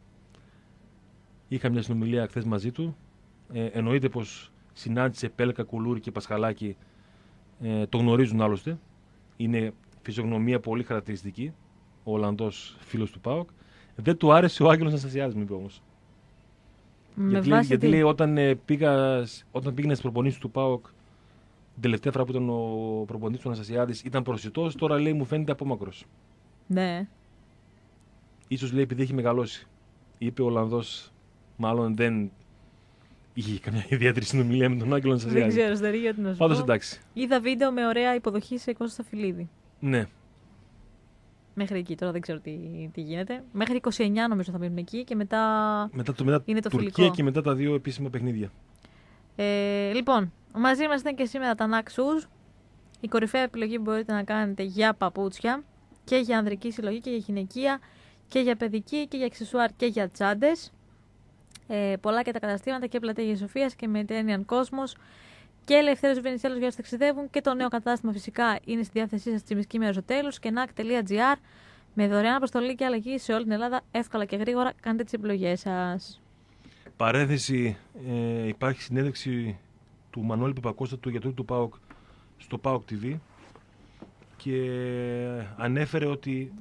Είχα μια συνομιλία χθες μαζί του. Ε, εννοείται πως συνάντησε Πέλκα, Κουλούρη και Πασχαλάκη. Ε, το γνωρίζουν άλλωστε. Είναι φυσιογνωμία πολύ χαρακτηριστική. Ο Ολλανδός φίλος του ΠΑΟΚ. Δεν του άρεσε ο Άγγελος Αναστασιάδης, μου είπε όμως. Γιατί, λέει, γιατί λέει όταν, ε, πήγα, όταν πήγαινε στις προπονήσεις του ΠΑΟΚ την τελευταία φορά που ήταν ο προπονητής του Αναστασιάδης ήταν προσιτός, τώρα λέει μου φαίνεται απόμακρος. Ναι. Ίσως λέει επειδή έχει μεγαλώσει. Είπε ο Ολλανδός, μάλλον δεν είχε καμιά ιδιαίτερη συνομιλία με τον Άγγελο Αναστασιάδη. Δεν ξέρω, Στερή, γιατί να σου Πάντως πω. εντάξει. Είδα βίντεο με ωραία υποδοχή σε Κώστα Φιλίδη. Ναι. Μέχρι εκεί, τώρα δεν ξέρω τι, τι γίνεται. Μέχρι είκοσι εννιά νομίζω θα μείνουν εκεί και μετά, μετά, το, μετά είναι το Τουρκία φιλικό. Και μετά τα δύο επίσημα παιχνίδια. Ε, λοιπόν, μαζί μας ήταν και σήμερα τα Naxus. Η κορυφαία επιλογή που μπορείτε να κάνετε για παπούτσια και για ανδρική συλλογή και για γυναικεία και για παιδική και για αξεσουάρ και για τσάντες. Ε, πολλά και τα καταστήματα και πλατεία Αγίας Σοφίας και Mediterranean Cosmos και Ελευθέρωση Βενιζέλος για όσους ταξιδεύουν και το νέο κατάστημα φυσικά είναι στη διάθεσή σας Τσιμισκή με Αριστοτέλους και νακ τελεία τζι άρ με δωρεάν αποστολή και αλλαγή σε όλη την Ελλάδα εύκολα και γρήγορα. Κάντε τις επιλογές σας. Παρένθεση, ε, υπάρχει συνέντευξη του Μανώλη Παπακώστα, του γιατρού του ΠΑΟΚ, στο ΠΑΟΚ τι βι και ανέφερε ότι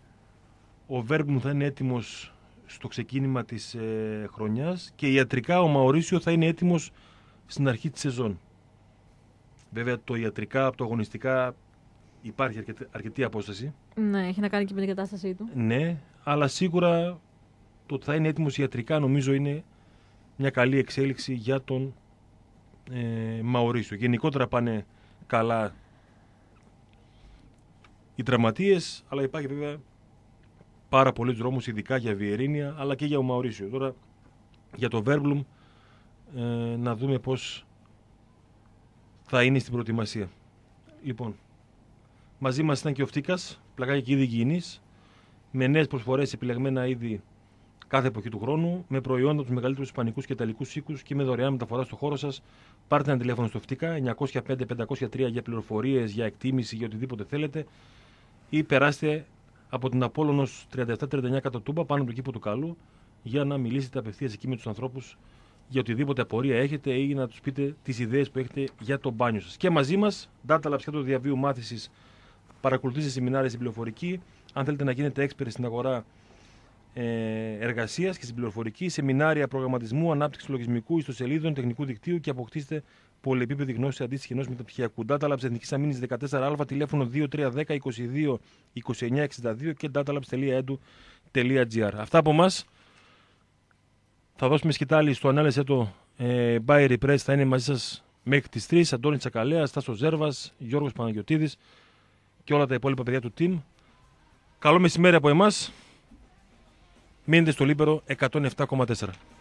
ο Βέρμπουν θα είναι έτοιμος στο ξεκίνημα της ε, χρονιάς και ιατρικά ο Μαουρίσιο θα είναι έτοιμος στην αρχή της σεζόν. Βέβαια το ιατρικά από το αγωνιστικά υπάρχει αρκετή, αρκετή απόσταση. Ναι, έχει να κάνει και με την κατάστασή του. Ναι, αλλά σίγουρα το ότι θα είναι έτοιμος ιατρικά νομίζω είναι μια καλή εξέλιξη για τον ε, Μαουρίσιο. Γενικότερα πάνε καλά οι τραυματίες, αλλά υπάρχει βέβαια πάρα πολλοί δρόμους, ειδικά για Βιερίνια, αλλά και για ο Μαουρίσιο. Τώρα για το Βέρμπλουμ ε, να δούμε πώς θα είναι στην προετοιμασία. Λοιπόν, μαζί μας ήταν και ο Φτίκας, πλακάκι και είδη υγιεινής, με νέες προσφορές επιλεγμένα είδη κάθε εποχή του χρόνου, με προϊόντα από τους μεγαλύτερους ισπανικούς και ιταλικούς οίκους και με δωρεάν μεταφορά στο χώρο σας. Πάρτε ένα τηλέφωνο στο Φτικά εννιακόσια πέντε πεντακόσια τρία για πληροφορίες, για εκτίμηση, για οτιδήποτε θέλετε, ή περάστε από την Απόλλωνος τριάντα επτά τριάντα εννιά κάτω Τούμπα, πάνω από το κήπο του Καλού, για να μιλήσετε απευθείας εκεί με τους ανθρώπους για οτιδήποτε απορία έχετε ή να τους πείτε τις ιδέες που έχετε για το μπάνιο σας. Και μαζί μας, Data Labs και το διαβίου μάθησης, παρακολουθήστε σεμινάρια στην πληροφορική. Αν θέλετε να γίνετε expert στην αγορά ε, εργασίας και στην πληροφορική, σεμινάρια προγραμματισμού, ανάπτυξη λογισμικού, ιστοσελίδων, τεχνικού δικτύου και αποκτήστε πολυεπίπεδη γνώση αντίστοιχη ενός μεταπτυχιακού. Data Labs Εθνικής Αμήνης δεκατέσσερα Α, τηλέφωνο δύο τρία ένα μηδέν είκοσι δύο είκοσι εννιά εξήντα δύο και datalabs τελεία edu τελεία gr. Αυτά από εμάς. Θα δώσουμε σκητάλη στο ανάλυση το ε, Buy Repress, θα είναι μαζί σας μέχρι τις τρεις. Αντώνη Τσακαλέας, Στάσος Ζέρβας, Γιώργος Παναγιωτίδης και όλα τα υπόλοιπα παιδιά του team. Καλό μεσημέρι από εμάς. Μείνετε στο Λίμπερο εκατόν επτά κόμμα τέσσερα.